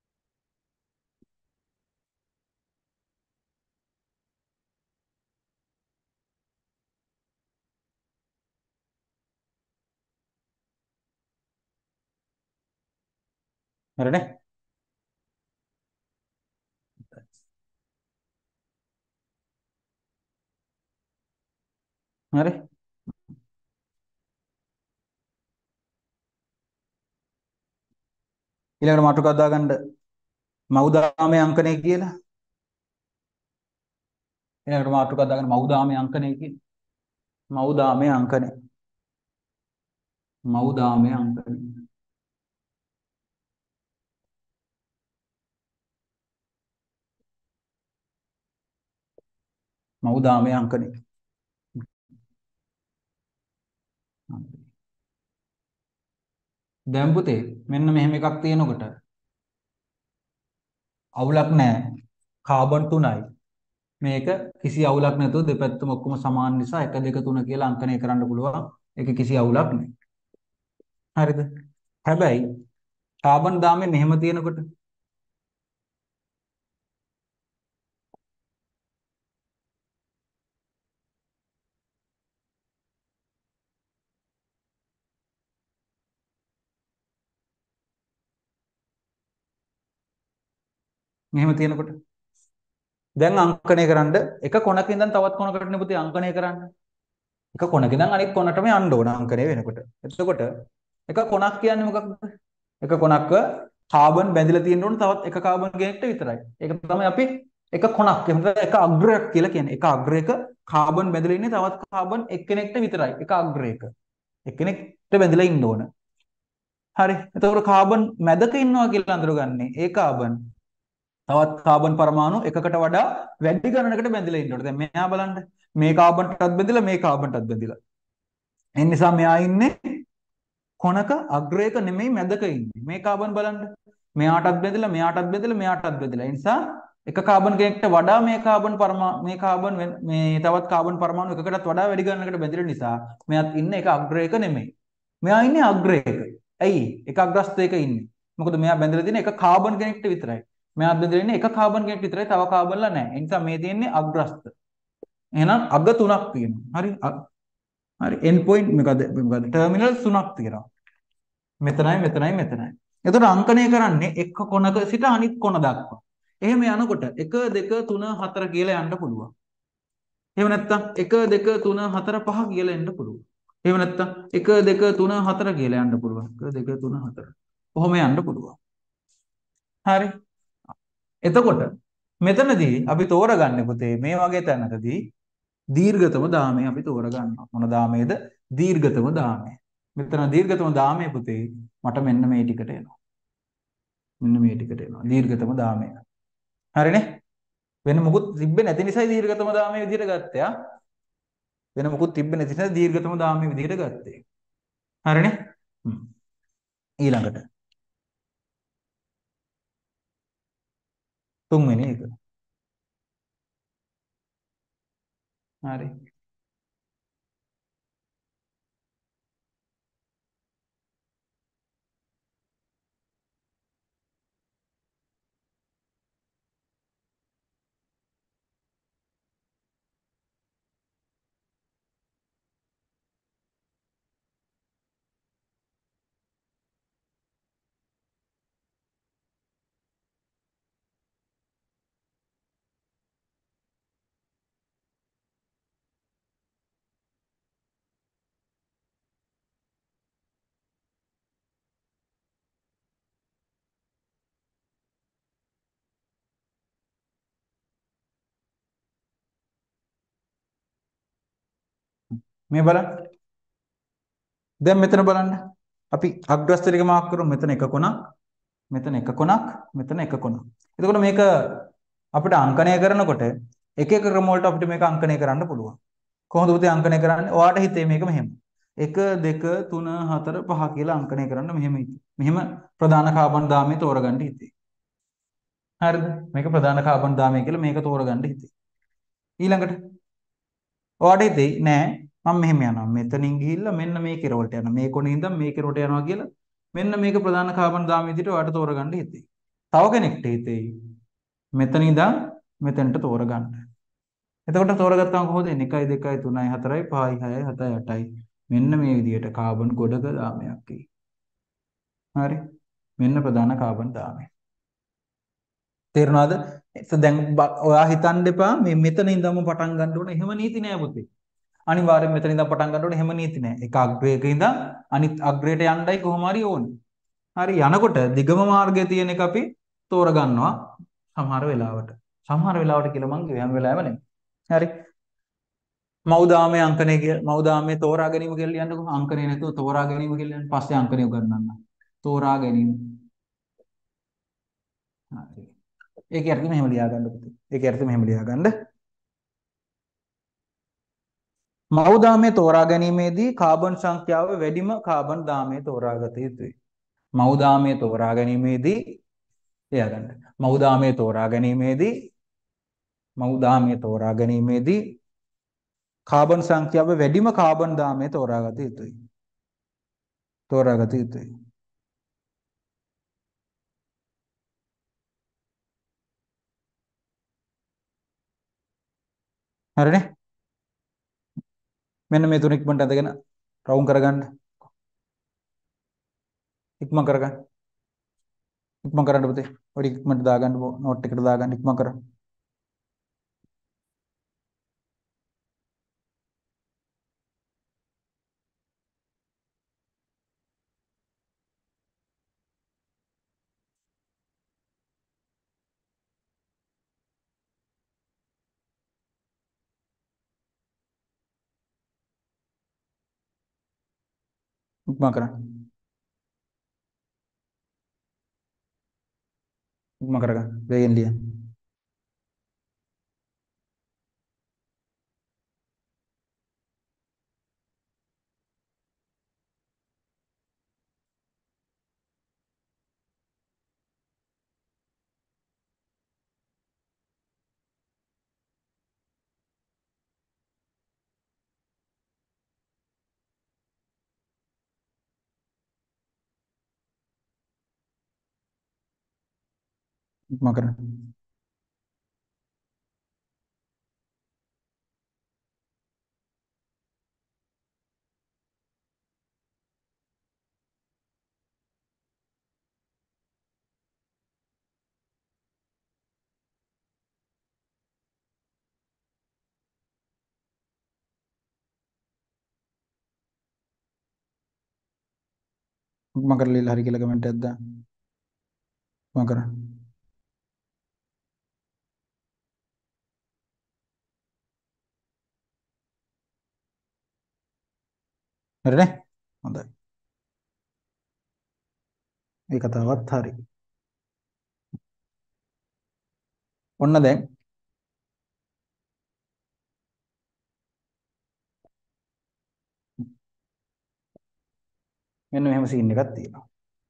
හරිනේ. හරි. ඊළඟට මාතෘකාවක් දාගන්න මව්දාමේ අංකණය කියලා. ඊළඟට මාතෘකාවක් දාගන්න මව්දාමේ අංකණය කියලා. මව්දාමේ අංකණය. මව්දාමේ අංකණය. මව් දාමේ අංකනේ. දැන් පුතේ මෙන්න මෙහෙම එකක් තියෙනකොට අවුලක් නැහැ. කාබන් තුනයි. මේක කිසි අවුලක් නැතුව දෙපැත්තම ඔක්කොම සමාන නිසා එක දෙක තුන කියලා අංකණය කරන්න පුළුවන්. ඒක කිසි අවුලක් නැහැ. හරිද? හැබැයි කාබන් දාමේ මෙහෙම තියෙනකොට මෙහෙම තියෙනකොට දැන් අංකණය කරන්න එක කොනක ඉඳන් තවත් කොනකට නෙපුතේ අංකණය කරන්න. එක කොනක ඉඳන් අනිත් කොනටම යන්න ඕන අංකණය වෙනකොට. එතකොට එක කොනක් කියන්නේ මොකක්ද? එක කොනක්ව කාබන් බැඳිලා තියෙන්න ඕන තවත් එක කාබන් කෙනෙක්ට විතරයි. ඒක තමයි අපි එක කොනක් එහෙම නැත්නම් එක අග්‍රයක් කියලා කියන්නේ. එක අග්‍රයක කාබන් බැඳිලා ඉන්නේ තවත් කාබන් එක්කෙනෙක්ට විතරයි. එක අග්‍රයක. එක්කෙනෙක්ට බැඳිලා ඉන්න ඕන. හරි. එතකොට කාබන් මැදක ඉන්නවා කියලා අඳුරගන්නේ. ඒ කාබන් තවත් කාබන් පරමාණු එකකට වඩා වැඩි ගණනකට බැඳිලා ඉන්න ඕනේ. දැන් මෙයා බලන්න. මේ කාබන්ටත් බැඳිලා මේ කාබන්ටත් බැඳිලා. ඒ නිසා මෙයා ඉන්නේ කොනක අග්‍රයක නෙමෙයි මැදක ඉන්නේ. මේ කාබන් බලන්න. මෙයාටත් බෙදලා මෙයාටත් බෙදලා මෙයාටත් බෙදලා. ඒ නිසා එක කාබන් කෙනෙක්ට වඩා මේ කාබන් පරමා මේ කාබන් මේ තවත් කාබන් පරමාණු එකකටත් වඩා වැඩි ගණනකට බෙදෙන නිසා මෙයාත් ඉන්නේ එක අග්‍රයක නෙමෙයි. මෙයා ඉන්නේ අග්‍රයක. ඇයි? එක අග්‍රස්තයක ඉන්නේ. මොකද මෙයා බැඳලා තියෙන එක කාබන් කෙනෙක්ට විතරයි. මෙයාත් බෙදලා ඉන්නේ එක කාබන් කෙනෙක්ට විතරයි. තව කාබන්ලා නැහැ. ඒ නිසා මේ තියෙන්නේ අග්‍රස්ත. එහෙනම් අග තුනක් තියෙනවා. හරි? හරි end point මොකද මොකද ටර්මිනල් තුනක් තියෙනවා. මෙතනයි මෙතනයි මෙතනයි. එතකොට අංකණය කරන්නේ එක කොනක සිට අනිත් කොන දක්වා. එහෙම යනකොට එක දෙක තුන හතර කියලා යන්න පුළුවන්. එහෙම නැත්නම් එක දෙක තුන හතර පහ කියලා එන්න පුළුවන්. එහෙම නැත්නම් එක දෙක තුන හතර කියලා යන්න පුළුවන්. එක දෙක තුන හතර. කොහොම යන්න පුළුවන්. හරි. එතකොට මෙතනදී අපි තෝරගන්නේ පුතේ මේ වගේ තැනකදී දීර්ඝතම දාමය අපි තෝරගන්නවා. මොන දාමයේද? දීර්ඝතම දාමය. මෙතන දීර්ඝතම දාමය පුතේ මට මෙන්න මේ ටිකට එනවා. මෙන්න මේ ටිකට එනවා. දීර්ඝතම දාමය. හරිනේ? වෙන මොකුත් තිබ්බේ නැති නිසායි දීර්ඝතම දාමය විදිහට ගත්තේ ආ. වෙන මොකුත් තිබ්බේ නැති නිසා දීර්ඝතම දාමය විදිහට ගත්තේ. හරිනේ? හ්ම්. ඊළඟට තුන්වෙනි එක. හරි. මේ බලන්න. දැන් මෙතන බලන්න. අපි අග්‍රස්තරික මාක් කරමු. මෙතන එක කොනක්, මෙතන එක කොනක්, මෙතන එක කොනක්. එතකොට මේක අපිට අංකණය කරනකොට එක එක ක්‍රම වලට අපිට මේක අංකණය කරන්න පුළුවන්. කොහොමද පුතේ අංකණය කරන්නේ? ඔයාට හිතේ මේක මෙහෙම. එක දෙක තුන හතර පහ කියලා අංකණය කරන්න මෙහෙම හිතේ. මෙහෙම ප්‍රධාන කාබන් දාමය තෝරගන්න හිතේ. හරිද? මේක ප්‍රධාන කාබන් දාමය කියලා මේක තෝරගන්න හිතේ. ඊළඟට ඔයාට හිතේ නෑ මම මෙහෙම යනවා. මෙතනින් ගිහිල්ලා මෙන්න මේ කෙරවලට යනවා. මේ කොනේ ඉඳන් මේ කෙරවට යනවා කියලා මෙන්න මේක ප්‍රධාන කාබන් දාමය විදිහට ඔයාට තෝරගන්න හිතේ. තව කෙනෙක්ට හිතේ මෙතන ඉඳන් මෙතනට තෝරගන්න. එතකොට තෝරගත්තාම කොහොමද එන්නේ? එකයි දෙකයි තුනයි හතරයි පහයි හයයි හතයි අටයි. මෙන්න මේ විදිහට කාබන් ගොඩක දාමයක් එයි. හරි. මෙන්න ප්‍රධාන කාබන් දාමය. තේරුණාද? දැන් ඔයා හිතන්න එපා මේ මෙතන ඉඳන්ම පටන් ගන්න ඕනේ. එහෙම නීති නෑ පුතේ. අනිවාර්යෙන් මෙතන ඉඳන් පටන් ගන්න ඕනේ. එහෙම නීති නෑ. එක අග්‍රයක ඉඳන් අනිත් අග්‍රයට යන්නයි කොහොම හරි ඕනේ. හරි යනකොට දිගම මාර්ගයේ තියෙන එක අපි තෝරගන්නවා සමහර වෙලාවට. සමහර වෙලාවට කියලා මං කිව්වේ හැම වෙලාවෙම නෙමෙයි. හරි. මෞදාමයේ අංකණය කිය මෞදාමයේ තෝරා ගැනීම කියලා ලියන්නකො. අංකණය නැතුව තෝරා ගැනීම කියලා ලියන්න. පස්සේ අංකණය උගන්වන්න. තෝරා ගැනීම. හරි. ඒකේ අර්ථය මෙහෙම ලියා ගන්න පුතේ. ඒකේ අර්ථය මෙහෙම ලියා ගන්න. මව් දාමේ තෝරා ගැනීමේදී කාබන් සංඛ්‍යාව වැඩිම කාබන් දාමේ තෝරාගත යුතුයි. මව් දාමේ තෝරා ගැනීමේදී එයාගන්න. මව් දාමේ තෝරා ගැනීමේදී මව් දාමේ තෝරා ගැනීමේදී කාබන් සංඛ්‍යාව වැඩිම කාබන් දාමේ තෝරාගත යුතුයි. තෝරාගත යුතුයි. හරිනේ? මෙන්න මේ තුන ඉක්මනට අදගෙන රවුම් කරගන්න. ඉක්මන් කරගන්න. ඉක්මන් කරන්න පුතේ. ඔය ඉක්මනට දාගන්න නෝට් එකට දාගන්න ඉක්මන් කරන්න. ඉක්මන් කරන්න. ඉක්මන් කරගන්න. වේගෙන් ලියන්න. ඉක්මන් කරන්න. ඉක්මන් කරලා ලියලා හරි කියලා කමෙන්ට් එකක් දාන්න. ඉක්මන් කරන්න. හරිනේ? හොඳයි. මේ කතාවත් හරි. ඔන්න දැන් මෙන්න මෙහෙම සීන් එකක් තියෙනවා.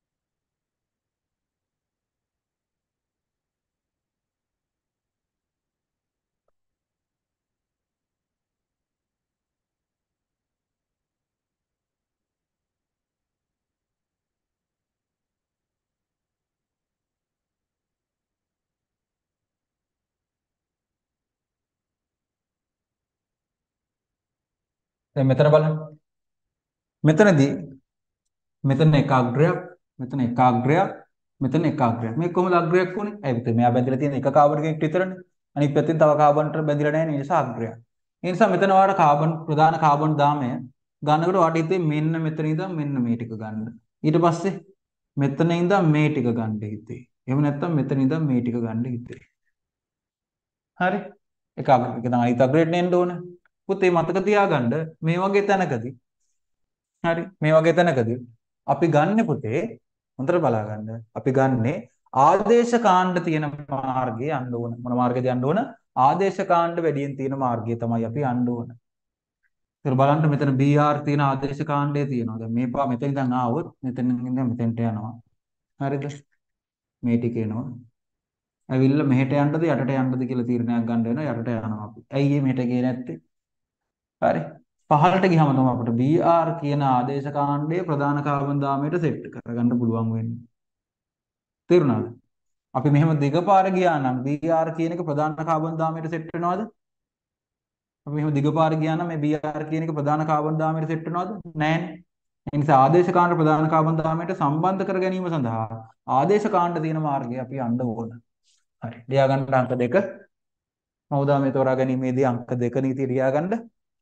දැන් මෙතන බලන්න. මෙතනදී මෙතන එක අග්‍රයක්, මෙතන එක අග්‍රයක්, මෙතන එක අග්‍රයක්. මේ කොහොමද අග්‍රයක් වුනේ? ඇයි පුතේ මෙයා බැඳලා තියෙන එක කාබන් එකක් විතරනේ. අනිත් පැත්තෙන් තව කාබන්ට බැඳලා නැහැ නේ. ඒ නිසා අග්‍රයක්. ඒ නිසා මෙතන ඔයාලට කාබන් ප්‍රධාන කාබන් දාමය ගන්නකොට ඔයාලට හිතේ මෙන්න මෙතන ඉඳන් මෙන්න මේ ටික ගන්න. ඊට පස්සේ මෙතන ඉඳන් මේ ටික ගන්න හිතේ. එහෙම නැත්නම් මෙතන ඉඳන් මේ ටික ගන්න හිතේ. හරි? එක අග්‍රයක් තමයි අනිත් අග්‍රයට එන්න ඕන. පුතේ මතක තියාගන්න මේ වගේ තැනකදී හරි මේ වගේ තැනකදී අපි ගන්න පුතේ හොඳට බලා ගන්න. අපි ගන්නේ ආදේශ කාණ්ඩ තියෙන මාර්ගයේ යන්න ඕන. මොන මාර්ගයද යන්න ඕන? ආදේශ කාණ්ඩ වැඩියෙන් තියෙන මාර්ගය තමයි අපි යන්න ඕන. ඒක බලන්න මෙතන බී ආර් තියෙන ආදේශ කාණ්ඩය තියෙනවා. දැන් මේ පා මෙතන ඉඳන් ආවොත් මෙතනින් ඉඳන් මෙතෙන්ට යනවා. හරිද? මේ ටික එනවා. ඇවිල්ලා මෙහෙට යන්නද යටට යන්නද කියලා තීරණයක් ගන්න වෙනවා. යටට යනවා අපි. ඇයි මේ මෙහෙට ගියේ නැත්තේ? හරි. පහළට ගියම තමයි අපිට බී ආර් කියන ආදේශ කාණ්ඩයේ ප්‍රධාන කාබන් දාමයට සෙට් කරගන්න පුළුවන් වෙන්නේ. තේරුණාද? අපි මෙහෙම දිගපාර ගියා නම් බී ආර් කියන එක ප්‍රධාන කාබන් දාමයට සෙට් වෙනවද? අපි මෙහෙම දිගපාර ගියා නම් මේ බී ආර් කියන එක ප්‍රධාන කාබන් දාමයට සෙට් වෙනවද? නැහැනේ. ඒ නිසා ආදේශ කාණ්ඩ ප්‍රධාන කාබන් දාමයට සම්බන්ධ කර ගැනීම සඳහා ආදේශ කාණ්ඩ තියෙන මාර්ගය අපි යන්න ඕන. හරි. ලියා ගන්න අංක දෙක. මව් දාමයේ තෝරා ගැනීමේදී අංක දෙක නීතිය ලියා ගන්න.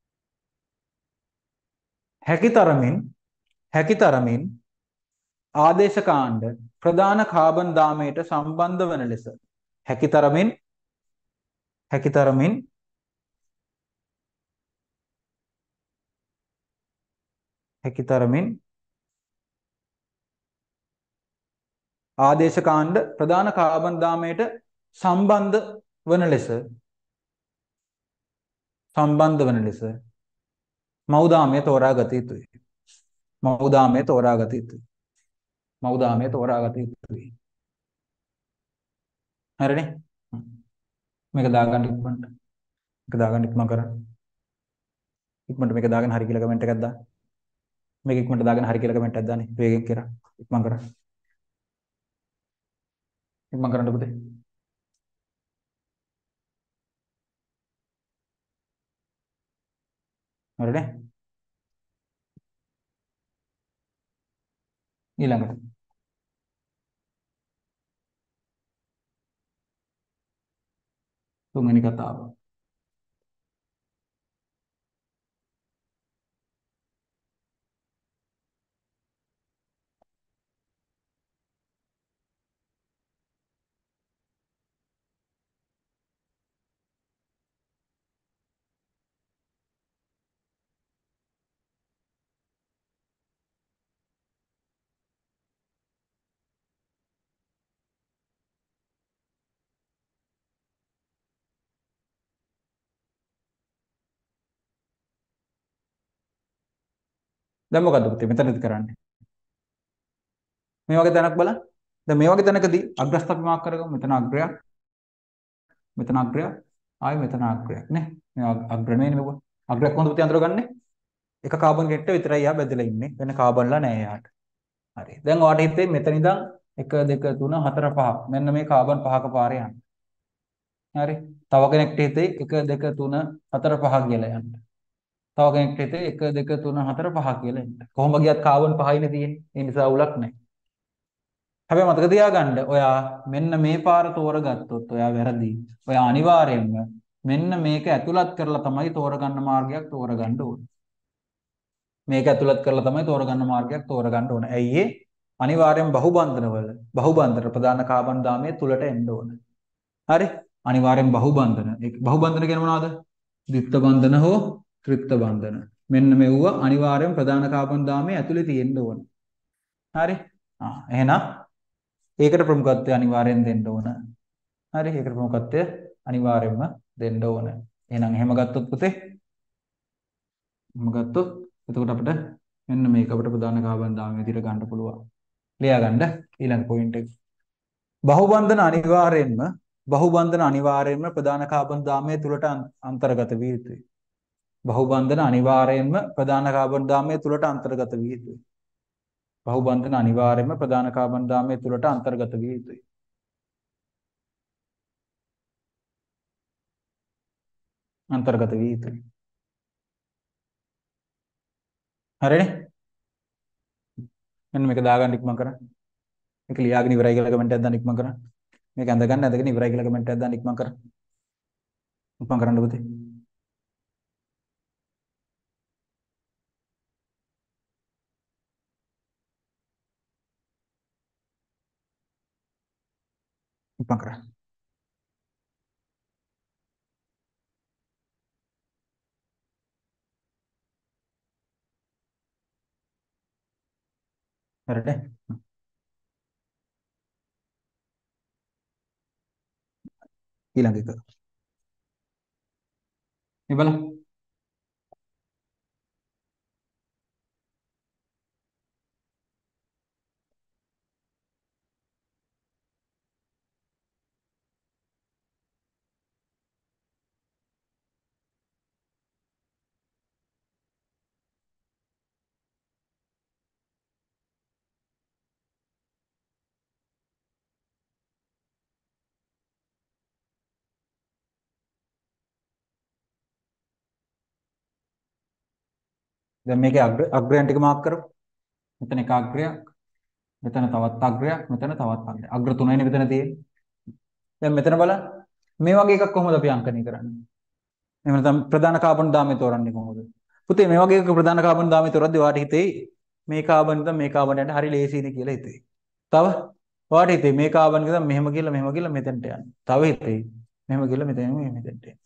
හැකිතරමින් හැකිතරමින් ආදේශ කාණ්ඩ ප්‍රධාන කාබන් දාමයට සම්බන්ධ වන ලෙස හැකිතරමින් හැකිතරමින් හැකිතරමින් ආදේශ කාණ්ඩ ප්‍රධාන කාබන් දාමයට සම්බන්ධ වන ලෙස සම්බන්ධ වන ලෙස මව්දාමයේ තෝරාගත යුතුයි. මව්දාමයේ තෝරාගත යුතුයි. මව්දාමයේ තෝරාගත යුතුයි. හරිනේ? හ්ම්. මේක දාගන්න ඉක්මනට. මේක දාගන්න ඉක්මන කරන්න. ඉක්මනට මේක දාගෙන හරි කියලා කමෙන්ට් එකක් දාන්න. මේක ඉක්මනට දාගෙන හරි කියලා කමෙන්ට් එකක් දාන්න. වේගෙන් කරා. ඉක්මන් කරා. ඉක්මන් කරන්න පුතේ. හරිනේ? ඊළඟට තුන්වෙනි කතාව. දැන් මොකද්ද පුතේ මෙතනදි කරන්නේ? මේ වගේ තැනක් බලන්න. දැන් මේ වගේ තැනකදී අග්‍රස්ථ අපි මාක් කරගමු. මෙතන අග්‍රයක්, මෙතන අග්‍රයක්, ආයි මෙතන අග්‍රයක් නේ. මේ අග්‍ර නෙවෙයි මේක. අග්‍රයක් කොහොමද පුතේ අඳුරගන්නේ? එක කාබන් ගෙට්ට විතරයි යා බෙදලා ඉන්නේ. වෙන කාබන්ලා නැහැ යාට. හරි. දැන් ඔයාලට හිතේ මෙතන ඉඳන් එක දෙක තුන හතර පහ. මෙන්න මේ කාබන් පහක පාරේ යන්න. හරි. තව කෙනෙක්ට හිතේ එක දෙක තුන හතර පහ කියලා යන්න. තව කෙනෙක්ට හිතේ එක දෙක තුන හතර පහ කියලා එන්න. කොහොම ගියත් කාබන් පහයිනේ තියෙන්නේ. ඒ නිසා උලක් නැහැ. හැබැයි මතක තියාගන්න ඔයා මෙන්න මේ පාර තෝරගත්තොත් ඔයා වැරදි. ඔයා අනිවාර්යයෙන්ම මෙන්න මේක ඇතුළත් කරලා තමයි තෝරගන්න මාර්ගයක් තෝරගන්න ඕනේ. මේක ඇතුළත් කරලා තමයි තෝරගන්න මාර්ගයක් තෝරගන්න ඕනේ. ඇයි ඒ? අනිවාර්යෙන් බහුබන්ධනවල බහුබන්ධන ප්‍රධාන කාබන් දාමයේ තුලට එන්න ඕනේ. හරි? අනිවාර්යෙන් බහුබන්ධන. ඒ බහුබන්ධන කියන්නේ මොනවද? ද්විත්ව බන්ධන හෝ ත්‍රිත්ව බන්ධන. මෙන්න මෙවුව අනිවාර්යෙන් ප්‍රධාන කාබන් දාමයේ ඇතුලේ තියෙන්න ඕනේ. හරි? ආ එහෙනම් ඒකට ප්‍රමුඛත්වය අනිවාර්යෙන් දෙන්න ඕන. හරි ඒකට ප්‍රමුඛත්වය අනිවාර්යෙන්ම දෙන්න ඕන. එහෙනම් එහෙම ගත්තොත් පුතේ එහෙම ගත්තොත් එතකොට අපිට මෙන්න මේක අපිට ප්‍රධාන කාබන් දාමයේ විදිහට ගන්න පුළුවන්. ලියා ගන්න ඊළඟ පොයින්ට් එක. බහුබන්ධන අනිවාර්යෙන්ම බහුබන්ධන අනිවාර්යෙන්ම ප්‍රධාන කාබන් දාමයේ තුලට අන්තර්ගත විය යුතුයි. බහුබන්ධන අනිවාර්යෙන්ම ප්‍රධාන කාබන් දාමයේ තුලට අන්තර්ගත විය යුතුයි. බහුබන්ධන අනිවාර්යයෙන්ම ප්‍රධාන කාබන් දාමයේ තුලට අන්තර්ගත විය යුතුයි. අන්තර්ගත විය යුතුයි. හරිනේ? මෙන්න මේක දාගන්න ඉක්මන් කරන්න. මේක ලියාගෙන ඉවරයි කියලා කමෙන්ට් එකක් දාන්න ඉක්මන් කරන්න. මේක ඇඳ ගන්න ඇඳගෙන ඉවරයි කියලා කමෙන්ට් එකක් දාන්න ඉක්මන් කරන්න. ඉක්මන් කරන්න පුතේ. ඉක්මන් කරන්න. හරිනේ? ඊළඟ එක. මේ බලන්න. දැන් මේකේ අග්‍ර අග්‍රයන් ටික මාක් කරමු. මෙතන එක අග්‍රයක්, මෙතන තවත් අග්‍රයක්, මෙතන තවත් අග්‍රයක්. අග්‍ර තුනයිනේ මෙතන තියෙන්නේ. දැන් මෙතන බලන්න. මේ වගේ එකක් කොහොමද අපි අංකණය කරන්නේ? එහෙම නැත්නම් ප්‍රධාන කාබන් දාමය තෝරන්නේ කොහොමද? පුතේ මේ වගේ එක ප්‍රධාන කාබන් දාමය තෝරද්දී ඔයාට හිතේ මේ කාබන් ඉඳන් මේ කාබන් යන හරි ලේසියිනේ කියලා හිතේ. තව ඔයාට හිතේ මේ කාබන් ඉඳන් මෙහෙම කියලා මෙහෙම කියලා මෙතෙන්ට යන්න. තව හිතේ මෙහෙම කියලා මෙතෙන් මෙතෙන්ට එන්න.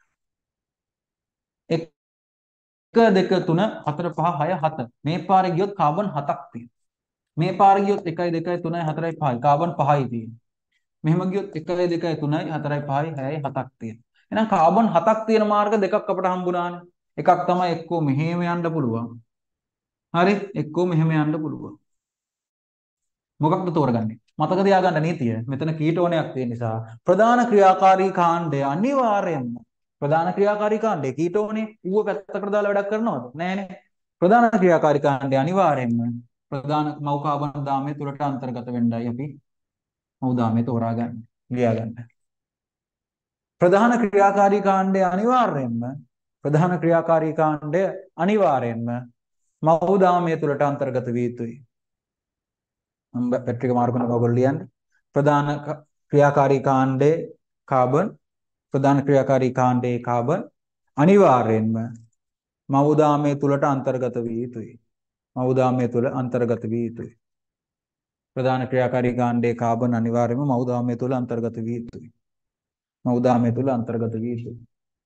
එක දෙක තුන හතර පහ හය හත. මේ පාරේ ගියොත් කාබන් හතක් තියෙනවා. මේ පාරේ ගියොත් එකයි දෙකයි තුනයි හතරයි පහයි. කාබන් පහයි තියෙනවා. මෙහෙම ගියොත් එකයි දෙකයි තුනයි හතරයි පහයි හයයි හතක් තියෙනවා. එහෙනම් කාබන් හතක් තියෙන මාර්ග දෙකක් අපිට හම්බුණානේ. එකක් තමයි එක්කෝ මෙහෙම යන්න පුළුවන්. හරි එක්කෝ මෙහෙම යන්න පුළුවන්. මොකක්ද තෝරගන්නේ? මතක තියාගන්න නීතිය. මෙතන කීටෝනයක් තියෙන නිසා ප්‍රධාන ක්‍රියාකාරී කාණ්ඩය අනිවාර්යයෙන්ම ප්‍රධාන ක්‍රියාකාරී කාණ්ඩය කීටෝනේ ඌව පැත්තකට දාලා වැඩක් කරනවද? නෑනේ. ප්‍රධාන ක්‍රියාකාරී කාණ්ඩය අනිවාර්යයෙන්ම ප්‍රධාන මව් කාබන් දාමය තුලට අන්තර්ගත වෙන්නයි අපි මව් දාමය තෝරාගන්න. ලියාගන්න. ප්‍රධාන ක්‍රියාකාරී කාණ්ඩය අනිවාර්යයෙන්ම ප්‍රධාන ක්‍රියාකාරී කාණ්ඩය අනිවාර්යයෙන්ම මව් දාමය තුලට අන්තර්ගත විය යුතුයි. මම පැට්‍රික මාර්ගන ඔයගොල්ලෝ ලියන්නේ. ප්‍රධාන ක්‍රියාකාරී කාණ්ඩයේ කාබන් ප්‍රධාන ක්‍රියාකාරී කාණ්ඩයේ කාබන් අනිවාර්යයෙන්ම මව් දාමය තුලට අන්තර්ගත විය යුතුයි. මව් දාමය තුල අන්තර්ගත විය යුතුයි. ප්‍රධාන ක්‍රියාකාරී කාණ්ඩයේ කාබන් අනිවාර්යයෙන්ම මව් දාමය තුල අන්තර්ගත විය යුතුයි. මව් දාමය තුල අන්තර්ගත විය යුතුයි.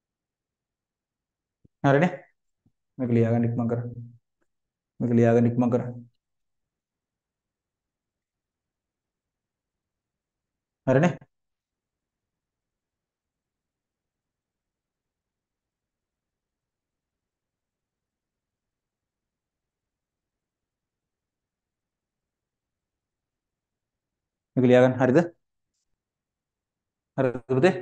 හරිනේ? මේක ලියාගන්න ඉක්මන් කර. මේක ලියාගන්න ඉක්මන් කර. හරිනේ? මේක ලියාගන්න හරිද? හරිද පුතේ?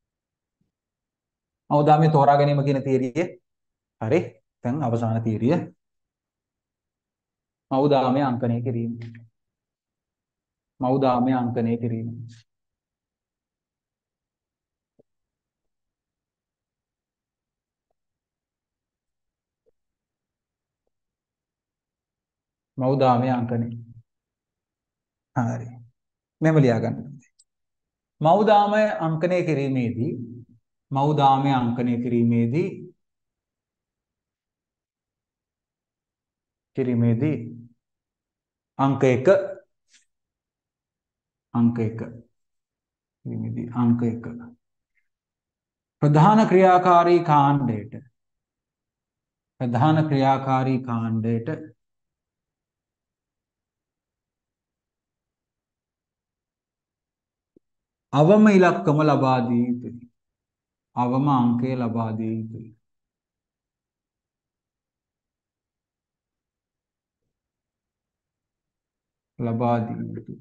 මව් දාමය තෝරා ගැනීම කියන තියරිය. හරි. දැන් අවසාන තියරිය. මව් දාමය අංකණය කිරීම. මව් දාමය අංකණය කිරීම. මව් දාමය අංකණය. හරි. මෙහෙම ලියාගන්න. මව් දාමය අංකණය කිරීමේදී මව් දාමය අංකණය කිරීමේදී කිරීමේදී අංක එක අංක එක කිරීමේදී අංක එක ප්‍රධාන ක්‍රියාකාරී කාණ්ඩයට ප්‍රධාන ක්‍රියාකාරී කාණ්ඩයට අවම ඉලක්කම ලබා දිය යුතුයි. අවම අංකය ලබා දිය යුතුයි. ලබා දිය යුතුයි.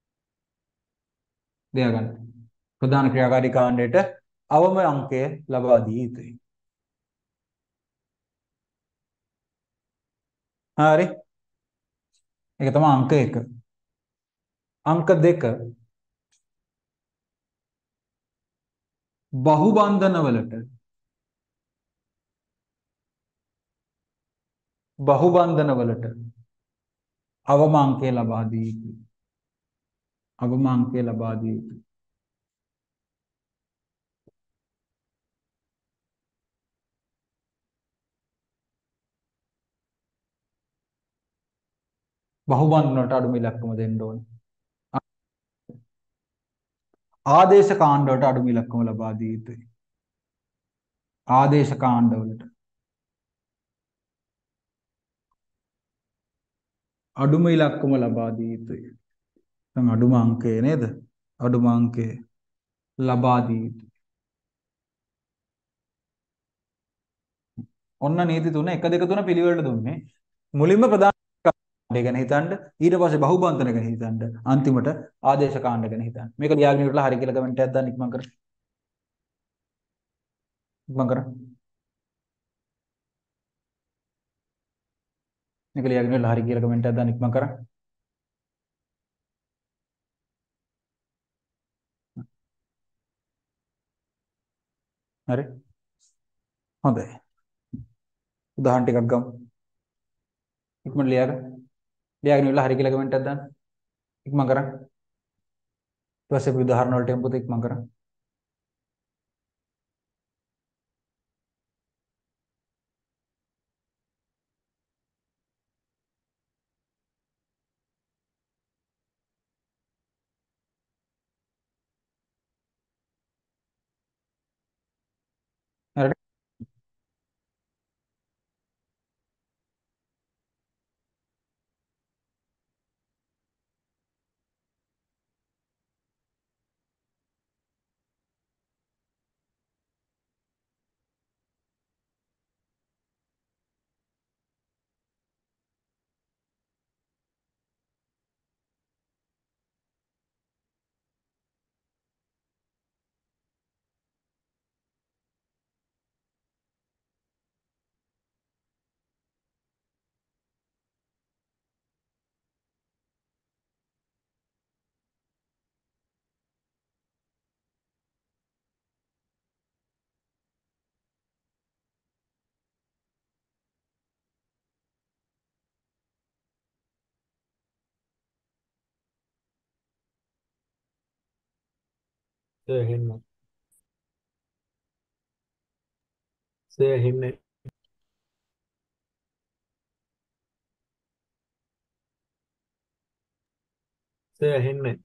දෙයා ගන්න. ප්‍රධාන ක්‍රියාකාරී කාණ්ඩයට අවම අංකය ලබා දිය යුතුයි. හරි. ඒක තමයි අංක එක. අංක දෙක බහුබන්ධනවලට බහුබන්ධනවලට අවම අංකය ලබා දිය යුතුයි. අවම අංකය ලබා දිය යුතුයි. බහුබන්ධන වලට අඩුම ඉලක්කම දෙන්න ඕනේ. ආදේශ කාණ්ඩ වලට අඩුම ඉලක්කම ලබා දිය යුතුයි. ආදේශ කාණ්ඩ වලට අඩුම ඉලක්කම ලබා දිය යුතුයි. දැන් අඩුම අංකය නේද? අඩුම අංකය ලබා දිය යුතුයි. ඔන්න නීති තුන එක දෙක තුන පිළිවෙලට දුන්නේ. මුලින්ම ප්‍රධාන කාණ්ඩය ගැන හිතන්න, ඊට පස්සේ බහුබන්ධන ගැන හිතන්න, අන්තිමට ආදේශ කාණ්ඩ ගැන හිතන්න. මේක ලියාගෙන ඉවරලා හරි කියලා කමෙන්ට් එකක් දාන්න ඉක්මන් කර. ඉක්මන් කර. මේක ලියාගෙන ඉවරලා හරි කියලා කමෙන්ට් එකක් දාන්න ඉක්මන් කර. හරි. හොඳයි. උදාහරණ ටිකක් ගමු. ඉක්මනට ලියාගන්න. ලියාගෙන ඉවරලා හරි කියලා කමෙන්ට් එකක් දාන්න. ඉක්මන් කරන්න. ඊට පස්සේ අපි උදාහරණ වලට යමු පුතේ ඉක්මන් කරන්න. හරිද? සේ හෙන්න. සේ හෙන්න. සේ හෙන්න.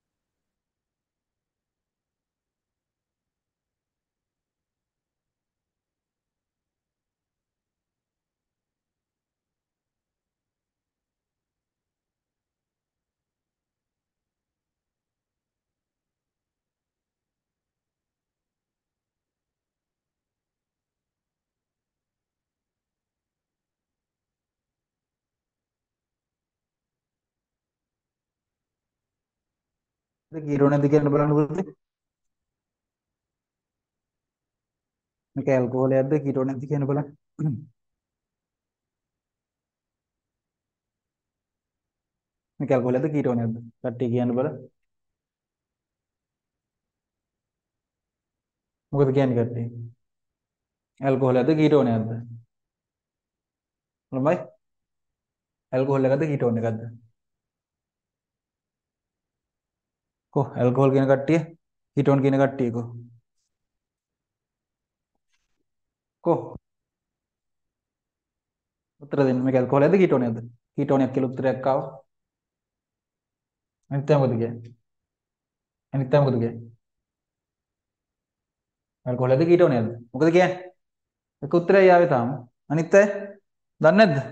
කීටෝන නැද්ද කියන්න බලන්න පුතේ. මේක ඇල්කොහොලයක්ද කීටෝන නැද්ද කියන්න බලන්න. මේක ඇල්කොහොලයක්ද කීටෝන නැද්ද? කට්ටිය කියන්න බලන්න. මොකද කියන්නේ කට්ටිය? ඇල්කොහොලයක්ද කීටෝන නැද්ද? ළමයි ඇල්කොහොල් එකක්ද කීටෝන එකක්ද? කො ඇල්කොහොල් කියන කට්ටිය කීටෝන් කියන කට්ටිය කො කො උත්තර දෙන්න. මේක ඇල්කොහොලයක්ද කීටෝන නැද්ද? කීටෝනයක් කියලා උත්තරයක් ආවා. අනිත් එක මොකද කියන්නේ? අනිත් එක මොකද කියන්නේ? ඇල්කොහොලයක්ද කීටෝන නැද්ද? මොකද කියන්නේ? ඒක උත්තරයයි ආවේ තාම. අනිත් අය දන්නේ නැද්ද?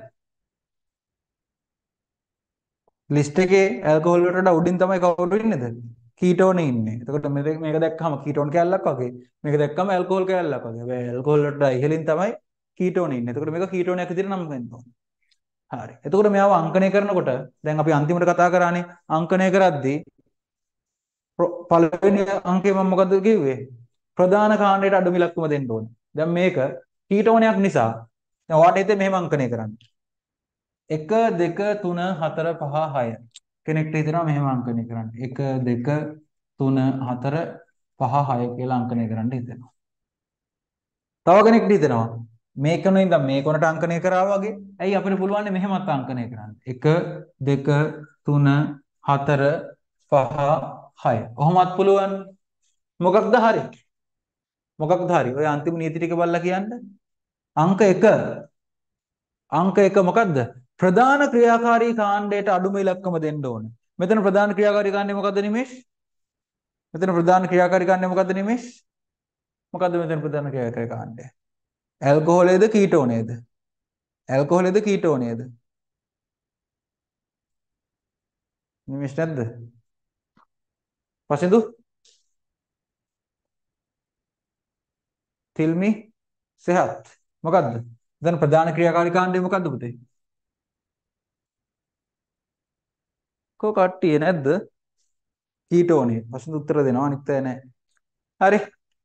ලිස්ට් එකේ ඇල්කොහොල් වලට වඩා උඩින් තමයි කවුරු ඉන්නේද? කීටෝනේ ඉන්නේ. එතකොට මේක මේක දැක්කම කීටෝන් කැලලක් වගේ. මේක දැක්කම ඇල්කොහොල් කැලලක් වගේ. හැබැයි ඇල්කොහොල් වලට වඩා ඉහළින් තමයි කීටෝනේ ඉන්නේ. එතකොට මේක කීටෝනයක් විදිහට නම් වෙන්න ඕනේ. හරි. එතකොට මෙයාව අංකණය කරනකොට දැන් අපි අන්තිමට කතා කරානේ අංකණය කරද්දී ප්‍ර- පළවෙනි අංකය මම මොකද්ද කිව්වේ? ප්‍රධාන කාණ්ඩයට අඩු මිලක්කම දෙන්න ඕනේ. දැන් මේක කීටෝනයක් නිසා දැන් ඔයාලට හිතේ මෙහෙම අංකණය කරන්න. එක දෙක තුන හතර පහ හය කෙනෙක්ට හිතෙනවා මෙහෙම අංකණය කරන්න. එක දෙක තුන හතර පහ හය කියලා අංකණය කරන්න හිතෙනවා. තව කෙනෙක්ට හිතෙනවා මේකන ඉඳන් මේ කොනට අංකණය කරා වගේ. ඇයි අපිට පුළුවන් මෙහෙමත් අංකණය කරන්න. එක දෙක තුන හතර පහ හය. කොහොමත් පුළුවන්. මොකක්ද හරි? මොකක්ද හරි? ඔය අන්තිම නීති ටික බලලා කියන්න. අංක එක අංක එක මොකද්ද? ප්‍රධාන ක්‍රියාකාරී කාණ්ඩයට අඩුම ඉලක්කම දෙන්න ඕන. මෙතන ප්‍රධාන ක්‍රියාකාරී කාණ්ඩය මොකද්ද නිමේෂ්? මෙතන ප්‍රධාන ක්‍රියාකාරී කාණ්ඩය මොකද්ද නිමේෂ්? මොකද්ද මෙතන ප්‍රධාන ක්‍රියාකාරී කාණ්ඩය? ඇල්කොහොලේද කීටෝනේද? ඇල්කොහොලේද කීටෝනේද? නිමේෂ් නැද්ද? පසින්දු තිල්මි සෙහත් මොකද්ද? දැන් ප්‍රධාන ක්‍රියාකාරී කාණ්ඩය මොකද්ද පුතේ? කො කට්ටිය නැද්ද? කීටෝනේ. පසින්දු උත්තර දෙනවා අනිත් අය නැහැ. හරි.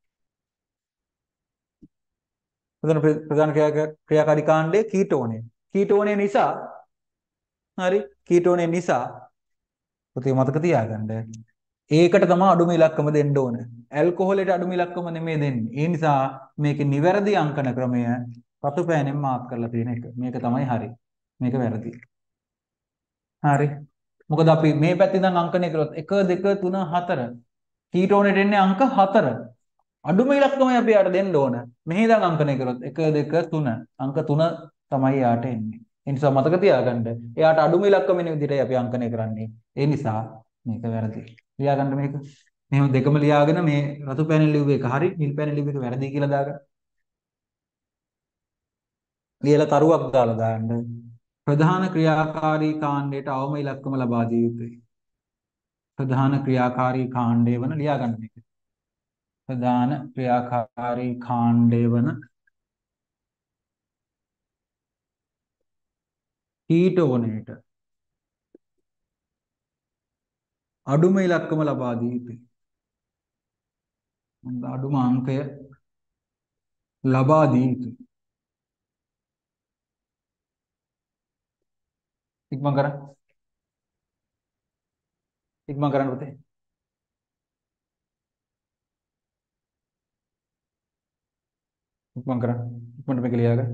ප්‍රධාන ප්‍රධාන ක්‍රියා- ක්‍රියාකාරී කාණ්ඩය කීටෝනේ. කීටෝනේ නිසා හරි කීටෝනේ නිසා පුතේ මතක තියාගන්න. ඒකට තමයි අඩුම ඉලක්කම දෙන්න ඕන. ඇල්කොහොලේට අඩුම ඉලක්කම නෙමෙයි දෙන්නේ. ඒ නිසා මේකේ නිවැරදි අංකන ක්‍රමය රතු පෑනෙන් මාක් කරලා තියෙන එක. මේක තමයි හරි. මේක වැරදි. හරි. මොකද අපි මේ පැත්තෙන් ඉඳන් අංකණය කරොත් එක දෙක තුන හතර කීටෝනෙට එන්නේ අංක හතර. අඩුම ඉලක්කමයි අපි යාට දෙන්න ඕන. මෙහි ඉඳන් අංකණය කරොත් එක දෙක තුන අංක තුන තමයි යාට එන්නේ. ඒ නිසා මතක තියාගන්න. එයාට අඩුම ඉලක්කම වෙන විදිහටයි අපි අංකණය කරන්නේ. ඒ නිසා මේක වැරදි. ලියාගන්න මේක. මෙහෙම දෙකම ලියාගෙන මේ රතු පෑනෙන් ලිව්ව එක හරි නිල් පෑනෙන් ලිව්ව එක වැරදි කියලා දාගන්න. ලියලා තරුවක් දාලා දාන්න. ප්‍රධාන ක්‍රියාකාරී කාණ්ඩයට අවම ඉලක්කම ලබා දිය යුතුයි. ප්‍රධාන ක්‍රියාකාරී කාණ්ඩය වන ලියාගන්න මේක. ප්‍රධාන ක්‍රියාකාරී කාණ්ඩය වන කීටෝනයට අඩුම ඉලක්කම ලබා දිය යුතුයි. අඩුම අංකය ලබා දිය යුතුයි. ඉක්මන් කරන්න. ඉක්මන් කරන්න පුතේ. ඉක්මන් කරන්න. ඉක්මනට මේක ලියාගන්න.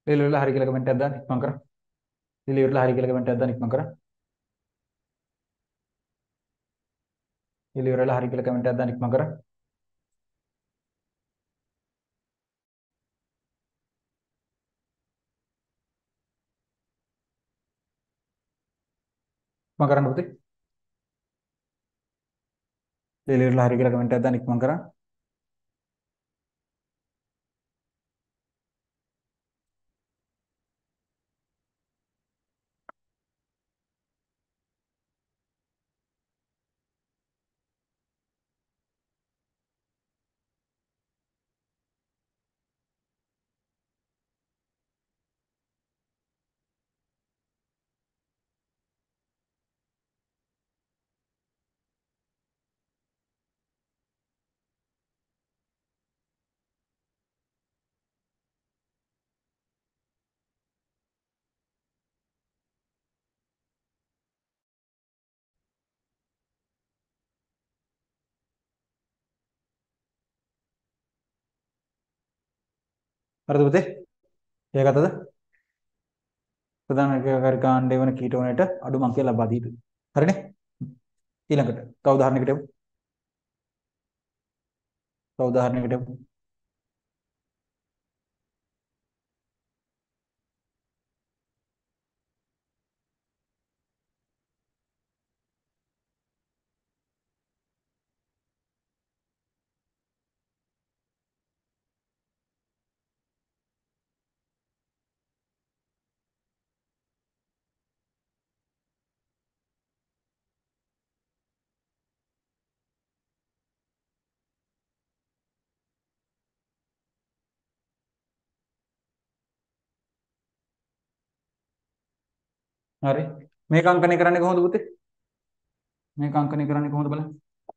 ලියලා ඉවරලා හරි කියලා කමෙන්ට් එකක් දාන්න ඉක්මන් කරා. ලියලා ඉවරලා හරි කියලා කමෙන්ට් එකක් දාන්න ඉක්මන් කරා. ලියලා ඉවරලා හරි කියලා කමෙන්ට් එකක් දාන්න ඉක්මන් කරා. ඉක්මන් කරන්න පුතේ. ලියලා ඉවරලා හරි කියලා කමෙන්ට් එකක් දාන්න ඉක්මන් කරා. හරිද පුතේ? ඒකටද? ප්‍රධාන කාර්යකාරී වන කීටෝනයට අඩු අංකය ලබා දී යුතුයි. හරිනේ? ඊළඟට තව උදාහරණයකට යමු. තව උදාහරණයකට යමු. හරි. මේක අංකණය කරන්නේ කොහොමද පුතේ? මේක අංකණය කරන්නේ කොහොමද බලන්න.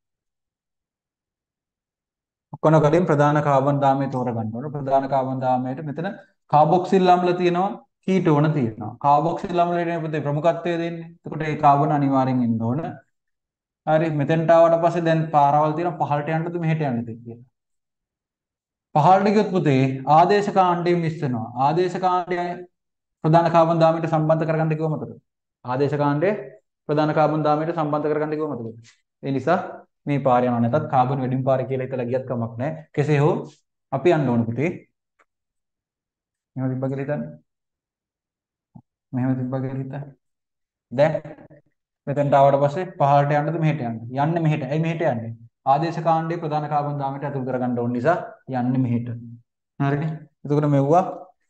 ඔක්කොන කලින් ප්‍රධාන කාබන් දාමය තෝරගන්න ඕන. ප්‍රධාන කාබන් දාමයට මෙතන කාබොක්සිල් අම්ල තියෙනවා, කීටෝන තියෙනවා. කාබොක්සිල් අම්ලයේ පුතේ ප්‍රමුඛත්වය දෙන්නේ. එතකොට ඒ කාබන් අනිවාර්යෙන් ඉන්න ඕන. හරි. මෙතෙන්ට ආවට පස්සේ දැන් පාරවල් තියෙනවා පහළට යන්නද මෙහෙට යන්නද කියලා. පහළට ගියොත් පුතේ ආදේශ කාණ්ඩයෙන් මිස් වෙනවා. ආදේශ කාණ්ඩය ප්‍රධාන කාබන් දාමයට සම්බන්ධ කරගන්න කිව්ව මතකද? ආදේශ කාණ්ඩය ප්‍රධාන කාබන් දාමයට සම්බන්ධ කරගන්න කිව්ව මතකද? ඒ නිසා මේ පාර යනවා නැතත් කාබන් වැඩිම පාර කියලා හිතලා ගියත් කමක් නැහැ. කෙසේ හෝ අපි යන්න ඕන පුතේ. මෙහෙම තිබ්බා කියලා හිතන්න. මෙහෙම තිබ්බා කියලා හිතන්න. දැන් මෙතෙන්ට ආවට පස්සේ පහළට යන්නද මෙහෙට යන්නද? යන්නේ මෙහෙට. ඇයි මෙහෙට යන්නේ? ආදේශ කාණ්ඩයේ ප්‍රධාන කාබන් දාමයට අතුරු කරගන්න ඕන නිසා යන්නේ මෙහෙට. හරිනේ? එතකොට මෙව්වා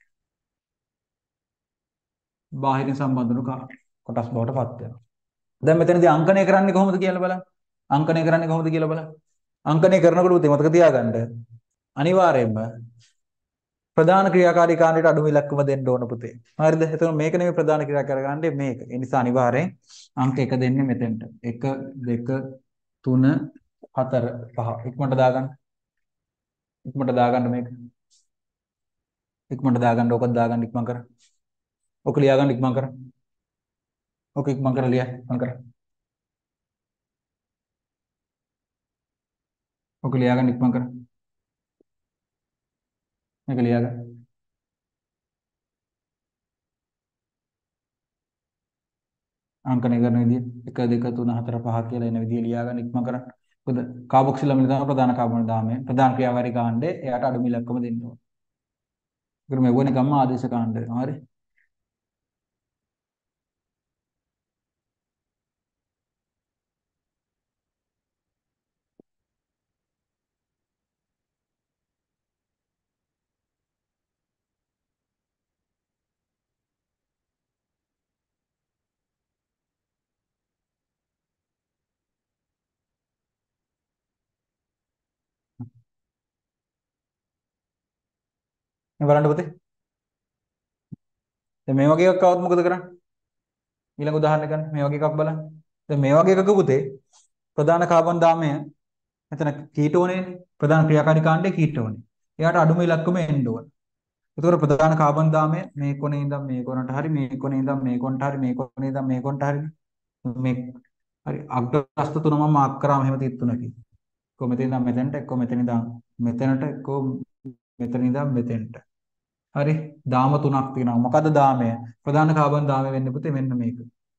බාහිරින් සම්බන්ධ වුණු කොටස් බවට පත් වෙනවා. දැන් මෙතනදී අංකණය කරන්නේ කොහොමද කියලා බලන්න. අංකණය කරන්නේ කොහොමද කියලා බලන්න. අංකණය කරනකොට උතේ මතක තියාගන්න අනිවාර්යයෙන්ම ප්‍රධාන ක්‍රියාකාරී කාණ්ඩයට අඩුම ඉලක්කම දෙන්න ඕන පුතේ. හරිද? එතකොට මේක නෙමෙයි ප්‍රධාන ක්‍රියාකාරී කාණ්ඩය මේක. ඒ නිසා අනිවාර්යෙන් අංක එක දෙන්නේ මෙතෙන්ට. එක දෙක තුන හතර පහ ඉක්මනට දාගන්න. ඉක්මනට දාගන්න මේක. ඉක්මනට දාගන්න ඕකත් දාගන්න ඉක්මන් කර. ඔක ලියා ගන්න ඉක්මන් කර. ඔක ඉක්මන් කර ලියා ඉක්මන් කර. ඔක ලියා ගන්න ඉක්මන් කර. මේක ලියා ගන්න. අංකණය කරන විදිය එක දෙක තුන හතර පහ කියලා එන විදිය ලියා ගන්න ඉක්මන් කරන්න. මොකද කාබොක්සිල් අමිල තමයි ප්‍රධාන කාබන් දාමය. ප්‍රධාන ක්‍රියාකාරී කාණ්ඩය එයාට අඩුම ඉලක්කම දෙන්න ඕන. ඒකට මේ වෙන ගම්ම ආදේශ කාණ්ඩය. හරි. මේ බලන්න පුතේ. දැන් මේ වගේ එකක් આવත් මොකද කරන්නේ? ඊළඟ උදාහරණ ගන්න. මේ වගේ එකක් බලන්න. දැන් මේ වගේ එකක පුතේ ප්‍රධාන කාබන් දාමය මෙතන කීටෝනේ ප්‍රධාන ක්‍රියාකාරී කාණ්ඩයේ කීටෝනේ. එයාට අඩුම ඉලක්කම එන්න ඕන. ඒතකොට ප්‍රධාන කාබන් දාමය මේ කොනේ ඉඳන් මේ කොනට හරි මේ කොනේ ඉඳන් මේ කොනට හරි මේ කොනේ ඉඳන් මේ කොනට හරි මේ හරි අග්‍රස්ත තුන මම මාක් කරාම එහෙම තිත් තුනකින්. කො මෙතන ඉඳන් මෙතෙන්ට එක්ක මෙතන ඉඳන් මෙතනට එක්ක මෙතන ඉඳන් මෙතෙන්ට. හරි දාම තුනක් තියෙනවා. මොකද්ද දාමය? ප්‍රධාන කාබන් දාමය වෙන්නේ පුතේ මෙන්න මේක.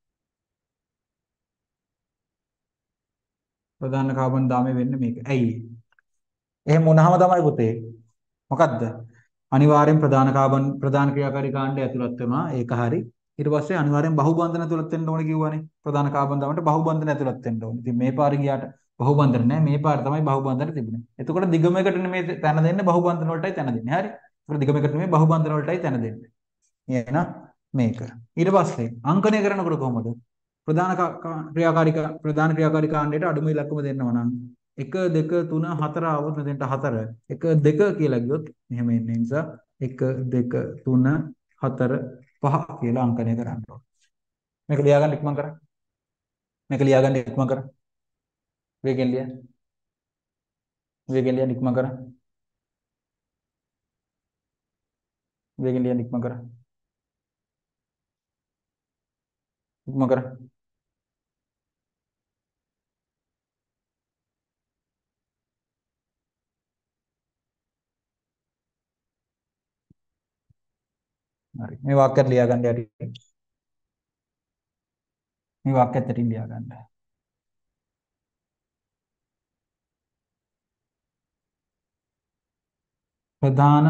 ප්‍රධාන කාබන් දාමය වෙන්නේ මේක. ඇයි? එහෙම වුණාම තමයි පුතේ මොකද්ද? අනිවාර්යෙන් ප්‍රධාන කාබන් ප්‍රධාන ක්‍රියාකාරී කාණ්ඩය ඇතුළත් වෙනවා. ඒක හරි. ඊට පස්සේ අනිවාර්යෙන් බහුබන්ධන ඇතුළත් වෙන්න ඕනේ කිව්වනේ. ප්‍රධාන කාබන් දාමයට බහුබන්ධන ඇතුළත් වෙන්න ඕනේ. ඉතින් මේ පාරේ ගියාට බහුබන්ධන නැහැ. මේ පාරේ තමයි බහුබන්ධන තිබුණේ. එතකොට දිගමයකට නෙමෙයි තැන දෙන්නේ බහුබන්ධන වලටයි තැන දෙන්නේ. හරි. ඒකට දිගමයකට නෙමෙයි බහුබන්ධන වලටයි තැන දෙන්නේ. එහෙනම් මේක. ඊට පස්සේ අංකණය කරනකොට කොහොමද? ප්‍රධාන ක්‍රියාකාරී ප්‍රධාන ක්‍රියාකාරී කාණ්ඩයට අඩුම ඉලක්කම දෙන්නවා නම් එක දෙක තුන හතර આવොත් මෙතෙන්ට හතර එක දෙක කියලා ගියොත් මෙහෙම එන්නේ නිසා එක දෙක තුන හතර පහ කියලා අංකණය කරන්න ඕනේ. මේක ලියා ගන්න ඉක්මන් කරා. මේක ලියා ගන්න ඉක්මන් කරා. වේගෙන් ලියා. වේගෙන් ලියා ඉක්මන් කරා. වේගෙන් ලියා ඉක්මන් කරා. ඉක්මන් කරා. හරි. මේ වාක්‍යයට ලියා ගන්න යටි. මේ වාක්‍යයට යටි ලියා ගන්න. ප්‍රධාන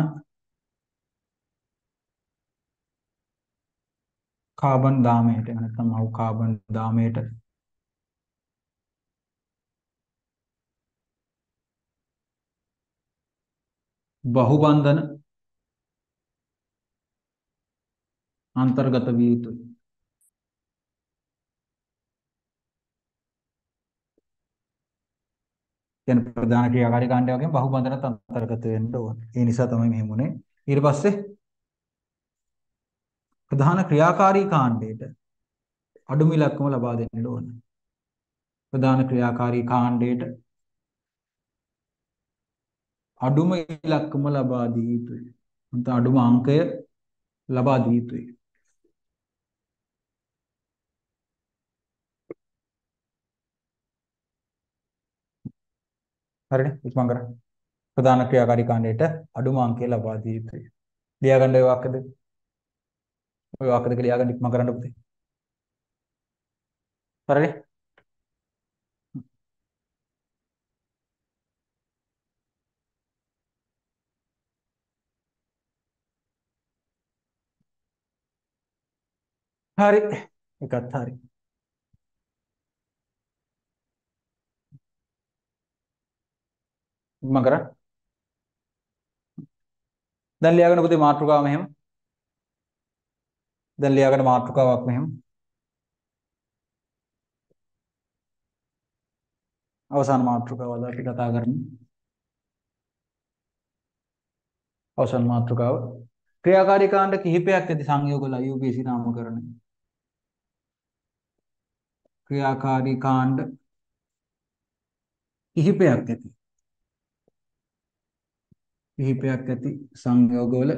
කාබන් දාමයට නැත්නම් මව් කාබන් දාමයට බහුබන්ධන අන්තර්ගත විය යුතුයි. කියන ප්‍රධාන ක්‍රියාකාරී කාණ්ඩය වගේම බහුබන්ධනත් අන්තර්ගත වෙන්න ඕනේ. ඒ නිසා තමයි මෙහෙම උනේ. ඊට පස්සේ ප්‍රධාන ක්‍රියාකාරී කාණ්ඩයට අඩුම ඉලක්කම ලබා දෙන්න ඕනේ. ප්‍රධාන ක්‍රියාකාරී කාණ්ඩයට අඩුම ඉලක්කම ලබා දිය යුතුයි. නැත්නම් අඩුම අංකය ලබා දිය යුතුයි. හරිනේ ඉක්මන් කරා. ප්‍රධාන ක්‍රියාකාරී කාණ්ඩයට අඩුම අංකය ලබා දිය යුතුයි. ලියා ගන්න ඔය වාක්‍ය දෙක. ඔය වාක්‍ය දෙක ලියා ගන්න ඉක්මන් කරන්න පුතේ. හරිනේ. හරි. එකත් හරි. ඉක්මන් කරා. දැන් ලියා ගන්න පුතේ මාතෘකාව මෙහෙම. දැන් ලියා ගන්න මාතෘකාවක් මෙහෙම. අවසාන මාතෘකාව අද අපි කතා කරන්නේ. අවසාන මාතෘකාව ක්‍රියාකාරී කාණ්ඩ කිහිපයක් ඇති සංයෝගවල I U P A C නාමකරණය. ක්‍රියාකාරී කාණ්ඩ කිහිපයක් ඇති කිහිපයක් ඇති සංයෝගවල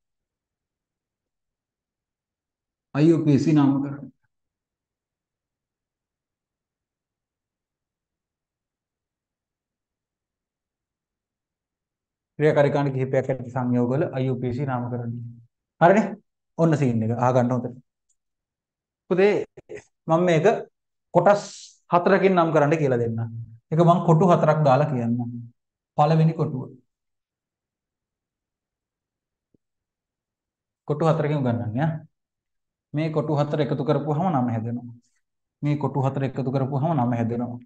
I U P A C නාමකරණය. ක්‍රියාකාරී කාණ්ඩ කිහිපයක් ඇති සංයෝගවල I U P A C නාමකරණය. හරිනේ? ඔන්න සීන් එක අහගන්න හොඳට. පුතේ මම මේක කොටස් හතරකින් නම් කරන්න කියලා දෙන්න. ඒක මම කොටු හතරක් දාලා කියන්නම්. පළවෙනි කොටුව. කොටු හතරකින් උගන්වන්නේ ආ. මේ කොටු හතර එකතු කරපුවාම නම හැදෙනවා. මේ කොටු හතර එකතු කරපුවාම නම හැදෙනවා.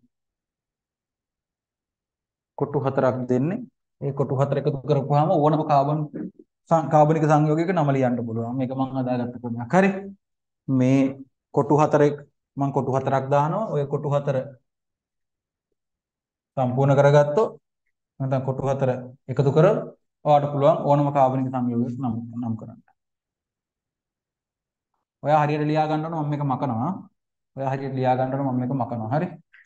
කොටු හතරක් දෙන්නේ. ඒ කොටු හතර එකතු කරපුවාම ඕනම කාබන් කාබනික සංයෝගයක නම ලියන්න පුළුවන්. මේක මම හදාගත්ත ක්‍රමයක්. හරි. මේ කොටු හතරේ මම කොටු හතරක් දානවා. ඔය කොටු හතර සම්පූර්ණ කරගත්තොත් නැත්නම් කොටු හතර එකතු කරලා ඔයාලට පුළුවන් ඕනම කාබනික සංයෝගයක නම් නම් කරන්න. ඔයා හරියට ලියා ගන්න ඕන මම මේක මකනවා. ඔයා හරියට ලියා ගන්න ඕන මම මේක මකනවා. හරි.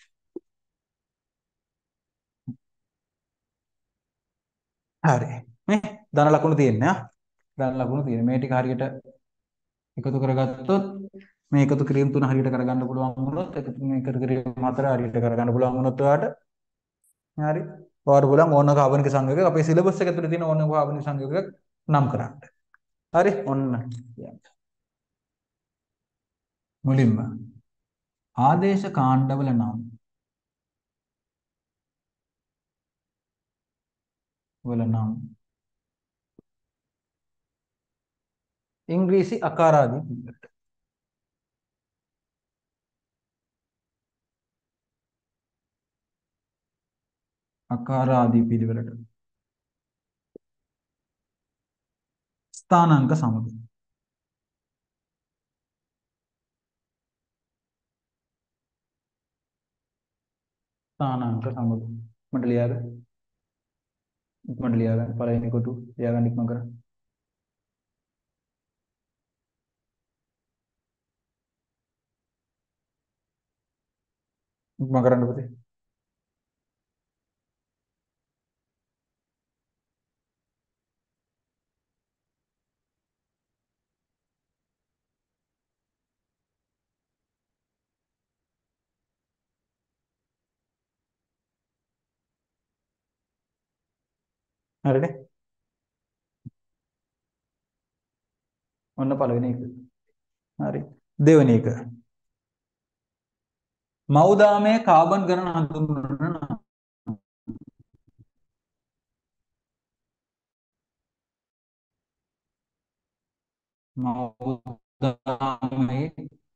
හරි. මේ ධන ලකුණු තියෙන්නේ ආ. ධන ලකුණු තියෙන්නේ. මේ ටික හරියට එකතු කරගත්තොත් මේ එකතු කිරීම තුන හරියට කරගන්න පුළුවන් වුණොත් එකතු මේ එකතු කිරීම හතර හරියට කරගන්න පුළුවන් වුණොත් ඔයාලට හරි. ඔයාලට පුළුවන් ඕන කාබනික සංයෝගයක අපේ සිලබස් එක ඇතුලේ තියෙන ඕන කාබනික සංයෝගයක නම් කරන්න. හරි ඔන්න මුලින්ම ආදේශ කාණ්ඩවල නම් වල නම් ඉංග්‍රීසි අකාරාදී පිළිවෙලට අකාරාදී පිළිවෙලට ස්ථානාංක සමග ස්ථානාංක සමග මට ලියා ගන්න ඉක්මනට ලියා ගන්න පළවෙනි කොටු ලියා ගන්න ඉක්මන කරන්න ඉක්මන කරන්න පුතේ හරිනේ ඔන්න පළවෙනි එක හරි දෙවෙනි එක මව්දාමයේ කාබන් ගණන හඳුන්වන නම් මව්දාමයේ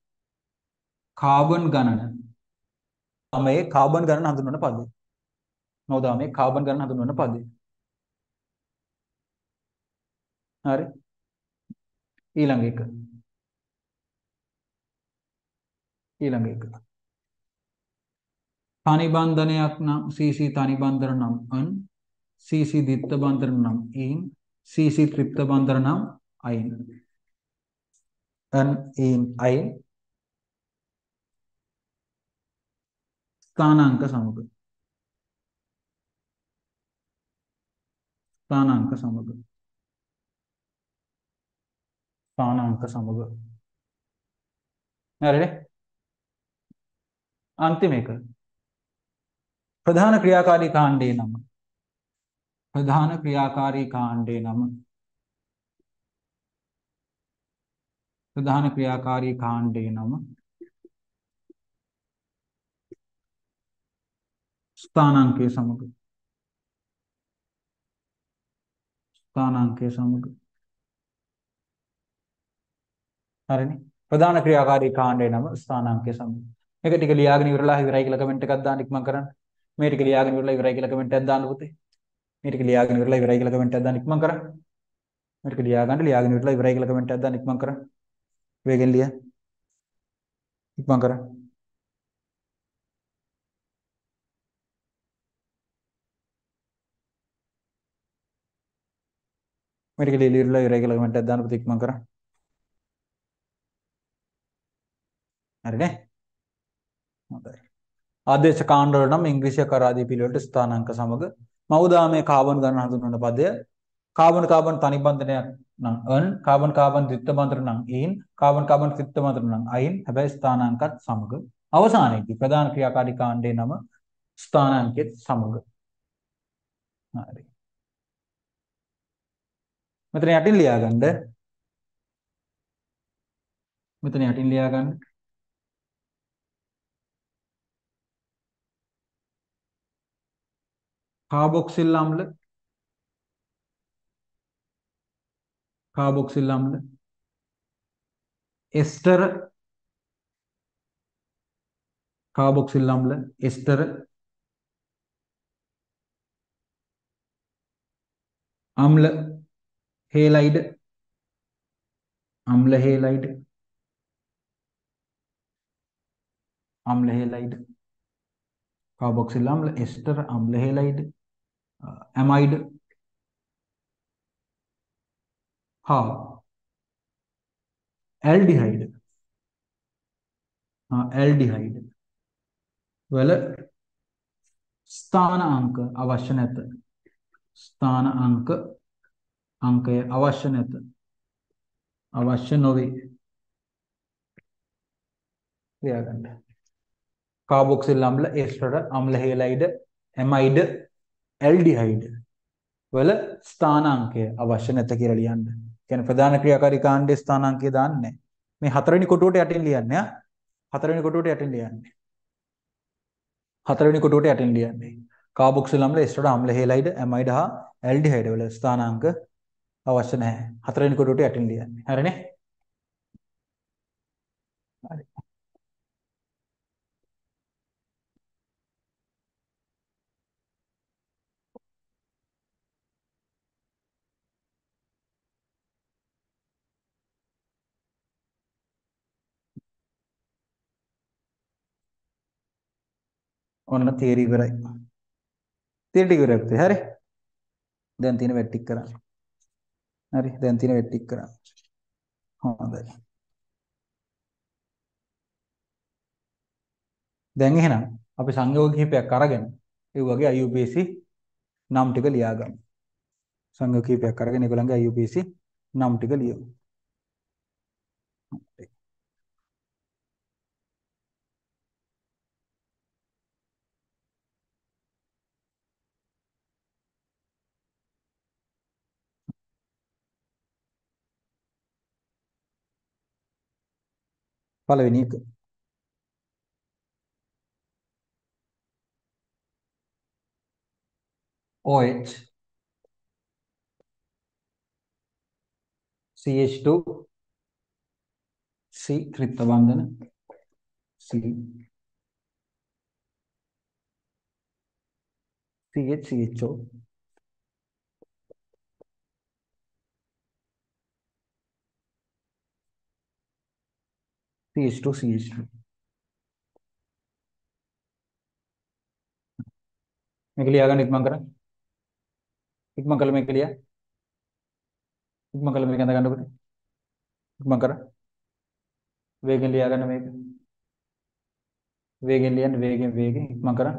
කාබන් ගණන මව්දාමයේ කාබන් ගණන හඳුන්වන පදේ මව්දාමයේ කාබන් ගණන හඳුන්වන පදේ හරි ඊළඟ එක ඊළඟ එක තනි බන්ධනයක් නම් සීසී තනි බන්ධන නම් අන් සීසී ද්විත්ව බන්ධන නම් ඊන් සීසී ත්‍රිත්ව බන්ධන නම් අයින් අන් ඊන් අයින් ස්ථානාංක සමග ස්ථානාංක සමග ස්ථානාංක සමග හරිනේ අන්තිම එක ප්‍රධාන ක්‍රියාකාරී කාණ්ඩයේ නම ප්‍රධාන ක්‍රියාකාරී කාණ්ඩයේ නම ප්‍රධාන ක්‍රියාකාරී කාණ්ඩයේ නම ස්ථානාංකය සමග ස්ථානාංකය සමග හරිනේ ප්‍රධාන ක්‍රියාකාරී කාණ්ඩයේ නම ස්ථානාංකය සමග මේක ටික ලියාගෙන ඉවරලා ඉවරයි කියලා කමෙන්ට් එකක් දාන්න ඉක්මන් කරන්න මේ ටික ලියාගෙන ඉවරලා ඉවරයි කියලා කමෙන්ට් එකක් දාන්න පුතේ මේ ටික ලියාගෙන ඉවරලා ඉවරයි කියලා කමෙන්ට් එකක් දාන්න ඉක්මන් කරන්න මේ ටික ලියා ගන්න ලියාගෙන ඉවරලා ඉවරයි කියලා කමෙන්ට් එකක් දාන්න ඉක්මන් කරන්න වේගෙන් ලියන්න ඉක්මන් කරන්න මේ ටික ලියලා ඉවරලා ඉවරයි කියලා කමෙන්ට් එකක් දාන්න පුතේ ඉක්මන් කරන්න හරිනේ හොඳයි ආදේශ කාණ්ඩවල නම් ඉංග්‍රීසි අකාරාදී පිළිවෙලට ස්ථානාංක සමග මව්දාමයේ කාබන් ගණන හඳුන්වන පදය කාබන් කාබන් තනි බන්ධනයක් නම් අන් කාබන් කාබන් ද්විත්ව බන්ධන නම් ඊන් කාබන් කාබන් ත්‍රිත්ව බන්ධන නම් අයින් හැබැයි ස්ථානාංකත් සමග අවසානයේදී ප්‍රධාන ක්‍රියාකාරී කාණ්ඩයේ නම ස්ථානාංකෙත් සමග හරි මෙතන යටින් ලියා ගන්න මෙතන යටින් ලියා ගන්න කාබොක්සිල් අම්ල කාබොක්සිල් අම්ල එස්ටර කාබොක්සිල් අම්ල එස්ටර අම්ල හේලයිඩ් අම්ල හේලයිඩ් අම්ල හේලයිඩ් කාබොක්සිල් අම්ල එස්ටර අම්ල හේලයිඩ් ඇමයිඩ් හා ඇල්ඩිහයිඩ් හා ඇල්ඩිහයිඩ් වල ස්ථාන අංක අවශ්‍ය නැත ස්ථාන අංක අංකය අවශ්‍ය නැත අවශ්‍ය නොවේ ලියාගන්න කාබොක්සිල් අම්ල එස්ටර අම්ල හේලයිඩ් ඇමයිඩ් ඇල්ඩිහයිඩ් වල ස්ථානාංකය අවශ්‍ය නැත කියලා ලියන්න කියන්නේ ප්‍රධාන ක්‍රියාකාරී කාණ්ඩයේ ස්ථානාංකය දාන්නේ. මේ හතරවෙනි කොටුවට යටින් ලියන්නේ ආ. හතරවෙනි කොටුවට යටින් ලියන්නේ. හතරවෙනි කොටුවට යටින් ලියන්නේ. කාබොක්සිල් අම්ල, එස්ටරෝඩ අම්ල, හේලයිඩ්, ඇමයිඩ් හා ඇල්ඩිහයිඩ් වල ස්ථානාංක අවශ්‍ය නැහැ. හතරවෙනි කොටුවට යටින් ලියන්නේ. හරිනේ? හරි. ඔන්න තියරි ඉවරයි. තියරි ටික ඉවරයි පුතේ. හරි. දැන් තියෙන වැට් ටික කරන්න. හරි. දැන් තියෙන වැට් ටික කරන්න. හොඳයි. දැන් එහෙනම් අපි සංයෝග කිහිපයක් අරගෙන ඒ වගේ I U P A C නම් ටික ලියාගමු. සංයෝග කිහිපයක් අරගෙන ඒගොල්ලන්ගේ I U P A C නම් ටික ලියමු. පළවෙනි එක OH C H two C ත්‍රිත්ව බන්ධන C CH CHO C H two C H two මේක ලියාගන්න ඉක්මන් කරන්න. ඉක්මන් කළ මේක ලියා. ඉක්මන් කළ මේක අඳ ගන්න පුතේ. ඉක්මන් කර. වේගෙන් ලියාගන්න මේක. වේගෙන් ලියන්න වේගෙන් වේගෙන් ඉක්මන් කරන්න.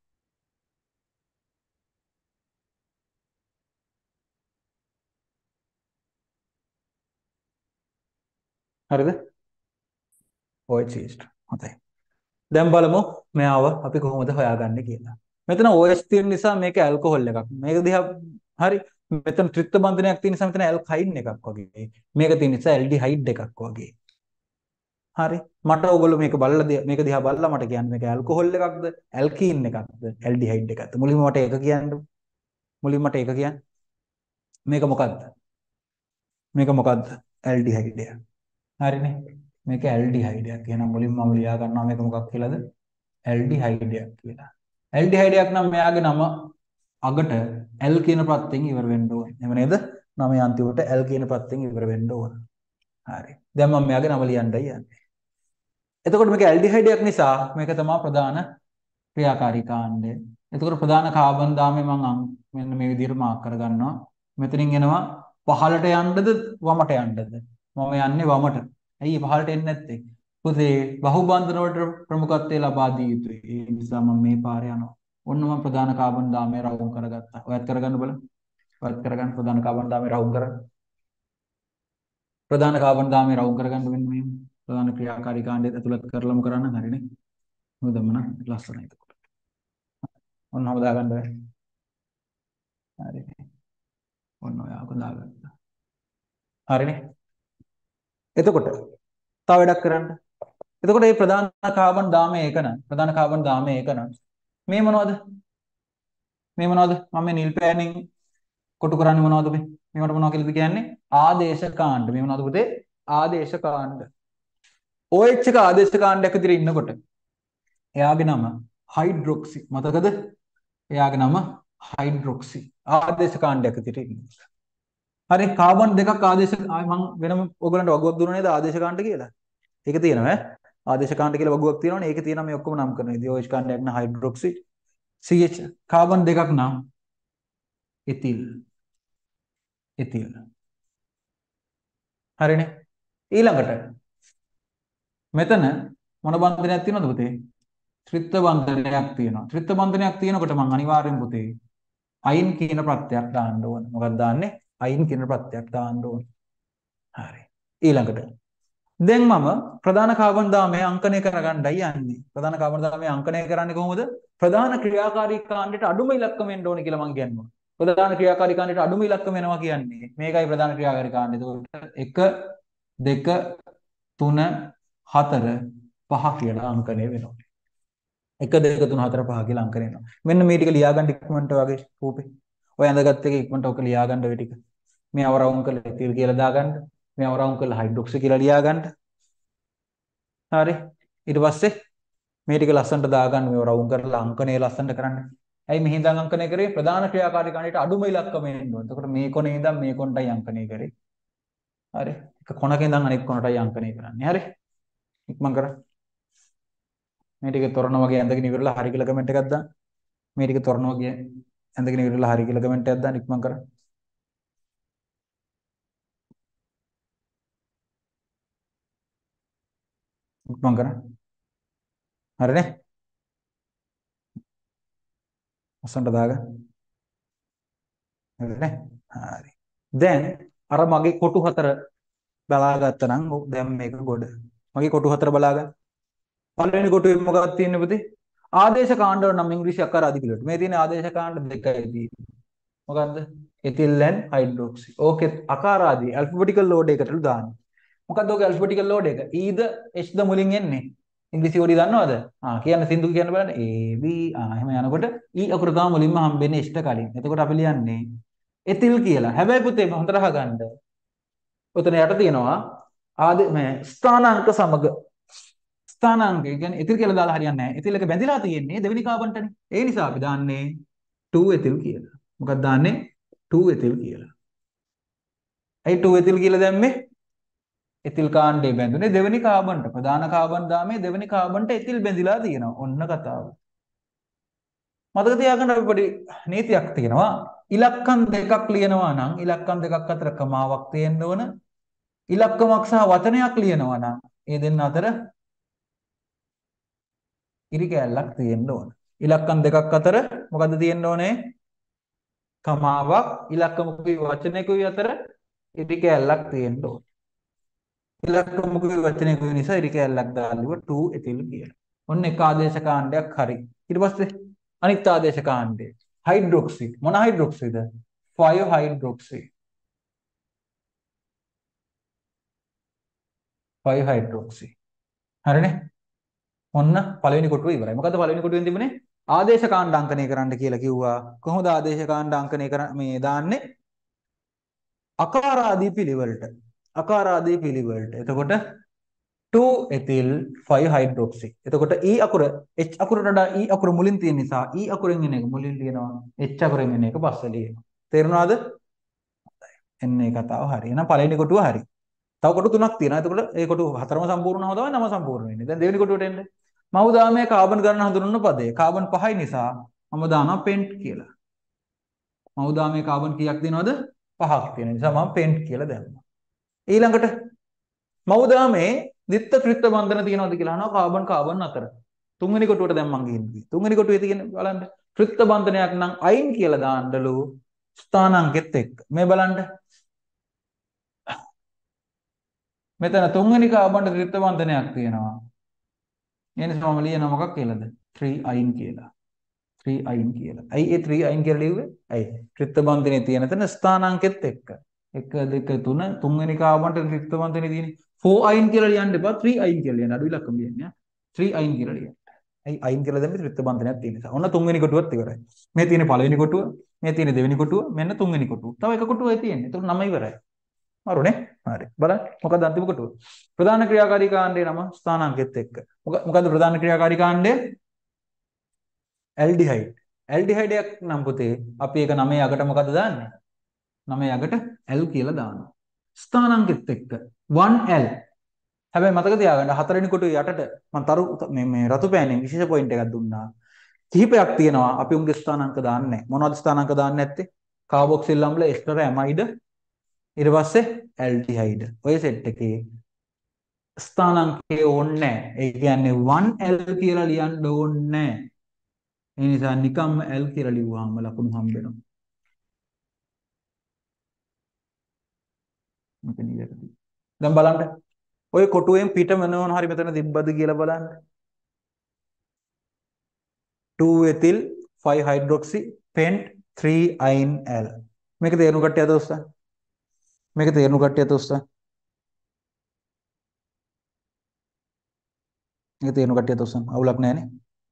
හරිද? OH C H two. හොඳයි. දැන් බලමු මෙයාව අපි කොහොමද හොයාගන්නේ කියලා. මෙතන OH තියෙන නිසා මේක ඇල්කොහොල් එකක්. මේක දිහා හරි මෙතන ත්‍රිත්ව බන්ධනයක් තියෙන නිසා මෙතන ඇල්කයින් එකක් වගේ. මේක තියෙන නිසා ඇල්ඩිහයිඩ් එකක් වගේ. හරි මට ඔයගොල්ලෝ මේක බලලා මේක දිහා බලලා මට කියන්න මේක ඇල්කොහොල් එකක්ද ඇල්කීන් එකක්ද ඇල්ඩිහයිඩ් එකක්ද මුලින්ම මට ඒක කියන්න මුලින්ම මට ඒක කියන්න මේක මොකක්ද මේක මොකක්ද ඇල්ඩිහයිඩ් එක හරිනේ මේක ඇල්ඩිහයිඩ් එකක් එහෙනම් මුලින්ම මම ලියා ගන්නවා මේක මොකක් කියලාද ඇල්ඩිහයිඩ් එකක් කියලා ඇල්ඩිහයිඩ් එකක් නම් මෙයාගේ නම අගට L කියන ප්‍රත්‍යයෙන් ඉවර වෙන්න ඕනේ එහෙම නේද නමේ අන්තිමට L කියන ප්‍රත්‍යයෙන් ඉවර වෙන්න ඕනේ හරි දැන් මම මෙයාගේ නම ලියන්නයි යන්නේ එතකොට මේක ඇල්ඩිහයිඩ් එකක් නිසා මේක තමයි ප්‍රධාන ක්‍රියාකාරී කාණ්ඩය. එතකොට ප්‍රධාන කාබන් දාමේ මම මෙන්න මේ විදිහට මාක් කරගන්නවා. මෙතනින් එනවා පහළට යන්නද වමට යන්නද? මම යන්නේ වමට. ඇයි පහළට එන්නේ නැත්තේ? පුතේ බහුබන්ධන වලට ප්‍රමුඛත්වය ලබා දී යුතුයි. ඒ නිසා මම මේ පාරේ යනවා. ඔන්න මම ප්‍රධාන කාබන් දාමේ රවුම් කරගත්තා. ඔයත් කරගන්න බලන්න. ඔයත් කරගන්න ප්‍රධාන කාබන් දාමේ රවුම් කරගන්න. ප්‍රධාන කාබන් දාමේ රවුම් කරගන්න මෙන්න මෙහෙම. ප්‍රධාන ක්‍රියාකාරී කාණ්ඩය ඇතුළත් කරලම කරන්න හරිනේ. මොකදම නම් ලස්සනයි එතකොට. ඔන්න ඔබ දාගන්න බෑ. හරි. ඔන්න ඔයාව දාගත්තා. හරිනේ. එතකොට තව වැඩක් කරන්න. එතකොට මේ ප්‍රධාන කාබන් දාමේ එක නම් ප්‍රධාන කාබන් දාමේ එක නම් මේ මොනවද? මේ මොනවද? මම මේ නිල් පෑනින් කොටු කරන්නේ මොනවද මේ? මේවට මොනවද කියලාද කියන්නේ? ආදේශ කාණ්ඩ. මේ මොනවද පුතේ? ආදේශ කාණ්ඩ. OH එක ආදේශ කාණ්ඩයක් විදිහට ඉන්නකොට එයාගේ නම හයිඩ්‍රොක්සි මතකද එයාගේ නම හයිඩ්‍රොක්සි ආදේශ කාණ්ඩයක් විදිහට ඉන්නවා හරි කාබන් දෙකක් ආදේශ මම වෙනම ඔයගලන්ට වගුවක් දුන්නා නේද ආදේශ කාණ්ඩ කියලා ඒක තියෙනවා ඈ ආදේශ කාණ්ඩ කියලා වගුවක් තියෙනවනේ ඒකේ තියෙනවා මේ ඔක්කොම නම් කරන විදිහ OH කාණ්ඩයක් නම් හයිඩ්‍රොක්සි CH කාබන් දෙකක් නම් එතිල් එතිල් හරිනේ ඊළඟට මෙතන මොන බන්ධනයක් තියෙනවද පුතේ? ත්‍රිත්ව බන්ධනයක් තියෙනවා. ත්‍රිත්ව බන්ධනයක් තියෙනකොට මම අනිවාර්යෙන් පුතේ අයින් කියන ප්‍රත්‍යක් දාන්න ඕන. මොකක්ද දාන්නේ? අයින් කියන ප්‍රත්‍යක් දාන්න ඕන. හරි. ඊළඟට දැන් මම ප්‍රධාන කාබන් දාමය අංකණය කරගන්නයි යන්නේ. ප්‍රධාන කාබන් දාමය අංකණය කරන්නේ කොහොමද? ප්‍රධාන ක්‍රියාකාරී කාණ්ඩයට අඩුම ඉලක්කම වෙන්න ඕනේ කියලා මම කියනවා. ප්‍රධාන ක්‍රියාකාරී කාණ්ඩයට අඩුම ඉලක්කම එනවා කියන්නේ මේකයි ප්‍රධාන ක්‍රියාකාරී කාණ්ඩය. එතකොට එක දෙක තුන හතර පහ කියලා අංකණය වෙනවා. එක දෙක තුන හතර පහ කියලා අංකණය වෙනවා. මෙන්න මේ ටික ලියා ගන්න ඉක්මනට වගේ රූපේ. ඔය ඇඳගත් එක ඉක්මනට ඔක ලියා ගන්න ඔය ටික. මේ අවරවුම් කළ එතිල් කියලා දාගන්න. මේ අවරවුම් කළ හයිඩ්‍රොක්සි කියලා ලියා ගන්න. හරි. ඊට පස්සේ මේ ටික ලස්සනට දාගන්න මේ අවරවුම් කරලා අංකණය ලස්සනට කරන්න. ඇයි මෙහි ඉඳන් අංකණය කරේ? ප්‍රධාන ක්‍රියාකාරී කාණ්ඩයට අඩුම ඉලක්කම එන්න ඕන. එතකොට මේ කොනේ ඉඳන් මේ කොනටයි අංකණය කරේ. හරි. එක කොනක ඉඳන් අනෙක් කොනටයි අංකණය කරන්නේ. හරි. ඉක්මන් කරා. මේ ටික තොරණ වගේ ඇඳගෙන ඉවරලා හරි කියලා කමෙන්ට් එකක් දාන්න. මේ ටික තොරණ වගේ ඇඳගෙන ඉවරලා හරි කියලා කමෙන්ට් එකක් දාන්න. ඉක්මන් කරා. ඉක්මන් කරා. හරිනේ. අසන්ට දාගන්න. හරිනේ. හරි. දැන් අර මගේ කොටු හතර බලාගත්තා නම් දැන් මේක ගොඩ. මගේ කොටු හතර බලාගන්න. පළවෙනි කොටුවේ මොකක්ද තියෙන්නේ පුතේ? ආදේශ කාණ්ඩ වල නම් ඉංග්‍රීසි අක්කර අධි පිළිවෙලට. මේ තියෙන ආදේශ කාණ්ඩ දෙකයි තියෙන්නේ. මොකද්ද? Ethyl and hydroxy. ඕකේ අකාරාදී ඇල්ෆබෙටිකල් ලෝඩ් එකටලු දාන්නේ. මොකද්ද ඕකේ ඇල්ෆබෙටිකල් ලෝඩ් එක? E ද H ද මුලින් එන්නේ. ඉංග්‍රීසි වලදී දන්නවද? ආ කියන්න සින්දු කියන්න බලන්න. A B ආ එහෙම යනකොට E අකුර තමයි මුලින්ම හම්බෙන්නේ H ට කලින්. එතකොට අපි ලියන්නේ එතිල් කියලා. හැබැයි පුතේ හොඳට අහගන්න. ඔතන යට තියෙනවා ආද මේ ස්ථානාංක සමග ස්ථානාංක කියන්නේ එතිල් කියලා දාලා හරියන්නේ නැහැ. එතිල් එක බැඳිලා තියෙන්නේ දෙවෙනි කාබන්ටනේ. ඒ නිසා අපි දාන්නේ two එතිල් කියලා. මොකක්ද දාන්නේ? two එතිල් කියලා. ඇයි two එතිල් කියලා දැම්මේ? එතිල් කාණ්ඩේ බැඳුනේ දෙවෙනි කාබන්ට. ප්‍රධාන කාබන් දාමේ දෙවෙනි කාබන්ට එතිල් බැඳිලා තියෙනවා. ඔන්න කතාව. මතක තියාගන්න අපි පොඩි නීතියක් තියෙනවා. ඉලක්කම් දෙකක් ලියනවා නම් ඉලක්කම් දෙකක් අතර කමාවක් තියෙන්න ඕන. ඉලක්කමක් සහ වචනයක් ලියනවා නම් ඒ දෙන්න අතර ඉරි කැලක් තියෙන්න ඕන. ඉලක්කම් දෙකක් අතර මොකද්ද තියෙන්න ඕනේ? කමාවක් ඉලක්කමකුයි වචනයකුයි අතර ඉරි කැලක් තියෙන්න ඕන. ඉලක්කමකුයි වචනයකුයි නිසා ඉරි කැලක් දාලා two එතිල් කියලා. ඔන්න එක ආදේශ කාණ්ඩයක් හරි. ඊට පස්සේ අනිත් ආදේශ කාණ්ඩය හයිඩ්‍රොක්සි. මොන හයිඩ්‍රොක්සිද? five hydroxy. five hydroxy. හරිනේ? ඔන්න පළවෙනි කොටුව ඉවරයි. මොකද පළවෙනි කොටුවෙන් තිබුණේ ආදේශ කාණ්ඩ අංකණය කරන්න කියලා කිව්වා. කොහොමද ආදේශ කාණ්ඩ අංකණය කර මේ දාන්නේ? අකාරාදී පිළිවෙලට. අකාරාදී පිළිවෙලට. එතකොට two එතිල් five හයිඩ්‍රොක්සි. එතකොට E අකුර H අකුරට වඩා E අකුර මුලින් තියෙන නිසා E අකුරෙන් එන එක මුලින් ලියනවා. H අකුරෙන් එන එක පස්සේ ලියනවා. තේරුණාද? එන්නේ කතාව හරි. එහෙනම් පළවෙනි කොටුව හරි. තව කොටු තුනක් තියෙනවා. එතකොට ඒ කොටු හතරම සම්පූර්ණ වුණාම තමයි නම සම්පූර්ණ වෙන්නේ. දැන් දෙවෙනි කොටුවට එන්න. මවුදාමයේ කාබන් ගණන හඳුන්වන පදේ. කාබන් පහයි නිසා මම දානවා පෙන්ට් කියලා. මවුදාමයේ කාබන් කීයක් තියෙනවද? පහක් තියෙන නිසා මම පෙන්ට් කියලා දැම්මා. ඊළඟට මවුදාමයේ දිත්ත ත්‍රිත්ත බන්ධන තියෙනවද කියලා අහනවා කාබන් කාබන් අතර. තුන්වෙනි කොටුවට දැන් මම ගිහින් තුන්වෙනි කොටුවේ තියෙන බලන්න ත්‍රිත්ත බන්ධනයක් නම් අයින් කියලා දාන්නලු ස්ථානාංකෙත් එක්ක. මේ බලන්න මෙතන තුන්වෙනි කාබන්ට ත්‍රිත්ත බන්ධනයක් තියෙනවා. ඒ නිසා මම ලියනවා මොකක් කියලාද? three අයින් කියලා. three අයින් කියලා. ඇයි ඒ three අයින් කියලා ලිව්වේ? ඇයි? ත්‍රිත්ත බන්ධනේ තියෙන තැන ස්ථානාංකෙත් එක්ක. එක දෙක තුන තුන්වෙනි කාබන්ට ත්‍රිත්ත බන්ධනේ තියෙන්නේ. four අයින් කියලා ලියන්න එපා. three අයින් කියලා ලියන්න. අඩු ඉලක්කම ලියන්න. three අයින් කියලා ලියන්න. ඇයි අයින් කියලා දැම්මේ? ත්‍රිත්ත බන්ධනයක් තියෙන නිසා. ඔන්න තුන්වෙනි කොටුවත් ඉවරයි. මේ තියෙන පළවෙනි කොටුව, මේ තියෙන දෙවෙනි කොටුව, මෙන්න තුන්වෙනි කොටුව. තව එක කොටුවයි තියෙන්නේ. ඒක නම ඉවරයි. හරිනේ? හරි. බලන්න. මොකක්ද අන්තිම කොටුව? ප්‍රධාන ක්‍රියාකාරී කාණ්ඩේ නම ස්ථානාංකෙත් එක්ක. මොකක්ද ප්‍රධාන ක්‍රියාකාරී කාණ්ඩය? ඇල්ඩිහයිඩ්. ඇල්ඩිහයිඩයක් නම් පුතේ අපි ඒක නවය අගට මොකද දාන්නේ? නවය අගට L කියලා දානවා. ස්ථානාංකෙත් එක්ක one L. හැබැයි මතක තියාගන්න හතරවෙනි කොටුවේ යටට මම තරු මේ මේ රතු පෑනෙන් විශේෂ පොයින්ට් එකක් දුන්නා. කිහිපයක් තියෙනවා අපි උන්ගේ ස්ථානාංක දාන්නේ නැහැ. මොනවද ස්ථානාංක දාන්නේ නැත්තේ? කාබොක්සිල් අම්ල, එස්ටර්, ඇමයිඩ්, ඊට පස්සේ ඇල්ඩිහයිඩ්. ඔය සෙට් එකේ ස්ථානාංකේ ඕනේ නැහැ. ඒ කියන්නේ one L කියලා ලියන්න ඕනේ නැහැ. ඒ නිසා නිකම්ම L කියලා ලිව්වහම ලකුණු හම්බ වෙනවා. මේක නිවැරදි. දැන් බලන්න. ඔය කොටුවෙන් පිට මොනවා හරි මෙතන තිබ්බද කියලා බලන්න. two ethyl five hydroxy pent three yne L. මේක තේරුම් කට්ටිය දොස්ස. මේක තේරුම් කට්ටිය දොස්ස. මේක තේරුම් කට්ටිය දොස්ස. අවුලක් නැහැනේ.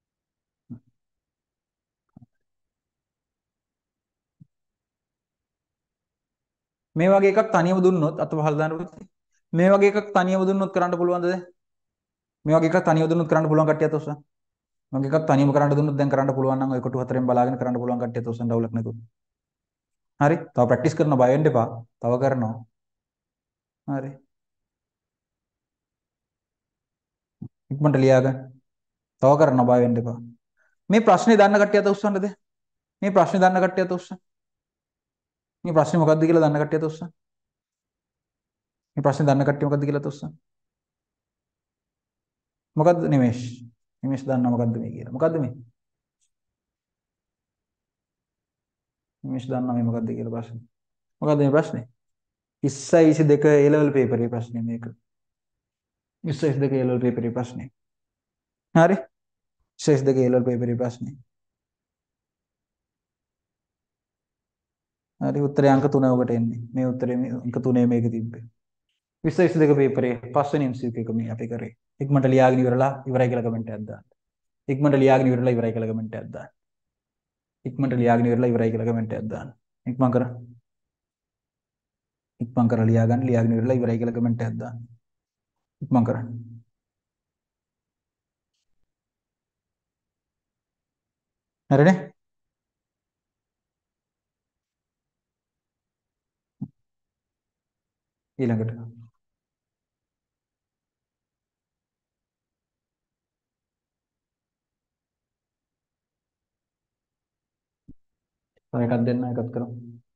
මේ වගේ එකක් තනියම දුන්නොත් අත පහළ දාන්න පුතේ. මේ වගේ එකක් තනියම දුන්නොත් කරන්න පුළුවන්ද දැන්? මේ වගේ එකක් තනියම දුන්නොත් කරන්න පුළුවන් කට්ටිය දොස්ස. මේ වගේ එකක් තනියම කරන්න දුන්නොත් දැන් කරන්න පුළුවන් නම් ඔය කොටු හතරෙන් බලාගෙන කරන්න පුළුවන් කට්ටිය දොස්ස අවුලක් නැතුව. හරි. තව ප්‍රැක්ටිස් කරන බය වෙන්න එපා. තව කරනවා. හරි. ඉක්මනට ලියාගන්න. තව කරන්න බය වෙන්න එපා. මේ ප්‍රශ්නේ දන්න කට්ටිය අත උස්සන්නද? මේ ප්‍රශ්නේ දන්න කට්ටිය අත උස්ස. මේ ප්‍රශ්නේ මොකක්ද කියලා දන්න කට්ටිය අත උස්ස. මේ ප්‍රශ්නේ දන්න කට්ටිය මොකක්ද කියලා අත උස්ස. මොකද්ද නිමේෂ්? නිමේෂ් දන්නා මොකද්ද මේ කියලා. මොකද්ද මේ? නිමේෂ් දන්නා මේ මොකද්ද කියලා ප්‍රශ්නේ. මොකද්ද මේ ප්‍රශ්නේ? ඉස්සයි ඉසි දෙක A level paper එකේ ප්‍රශ්නේ මේක. ඉස්සයි ඉසි දෙක A level paper එකේ ප්‍රශ්නේ. හරි? ඉස්සයි ඉසි දෙක A level paper එකේ ප්‍රශ්නේ. හරි උත්තරේ අංක තුන ඔබට එන්නේ. මේ උත්තරේ මේ අංක තුනේ මේක තිබ්බේ. විස්ස විස්ස දෙක පේපරේ පස්වෙනි එම් සී කියු එක මේ අපි කරේ. ඉක්මනට ලියාගෙන ඉවරලා ඉවරයි කියලා කමෙන්ට් එකක් දාන්න. ඉක්මනට ලියාගෙන ඉවරලා ඉවරයි කියලා කමෙන්ට් එකක් දාන්න. ඉක්මනට ලියාගෙන ඉවරලා ඉවරයි කියලා කමෙන්ට් එකක් දාන්න. ඉක්මන් කර. ඉක්මන් කර ලියාගන්න ලියාගෙන ඉවරලා ඉවරයි කියලා කමෙන්ට් එකක් දාන්න. ඉක්මන් කර. හරිනේ? ඊළඟට තව එකක් දෙන්න එකක් කරමු.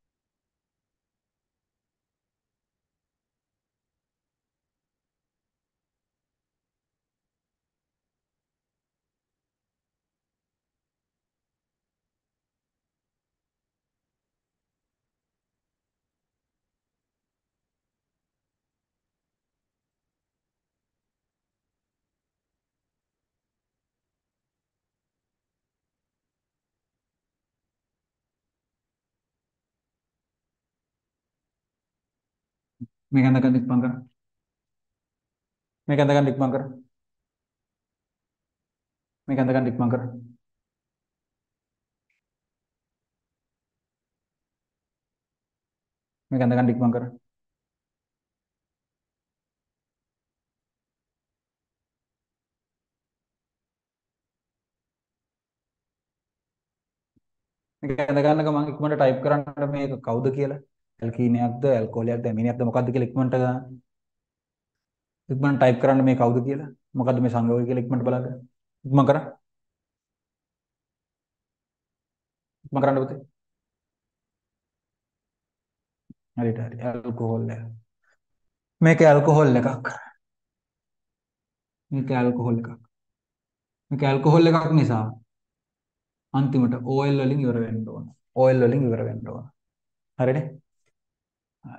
මේක අඳගන්න ඉක්මන් කර. මේක අඳගන්න ඉක්මන් කර. මේක අඳගන්න ඉක්මන් කර. මේක අඳගන්න ඉක්මන් කර. මේක අඳගන්නක මම ඉක්මනට ටයිප් කරන්න මේක කවුද කියලා. ඇල්කීනයක්ද ඇල්කොහොලයක්ද ඇමිනියක්ද මොකද්ද කියලා ඉක්මනට ගන්න. ඉක්මනට ටයිප් කරන්න මේ කවුද කියලා. මොකද්ද මේ සංයෝගය කියලා ඉක්මනට බලන්න. ඉක්මන් කර. ඉක්මන් කරන්න පුතේ. හරියට හරි. ඇල්කොහොල් එක. මේක ඇල්කොහොල් එකක්. මේක ඇල්කොහොල් එකක්. මේක ඇල්කොහොල් එකක් නිසා අන්තිමට O L වලින් ඉවර වෙන්න ඕන. O L වලින් ඉවර වෙන්න ඕන. හරිනේ? හරි.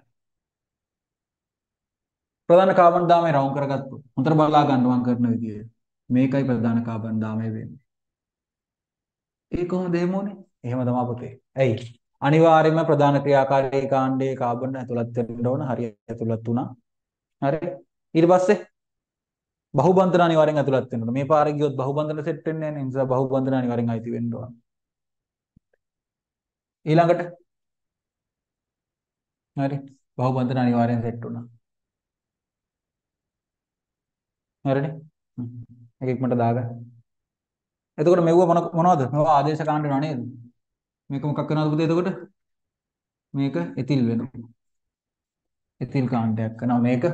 ප්‍රධාන කාබන් දාමය රවුම් කරගත්තු. හොඳට බලා ගන්න මම කරන විදිය. මේකයි ප්‍රධාන කාබන් දාමය වෙන්නේ. ඒ කොහොමද එහෙම උනේ? එහෙම තමයි පුතේ. ඇයි? අනිවාර්යයෙන්ම ප්‍රධාන ක්‍රියාකාරී කාණ්ඩයේ කාබන් ඇතුළත් වෙන්න ඕන. හරිය ඇතුළත් වුණා. හරි. ඊට පස්සේ බහුබන්ධන අනිවාර්යෙන් ඇතුළත් වෙන්න ඕන. මේ පාරේ ගියොත් බහුබන්ධන සෙට් වෙන්නේ නැහැ. ඒ නිසා බහුබන්ධන අනිවාර්යෙන් අයිති වෙන්න ඕන. ඊළඟට හරි. බහුබන්ධන අනිවාර්යෙන් සෙට් වුණා. හරිනේ? හ්ම්. ඒක ඉක්මනට දාගන්න. එතකොට මෙව්ව මොන මොනවද? මේවා ආදේශ කාණ්ඩ වෙනව නේද? මේක මොකක් වෙනවද පුතේ එතකොට? මේක එතිල් වෙනවා. එතිල් කාණ්ඩයක් කරනවා. මේක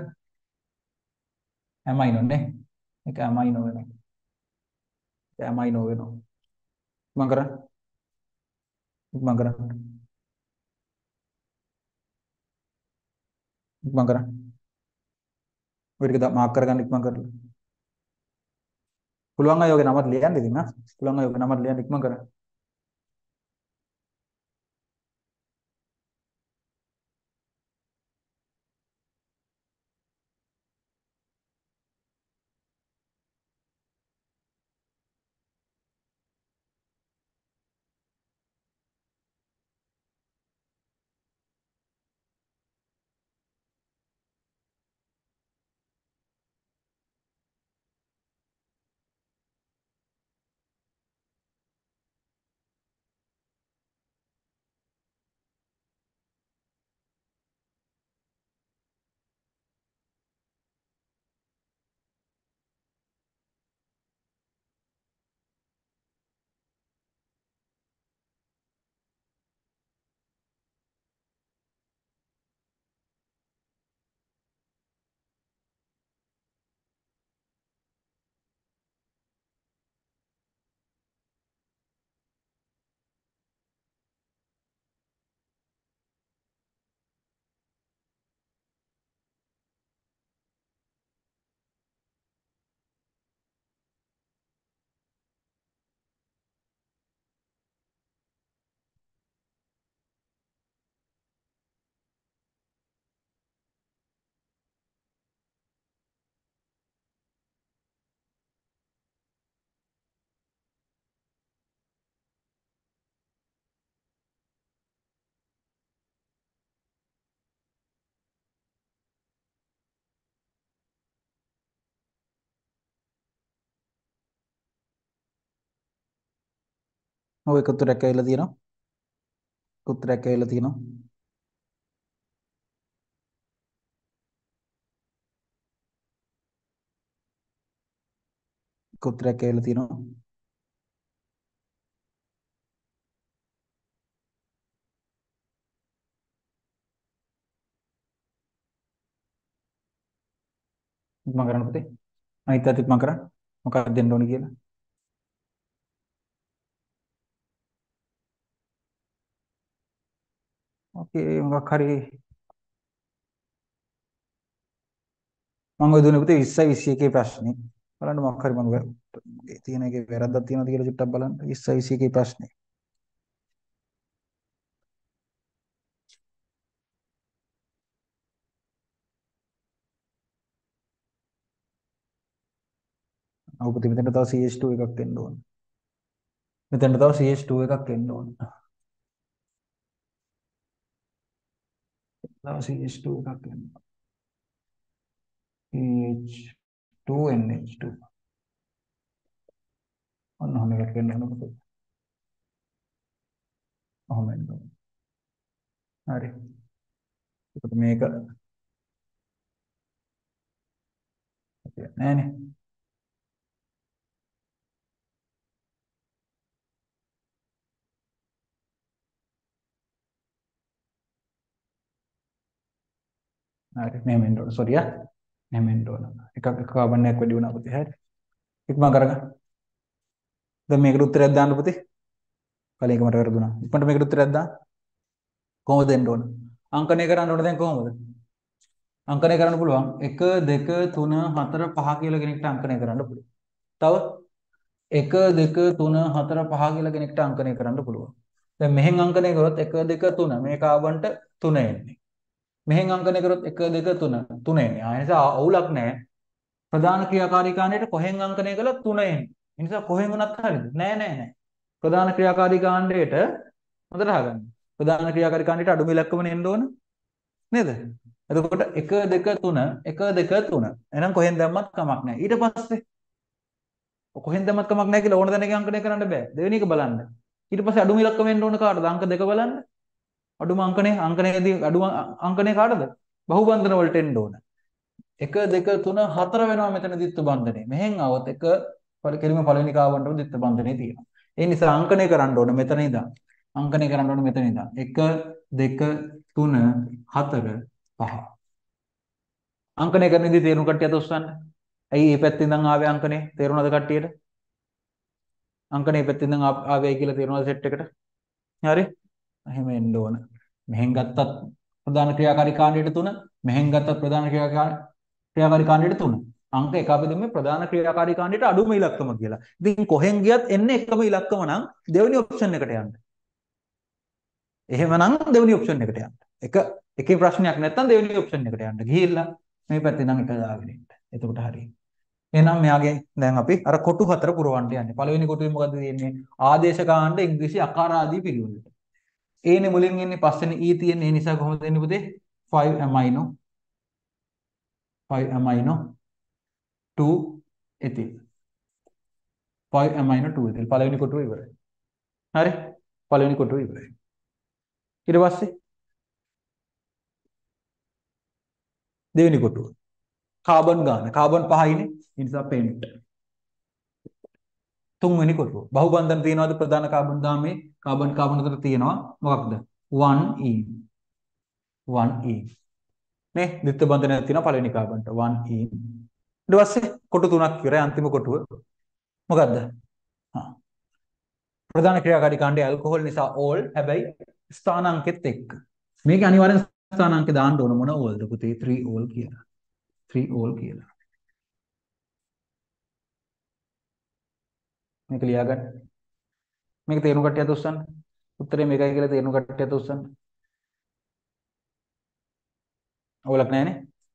ඇමයිනෝ නේ. මේක ඇමයිනෝ වෙනවා. ඇමයිනෝ වෙනවා. මම කරන්නේ මම කරන්නේ මම කරන්නේ ඔය ටික මාක් කරගන්න ඉක්මන් කරලා. පුළුවන් අය ඔගේ නමත් ලියන්න ඉතින් නා. පුළුවන් අය ඔගේ නමත් ලියන්න ඉක්මන් කරන්න. ඔය එක උත්තරයක් ඇවිල්ලා තියෙනවා. උත්තරයක් ඇවිල්ලා තියෙනවා. එක උත්තරයක් ඇවිල්ලා තියෙනවා. මම කරන්න පුතේ. අනිත් අතිත් මම කරන්න. මොකක්ද දෙන්න ඕනේ කියලා. ඕකේ මොකක් හරි මම ඔය දුන්නේ පුතේ විස්සයි විස්සි එකේ ප්‍රශ්නේ. බලන්න මොකක් හරි මම තියෙන එකේ වැරද්දක් තියෙනවද කියලා චුට්ටක් බලන්න. විස්සයි විස්සි එකේ ප්‍රශ්නේ. ඔව් පුතේ මෙතන තව සී එච් ටූ එකක් එන්න ඕන. මෙතන තව සී එච් ටූ එකක් එන්න ඕන. තව සී එච් ටූ එකක් එන්න. C H two N H two. ඔන්න ඔහොම එකක් එන්න ඕන පුතේ. ඔහොම එන්න ඕන. හරි. එතකොට මේක නෑනේ. හරි මෙහෙම එන්න ඕන. සෝරි ආ. මෙහෙම එන්න ඕන. එකක් එක කාබන් එකක් වැඩි වුණා පුතේ. හරි. ඉක්මන් කරගන්න. දැන් මේකට උත්තරයක් දාන්න පුතේ. කලින් එක මට වැරදුනා. ඉක්මනට මේකට උත්තරයක් දාන්න. කොහොමද දෙන්න ඕන? අංකණය කරන්න ඕන දැන් කොහොමද? අංකණය කරන්න පුළුවන්. එක දෙක තුන හතර පහ කියලා කෙනෙක්ට අංකණය කරන්න පුළුවන්. තව එක දෙක තුන හතර පහ කියලා කෙනෙක්ට අංකණය කරන්න පුළුවන්. දැන් මෙහෙන් අංකණය කරොත් එක දෙක තුන මේ කාබන්ට තුන එන්නේ. මෙහෙන් අංකණය කරොත් එක දෙක තුන තුන එන්නේ. ආ නිසා අවුලක් නැහැ. ප්‍රධාන ක්‍රියාකාරී කාණ්ඩයට කොහෙන් අංකණය කළත් තුන එන්නේ. ඒ නිසා කොහෙන් වුණත් හරියද? නෑ නෑ නෑ. ප්‍රධාන ක්‍රියාකාරී කාණ්ඩයට හොඳට අහගන්න. ප්‍රධාන ක්‍රියාකාරී කාණ්ඩයට අඩුම ඉලක්කම එන්න ඕන නේද? එතකොට එක දෙක තුන එක දෙක තුන. එහෙනම් කොහෙන් දැම්මත් කමක් නැහැ. ඊට පස්සේ කොහෙන් දැම්මත් කමක් නැහැ කියලා ඕන දැනක අංකණය කරන්න බෑ. දෙවෙනි එක බලන්න. ඊට පස්සේ අඩුම ඉලක්කම එන්න ඕන කාටද? අංක දෙක බලන්න. අඩුම අංකණය අංකණයේදී අඩුම අංකණය කාටද? බහුබන්ධන වලට එන්න ඕන. එක දෙක තුන හතර වෙනවා මෙතන ද්විත්ව බන්ධනේ. මෙහෙන් આવොත් එක කෙලිම පළවෙනි කාබන්ටම ද්විත්ව බන්ධනේ තියෙනවා. ඒ නිසා අංකණය කරන්න ඕන මෙතන ඉඳන්. අංකණය කරන්න ඕන මෙතන ඉඳන්. එක දෙක තුන හතර පහ. අංකණය කරන ඉදී තේරුම් කට්ටියට උස්සන්න. ඇයි මේ පැත්තෙන් ඉඳන් ආවේ අංකණය? තේරුණාද කට්ටියට? අංකණය පැත්තෙන් ඉඳන් ආවේ කියලා තේරුණාද සෙට් එකට? හරි? එහෙම එන්න ඕන. මෙහෙන් ගත්තත් ප්‍රධාන ක්‍රියාකාරී කාණ්ඩයට තුන, මෙහෙන් ගත්තත් ප්‍රධාන ක්‍රියාකාරී කාණ්ඩයට තුන. අංක එක අපි දෙන්නේ ප්‍රධාන ක්‍රියාකාරී කාණ්ඩයට අඩුම ඉලක්කම කියලා. ඉතින් කොහෙන් ගියත් එන්නේ එකම ඉලක්කම නම් දෙවෙනි ඔප්ෂන් එකට යන්න. එහෙමනම් දෙවෙනි ඔප්ෂන් එකට යන්න. එක එකේ ප්‍රශ්නයක් නැත්නම් දෙවෙනි ඔප්ෂන් එකට යන්න. ගිහිල්ලා මේ පැත්තේ නම් එක දාගෙන ඉන්න. එතකොට හරියි. එහෙනම් මෙයාගේ දැන් අපි අර කොටු හතර පුරවන්න යන්නේ. පළවෙනි කොටුවේ මොකද්ද තියෙන්නේ? ආදේශ කාණ්ඩ ඉංග්‍රීසි අකාර ආදී පිළිවෙලට. ඒනේ මුලින් එන්නේ පස්සේනේ E තියෙන්නේ. ඒ නිසා කොහොමද එන්නේ පුතේ? five amino five amino two ethyl. five amino two ethyl. පළවෙනි කොටුව ඉවරයි. හරි? පළවෙනි කොටුව ඉවරයි. ඊට පස්සේ දෙවෙනි කොටුව. කාබන් ගාන. කාබන් පහයිනේ. ඒ නිසා පෙන්ට්. තුන්වෙනි කොටුව. බහුබන්ධන තියනවාද ප්‍රධාන කාබන් දාමේ? කාබන් කාබන් අතර තියෙනවා. මොකක්ද? one e. one e. නේ? ද්විත්ව බන්ධනයක් තියෙනවා පළවෙනි කාබන්ට. one e. ඊට පස්සේ කොටු තුනක් ඉවරයි. අන්තිම කොටුව. මොකද්ද? හා. ප්‍රධාන ක්‍රියාකාරී කාණ්ඩය ඇල්කොහොල් නිසා ඕල්. හැබැයි ස්ථානාංකෙත් එක්ක. මේක අනිවාර්යෙන් ස්ථානාංකේ දාන්න ඕන මොන ඕල්ද පුතේ? three ඕල් කියලා. three ඕල් කියලා. මේක ලියාගන්න. මේක තේරුම් කට්ටියට උස්සන්න. උත්තරේ මේකයි කියලා තේරුම් කට්ටියට උස්සන්න. ඕලක් නැහැනේ.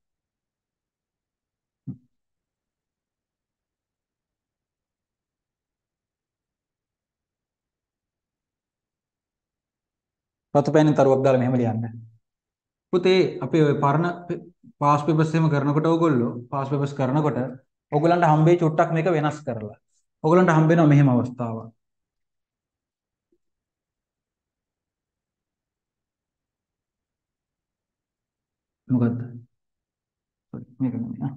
රතු පෑනෙන් තරුවක් දාලා මෙහෙම ලියන්න. පුතේ අපි ඔය පරණ පාස් පේපර්ස් එහෙම කරනකොට ඕගොල්ලෝ පාස් පේපර්ස් කරනකොට ඕගොල්ලන්ට හම්බෙයි චුට්ටක් මේක වෙනස් කරලා. ඕගොල්ලන්ට හම්බෙනවා මෙහෙම අවස්ථාවක්. මොකද්ද? Sorry, මේක නෙමෙයි. ආ.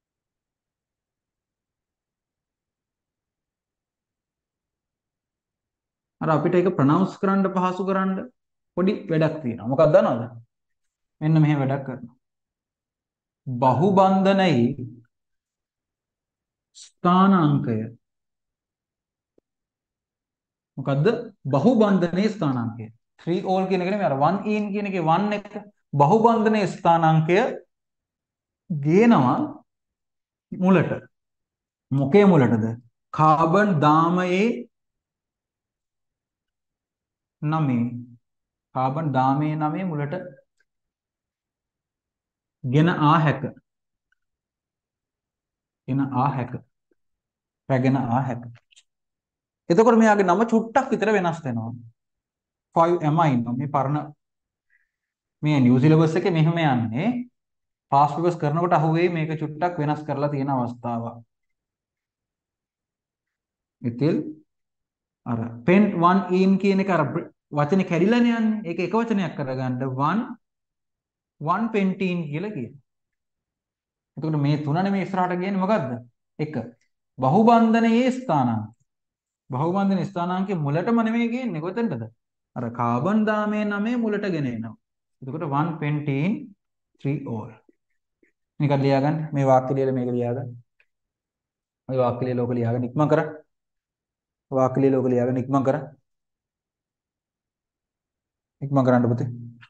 අර අපිට ඒක ප්‍රොනවුන්ස් කරන්න පහසු කරන්න පොඩි වැඩක් තියෙනවා. මොකක්ද දන්නවද? මෙන්න මෙහෙම වැඩක් කරනවා. බහුබන්ධනයේ ස්ථානාංකය මොකද්ද? බහුබන්ධනයේ ස්ථානාංකය. three all කියන එක නෙමෙයි අර one in කියන එකේ one එක බහුබන්ධනයේ ස්ථානාංකය ගේනවා මුලට. මොකේ මුලටද? කාබන් දාමයේ නවය. කාබන් දාමයේ නවය මුලට ගෙන ආ හැක. ගෙන ආ හැක. රැගෙන ආ හැක. එතකොට මෙයාගේ නම චුට්ටක් විතර වෙනස් වෙනවා. five amino මේ පරණ මේ නිව් සිලබස් එකේ මෙහෙම යන්නේ පාස් පේපර්ස් කරනකොට අහුවෙයි මේක චුට්ටක් වෙනස් කරලා තියෙන අවස්ථාවක්. ඉතින් අර pent one in කියන එක අර වචනේ කැඩිලානේ යන්නේ. ඒක එක වචනයක් කරගන්න one one pentene කියලා කියනවා. එතකොට මේ තුනනේ මේ ඉස්සරහට ගියන්නේ මොකද්ද? එක බහුබන්ධනයේ ස්ථානාංක. බහුබන්ධනයේ ස්ථානාංකයේ මුලටම නෙමෙයි ගේන්නේ කොතෙන්ටද? අර කාබන් දාමයේ නමේ මුලට ගෙන එනවා. එතකොට one pentene three all. මේක ලියාගන්න. මේ වාක්‍ය ලියලා මේක ලියාගන්න. මේ වාක්‍ය ලියලා ලෝක ලියාගන්න ඉක්මන් කරා. වාක්‍ය ලියලා ලෝක ලියාගන්න ඉක්මන් කරා. ඉක්මන් කරන්න පුතේ.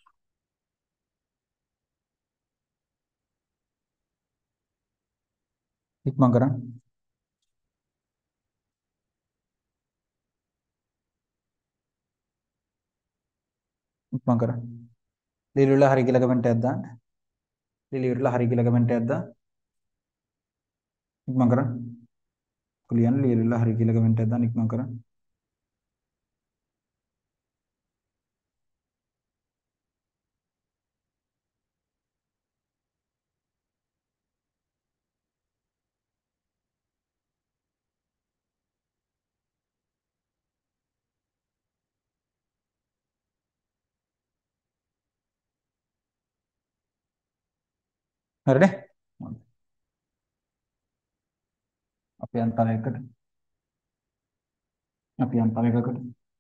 ඉක්මන් කරන්න. ඉක්මන් කරන්න. ලියලා හරි කියලා කමෙන්ට් එකක් දාන්න. ලියලා හරි කියලා කමෙන්ට් එකක් දාන්න. ඉක්මන් කරන්න. කුලියන් ලියලා හරි කියලා කමෙන්ට් එකක් දාන්න ඉක්මන් කරන්න. හරිනේ? අපි යන් තව එකකට. අපි යන් තව එකකට.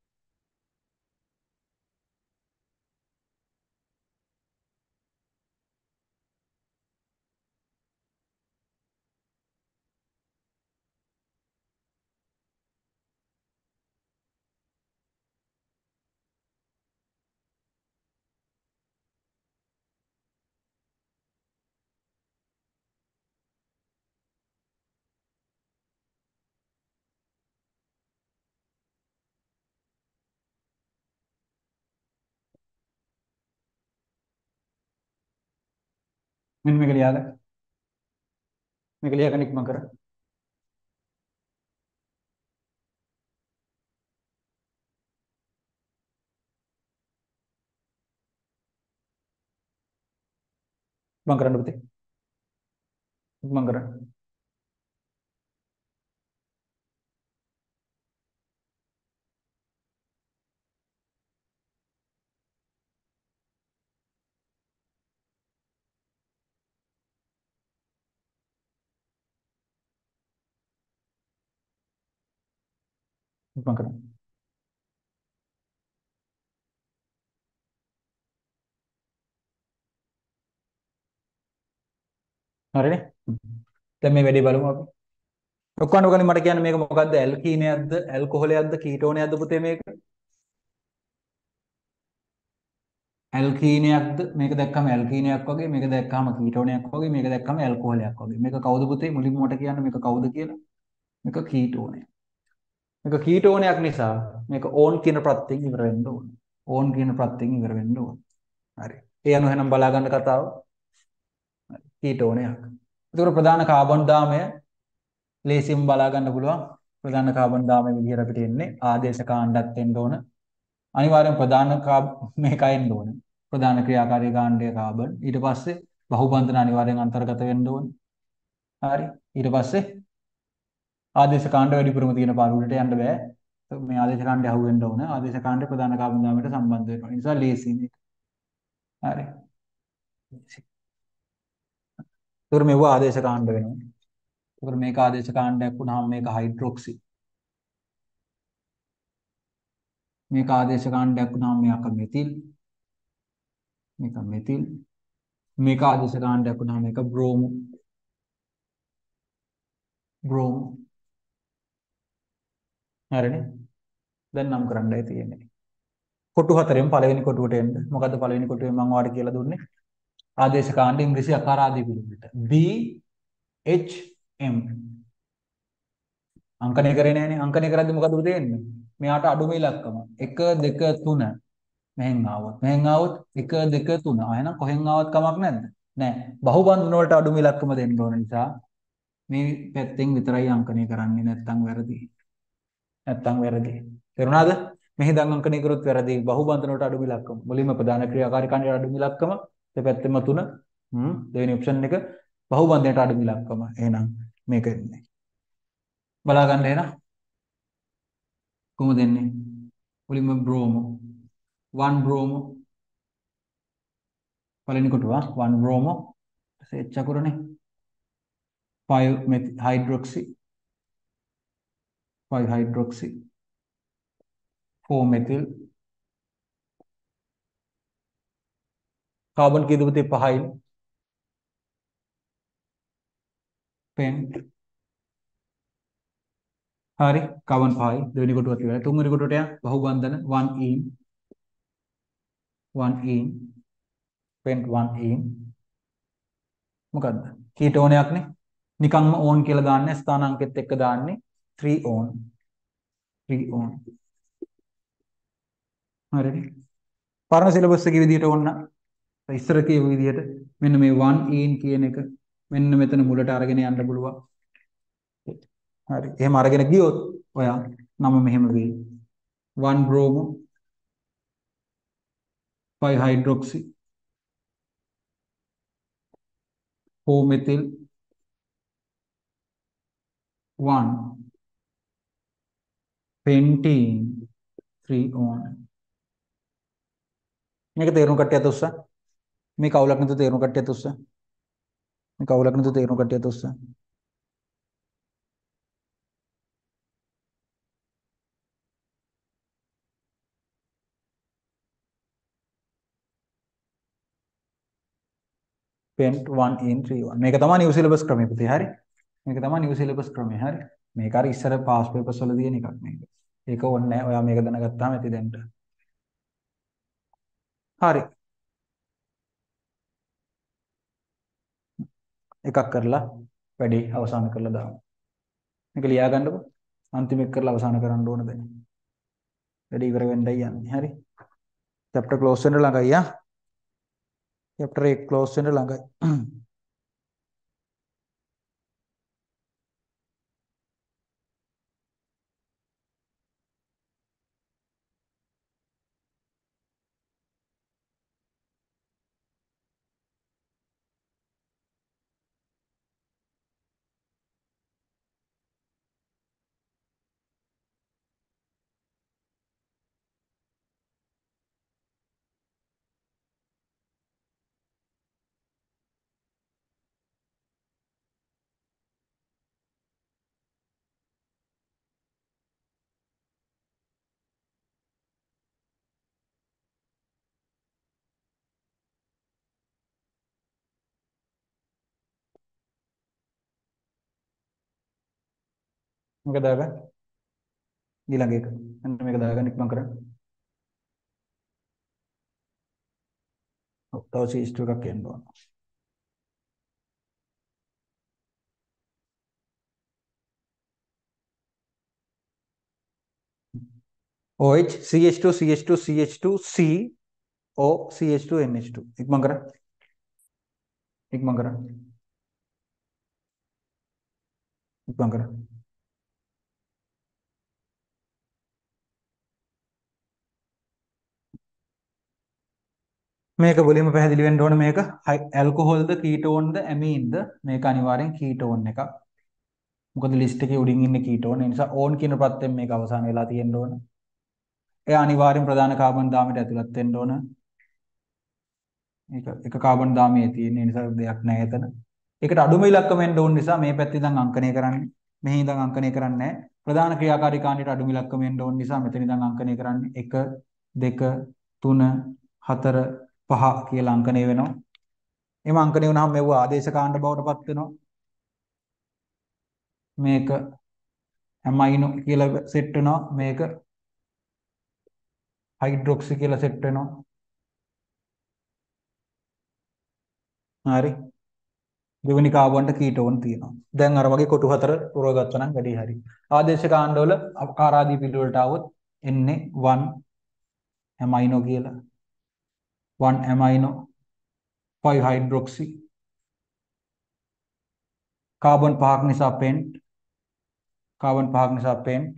මෙන්න මේක ලියාගන්න. මේක ලියාගන්න ඉක්මන් කරන්න. ඉක්මන් කරන්න පුතේ. ඉක්මන් කරන්න. ඉක්මන් කරන්න. හරිනේ? දැන් මේ වැඩේ බලමු අපි. ඔක්කොම ඔයගොල්ලෝ මට කියන්න මේක මොකද්ද? ඇල්කීනයක්ද? ඇල්කොහොලයක්ද? කීටෝනයක්ද පුතේ මේක? ඇල්කීනයක්ද? මේක දැක්කම ඇල්කීනයක් වගේ, මේක දැක්කම කීටෝනයක් වගේ, මේක දැක්කම ඇල්කොහොලයක් වගේ. මේක කවුද පුතේ? මුලින්ම මට කියන්න මේක කවුද කියලා. මේක කීටෝනය. මේක කීටෝනයක් නිසා මේක ඕන් කියන ප්‍රත්‍යයෙන් ඉවර වෙන්න ඕන. ඕන් කියන ප්‍රත්‍යයෙන් ඉවර වෙන්න ඕන. හරි. ඒ අනුව එහෙනම් බලා ගන්න කතාව. කීටෝනයක්. ඒතකොට ප්‍රධාන කාබන් දාමය ලේසියෙන් බලා ගන්න පුළුවන්. ප්‍රධාන කාබන් දාමය විදිහට අපිට එන්නේ ආදේශ කාණ්ඩත් එන්න ඕන. අනිවාර්යෙන් ප්‍රධාන මේකයි එන්න ඕන. ප්‍රධාන ක්‍රියාකාරී කාණ්ඩය කාබන්. ඊට පස්සේ බහුබන්ධන අනිවාර්යෙන් අන්තර්ගත වෙන්න ඕන. හරි. ඊට පස්සේ ආදේශ කාණ්ඩ වැඩිපුරම තියෙන පාරුවලට යන්න බෑ. මේ ආදේශ කාණ්ඩය අහු වෙන්න ඕන. ආදේශ කාණ්ඩය ප්‍රධාන කාබන් දාමයට සම්බන්ධ වෙනවා. ඒ නිසා ලේසි මේක. හරි. ඒතර මෙව ආදේශ කාණ්ඩ වෙනවා. ඒතර මේක ආදේශ කාණ්ඩයක් වුණාම මේක හයිඩ්‍රොක්සි. මේක ආදේශ කාණ්ඩයක් වුණාම මේක මෙතිල්. මේක මෙතිල්. මේක ආදේශ කාණ්ඩයක් වුණාම මේක බ්‍රෝමෝ. බ්‍රෝමෝ. හරිනේ. දැන් නම් කරන්නයි තියෙන්නේ. කොටු හතරෙන් පළවෙනි කොටුවට එන්න. මොකද්ද පළවෙනි කොටුවේ මම ඔයාලට කියලා දුන්නේ? ආදේශ කාණ්ඩ ඉංග්‍රීසි අකාරාදී පිළිවෙලට. B H M. අංකණය කරේ නෑනේ. අංකණය කරද්දි මොකද වෙන්නේ? මෙයාට අඩුම ඉලක්කම එක දෙක තුන මෙහෙන් ආවොත්. මෙහෙන් ආවොත් එක දෙක තුන. ආ එහෙනම් කොහෙන් ආවත් කමක් නැද්ද? නෑ. බහුබන්ධන වලට අඩුම ඉලක්කම දෙන්න ඕන නිසා මේ පැත්තෙන් විතරයි අංකණය කරන්නේ නැත්තම් වැරදි. නැත්තම් වැරදි. තේරුණාද? මෙහි දන් අංකණය කරොත් වැරදි. බහුබන්ධන වලට අඩුම ඉලක්කම. මුලින්ම ප්‍රධාන ක්‍රියාකාරී කාණ්ඩයට අඩුම ඉලක්කම දෙපැත්තෙම තුන. හ්ම් දෙවෙනි ඔප්ෂන් එක බහුබන්ධනයට අඩුම ඉලක්කම. එහෙනම් මේක එන්නේ. බලා ගන්න එහෙනම් කොහොමද එන්නේ? මුලින්ම බ්‍රෝමෝ one බ්‍රෝමෝ පළවෙනි කොටුව one බ්‍රෝමෝ සෙච් අකුරනේ five hydroxy five hydroxy four methyl carbon කීයද පුතේ? පහයි. පෙන්ට් හරි කාබන් පහයි. දෙවෙනි කොටුවත් ඉවරයි. තුන්වෙනි කොටුවට යන්න බහුබන්ධන one in one in pent one in මොකද්ද? කීටෝනයක් නේ. නිකම්ම ඕන් කියලා දාන්නේ ස්ථානාංකෙත් එක්ක දාන්නේ three on three on හරිනේ. පරණ සිලබස් එකේ විදිහට ඕන්න ඉස්සර කියපු විදිහට මෙන්න මේ one in කියන එක මෙන්න මෙතන මුලට අරගෙන යන්න පුළුවන්. හරි. එහෙම අරගෙන ගියොත් ඔයා නම මෙහෙම වෙයි. one bromo five hydroxy four methyl one pentene three on. මේක තේරුම් කට්ටියත් උස්සා. මේ කවුලක් නේද තේරුම් කට්ටියත් උස්සා. මේ කවුලක් නේද තේරුම් කට්ටියත් උස්සා. pent one in three one. මේක තමයි නිව් සිලබස් ක්‍රමය පුතේ. හරි. මේක තමයි නිව් සිලබස් ක්‍රමය. හරි. මේක අර ඉස්සර පාස් පේපර්ස් වල තියෙන එකක් මේක. ඒක ඕනේ නැහැ. ඔයා මේක දැනගත්තාම ඇති දැන්ට. හරි. එකක් කරලා වැඩි අවසන් කරලා දාමු. මේක ලියා ගන්නකො. අන්තිම එක කරලා අවසන් කරන්න ඕන දැන්. වැඩි ඉවර වෙන්නයි යන්නේ. හරි. chapter close වෙන්න ළඟයි ආ. chapter එක close වෙන්න ළඟයි. මේක දාගන්න. ඊළඟ එක. මෙන්න මේක දාගන්න ඉක්මන් කරන්න. ඔව් තව සීස්ට් එකක් එන්න ඕන. OH CH2 CH2 CH2 C O CH2 NH2 ඉක්මන් කරන්න. ඉක්මන් කරන්න. ඉක්මන් කරන්න. මේක මුලින්ම පැහැදිලි වෙන්න ඕන මේක ඇල්කොහොල්ද කීටෝන්ද ඇමීන්ද මේක අනිවාර්යෙන් කීටෝන් එකක්. මොකද ලිස්ට් එකේ උඩින් ඉන්නේ කීටෝන්. ඒ නිසා ඕන් කියන ප්‍රත්‍යයෙන් මේක අවසන් වෙලා තියෙන්න ඕන. ඒ අනිවාර්යෙන් ප්‍රධාන කාබන් දාමයට ඇතුළත් වෙන්න ඕන. මේක එක කාබන් දාමයේ තියෙන නිසා දෙයක් නැහැ එතන. ඒකට අඩුම ඉලක්කම වෙන්න ඕන නිසා මේ පැත්තේ ඉඳන් අංකණය කරන්නේ. මෙහි ඉඳන් අංකණය කරන්නේ නැහැ. ප්‍රධාන ක්‍රියාකාරී කාණ්ඩයට අඩුම ඉලක්කම වෙන්න ඕන නිසා මෙතන ඉඳන් අංකණය කරන්නේ එක දෙක තුන හතර පහ කියලා අංකණය වෙනවා. එම අංකණය වුණාම මේව ආදේශ කාණ්ඩ බවට පත් වෙනවා. මේක ඇමයිනෝ කියලා සෙට් වෙනවා. මේක හයිඩ්‍රොක්සි කියලා සෙට් වෙනවා. හරි. දෙවෙනි කාබන්ට කීටෝන් තියෙනවා. දැන් අර වගේ කොටු හතර පුරවගත්තා නම් වැඩි හරි. ආදේශ කාණ්ඩවල ආකාරාදී පිළිවෙලට આવොත් එන්නේ one ඇමයිනෝ කියලා. one amino five hydroxy. කාබන් පහක් නිසා පෙන්ට්. කාබන් පහක් නිසා පෙන්ට්.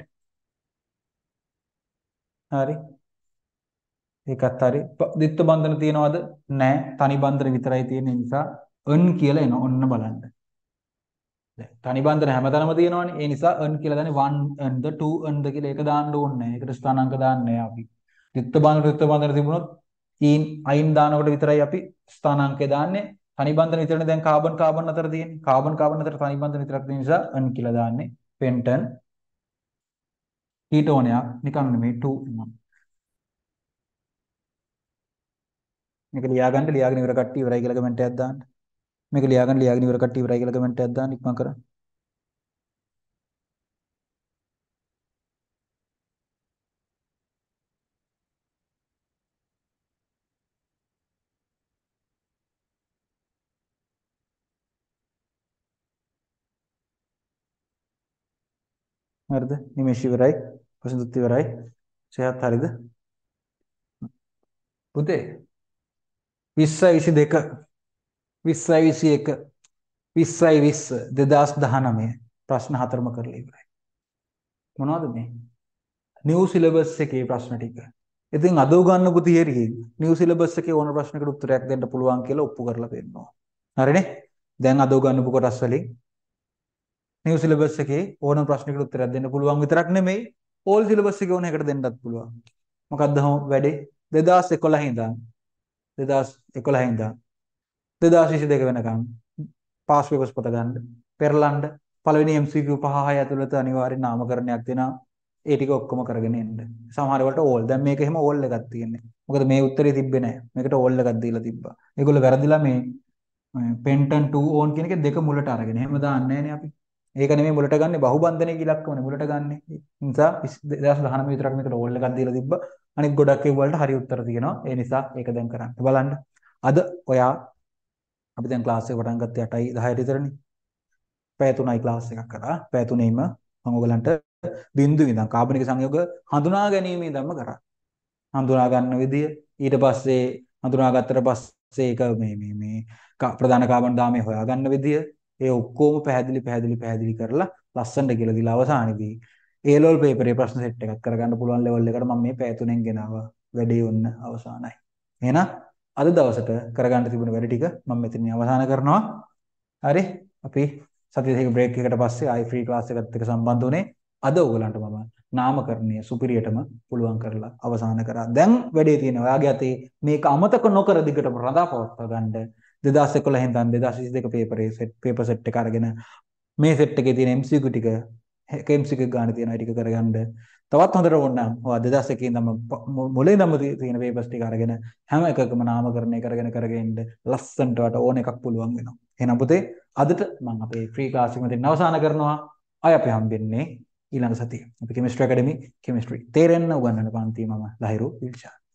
හරි. ඒකත් හරි. ද්විත්ව බන්ධන තියනවද? නැහැ. තනි බන්ධන විතරයි තියෙන නිසා n කියලා එනවා. ඔන්න බලන්න. දැන් තනි බන්ධන හැමතැනම තියෙනවනේ. ඒ නිසා n කියලා දාන්නේ one n ද two n ද කියලා ඒක දාන්න ඕනේ නැහැ. ඒකට ස්ථානාංක දාන්නේ නැහැ අපි. ද්විත්ව බන්ධන ද්විත්ව බන්ධන තිබුණොත් ඊන් අයින් දානකොට විතරයි අපි ස්ථානාංකය දාන්නේ. තනි බන්ධන විතරනේ දැන් කාබන් කාබන් අතර තියෙන්නේ. කාබන් කාබන් අතර තනි බන්ධන විතරක් තියෙන නිසා n කියලා දාන්නේ. පෙන්ටන් කීටෝනයක් නිකන් නෙමෙයි two එනවා. මේක ලියාගන්න ලියාගෙන ඉවර කට්ටිය ඉවරයි කියලා කමෙන්ට් එකක් දාන්න. මේක ලියාගන්න ලියාගෙන ඉවර කට්ටිය ඉවරයි කියලා කමෙන්ට් එකක් දාන්න ඉක්මන් කරන්න. හරිද? නිමේෂ් ඉවරයි. ප්‍රසිද්ධත් ඉවරයි. සයත් හරිද? පුතේ විස්සයි විසිදෙක විස්සයි විසිඑක විස්සයි විස්ස දෙදාස් දහනවය ප්‍රශ්න හතරම කරලා ඉවරයි. මොනවද මේ? නිව් සිලබස් එකේ ප්‍රශ්න ටික. ඉතින් අද උගන්වපු තියරියෙන් නිව් සිලබස් එකේ ඕන ප්‍රශ්නකට උත්තරයක් දෙන්න පුළුවන් කියලා ඔප්පු කරලා පෙන්නනවා. හරිනේ? දැන් අද උගන්වපු කොටස් වලින් නිව් සිලබස් එකේ ඕන ප්‍රශ්නකට උත්තරයක් දෙන්න පුළුවන් විතරක් නෙමෙයි ඕල් සිලබස් එකේ ඕන එකට දෙන්නත් පුළුවන්. මොකක්ද වැඩේ? දෙදාස් එකොළහ ඉඳන් දෙදාස් එකොළහ ඉඳන් දෙදාස් විසිදෙක වෙනකම් පාස් පේපර්ස් පොත ගන්න පෙරලන්න පළවෙනි M C Q පහ හය ඇතුළත අනිවාර්යෙන් නාමකරණයක් දෙනවා. ඒ ටික ඔක්කොම කරගෙන එන්න. සමහර වෙලට ඕල්. දැන් මේක එහෙම ඕල් එකක් තියෙන්නේ. මොකද මේ උත්තරේ තිබ්බේ නැහැ. මේකට ඕල් එකක් දීලා තිබ්බා. ඒගොල්ලෝ වැරදිලා මේ පෙන්ටන් two ඕන් කියන එක දෙක මුලට අරගෙන. එහෙම දාන්නේ නැහනේ අපි. ඒක නෙමෙයි මුලට ගන්නෙ බහුබන්ධනයේ ඉලක්කමනේ මුලට ගන්නෙ. ඒ නිසා දෙදාස් දහනවය විතරක් මේකට ඕල් එකක් දීලා තිබ්බා. අනිත් ගොඩක් ඒ වලට හරි උත්තර තියෙනවා. ඒ නිසා ඒක දැන් කරන්න. බලන්න. අද ඔයා අපි දැන් ක්ලාස් එක පටන් ගත්තේ අටයි දහයට විතරනේ. පැය තුනයි ක්ලාස් එකක් කරා. පැය තුනෙම මම ඔයගලන්ට බිඳුව ඉඳන් කාබනික සංයෝග හඳුනා ගැනීම ඉඳන්ම කරා. හඳුනා ගන්න විදිය ඊට පස්සේ හඳුනා ගත්තට පස්සේ ඒක මේ මේ මේ ප්‍රධාන කාබන් දාමේ හොයා ගන්න විදිය ඒ ඔක්කොම පැහැදිලි පැහැදිලි පැහැදිලි කරලා ලස්සනට කියලා දීලා අවසානයේදී ඒ ලෙවල් පේපරේ ප්‍රශ්න සෙට් එකක් කරගන්න පුළුවන් ලෙවල් එකට මම මේ පැය තුනෙන් ගෙනාවා. වැඩේ ඔන්න අවසానයි. එහෙනම් අද දවසට කරගන්න තිබුණ වැඩ ටික මම මෙතනින් අවසන් කරනවා. හරි. අපි සතිය දෙකක බ්‍රේක් එකකට පස්සේ ආයි ෆ්‍රී ක්ලාස් එකත් එක්ක සම්බන්ධ වුණේ. අද ඕගලන්ට මම නාමකරණය සුපිරියටම පුළුවන් කරලා අවසන් කරා. දැන් වැඩේ තියෙනවා. ඔයාගේ අතේ මේක අමතක නොකර දිගටම රඳා පවත්වා ගන්න. දෙදාස් එකොළහ ඉඳන් දෙදාස් විසිදෙක පේපරේ සෙට් පේපර් සෙට් එක අරගෙන මේ සෙට් එකේ තියෙන M C Q ටික එක M C Q ගන්න තියෙන අය ටික කරගන්න. තවත් හොඳට ඕන නම් ඔයා දෙදාස් එකේ ඉඳන්ම මුලින් ඉඳන්ම තියෙන පේපර්ස් ටික අරගෙන හැම එකකම නාමකරණය කරගෙන කරගෙන ඉන්න ලස්සනට වට ඕන එකක් පුළුවන් වෙනවා. එහෙනම් පුතේ අදට මම අපේ ෆ්‍රී ක්ලාස් එක මෙතන අවසන් කරනවා. ආය අපි හම්බෙන්නේ ඊළඟ සතියේ. අපි කෙමිස්ට්‍රි ඇකඩමි කෙමිස්ට්‍රි තේරෙන්න උගන්වන පන්ති මම ලහිරු විල්ෂා.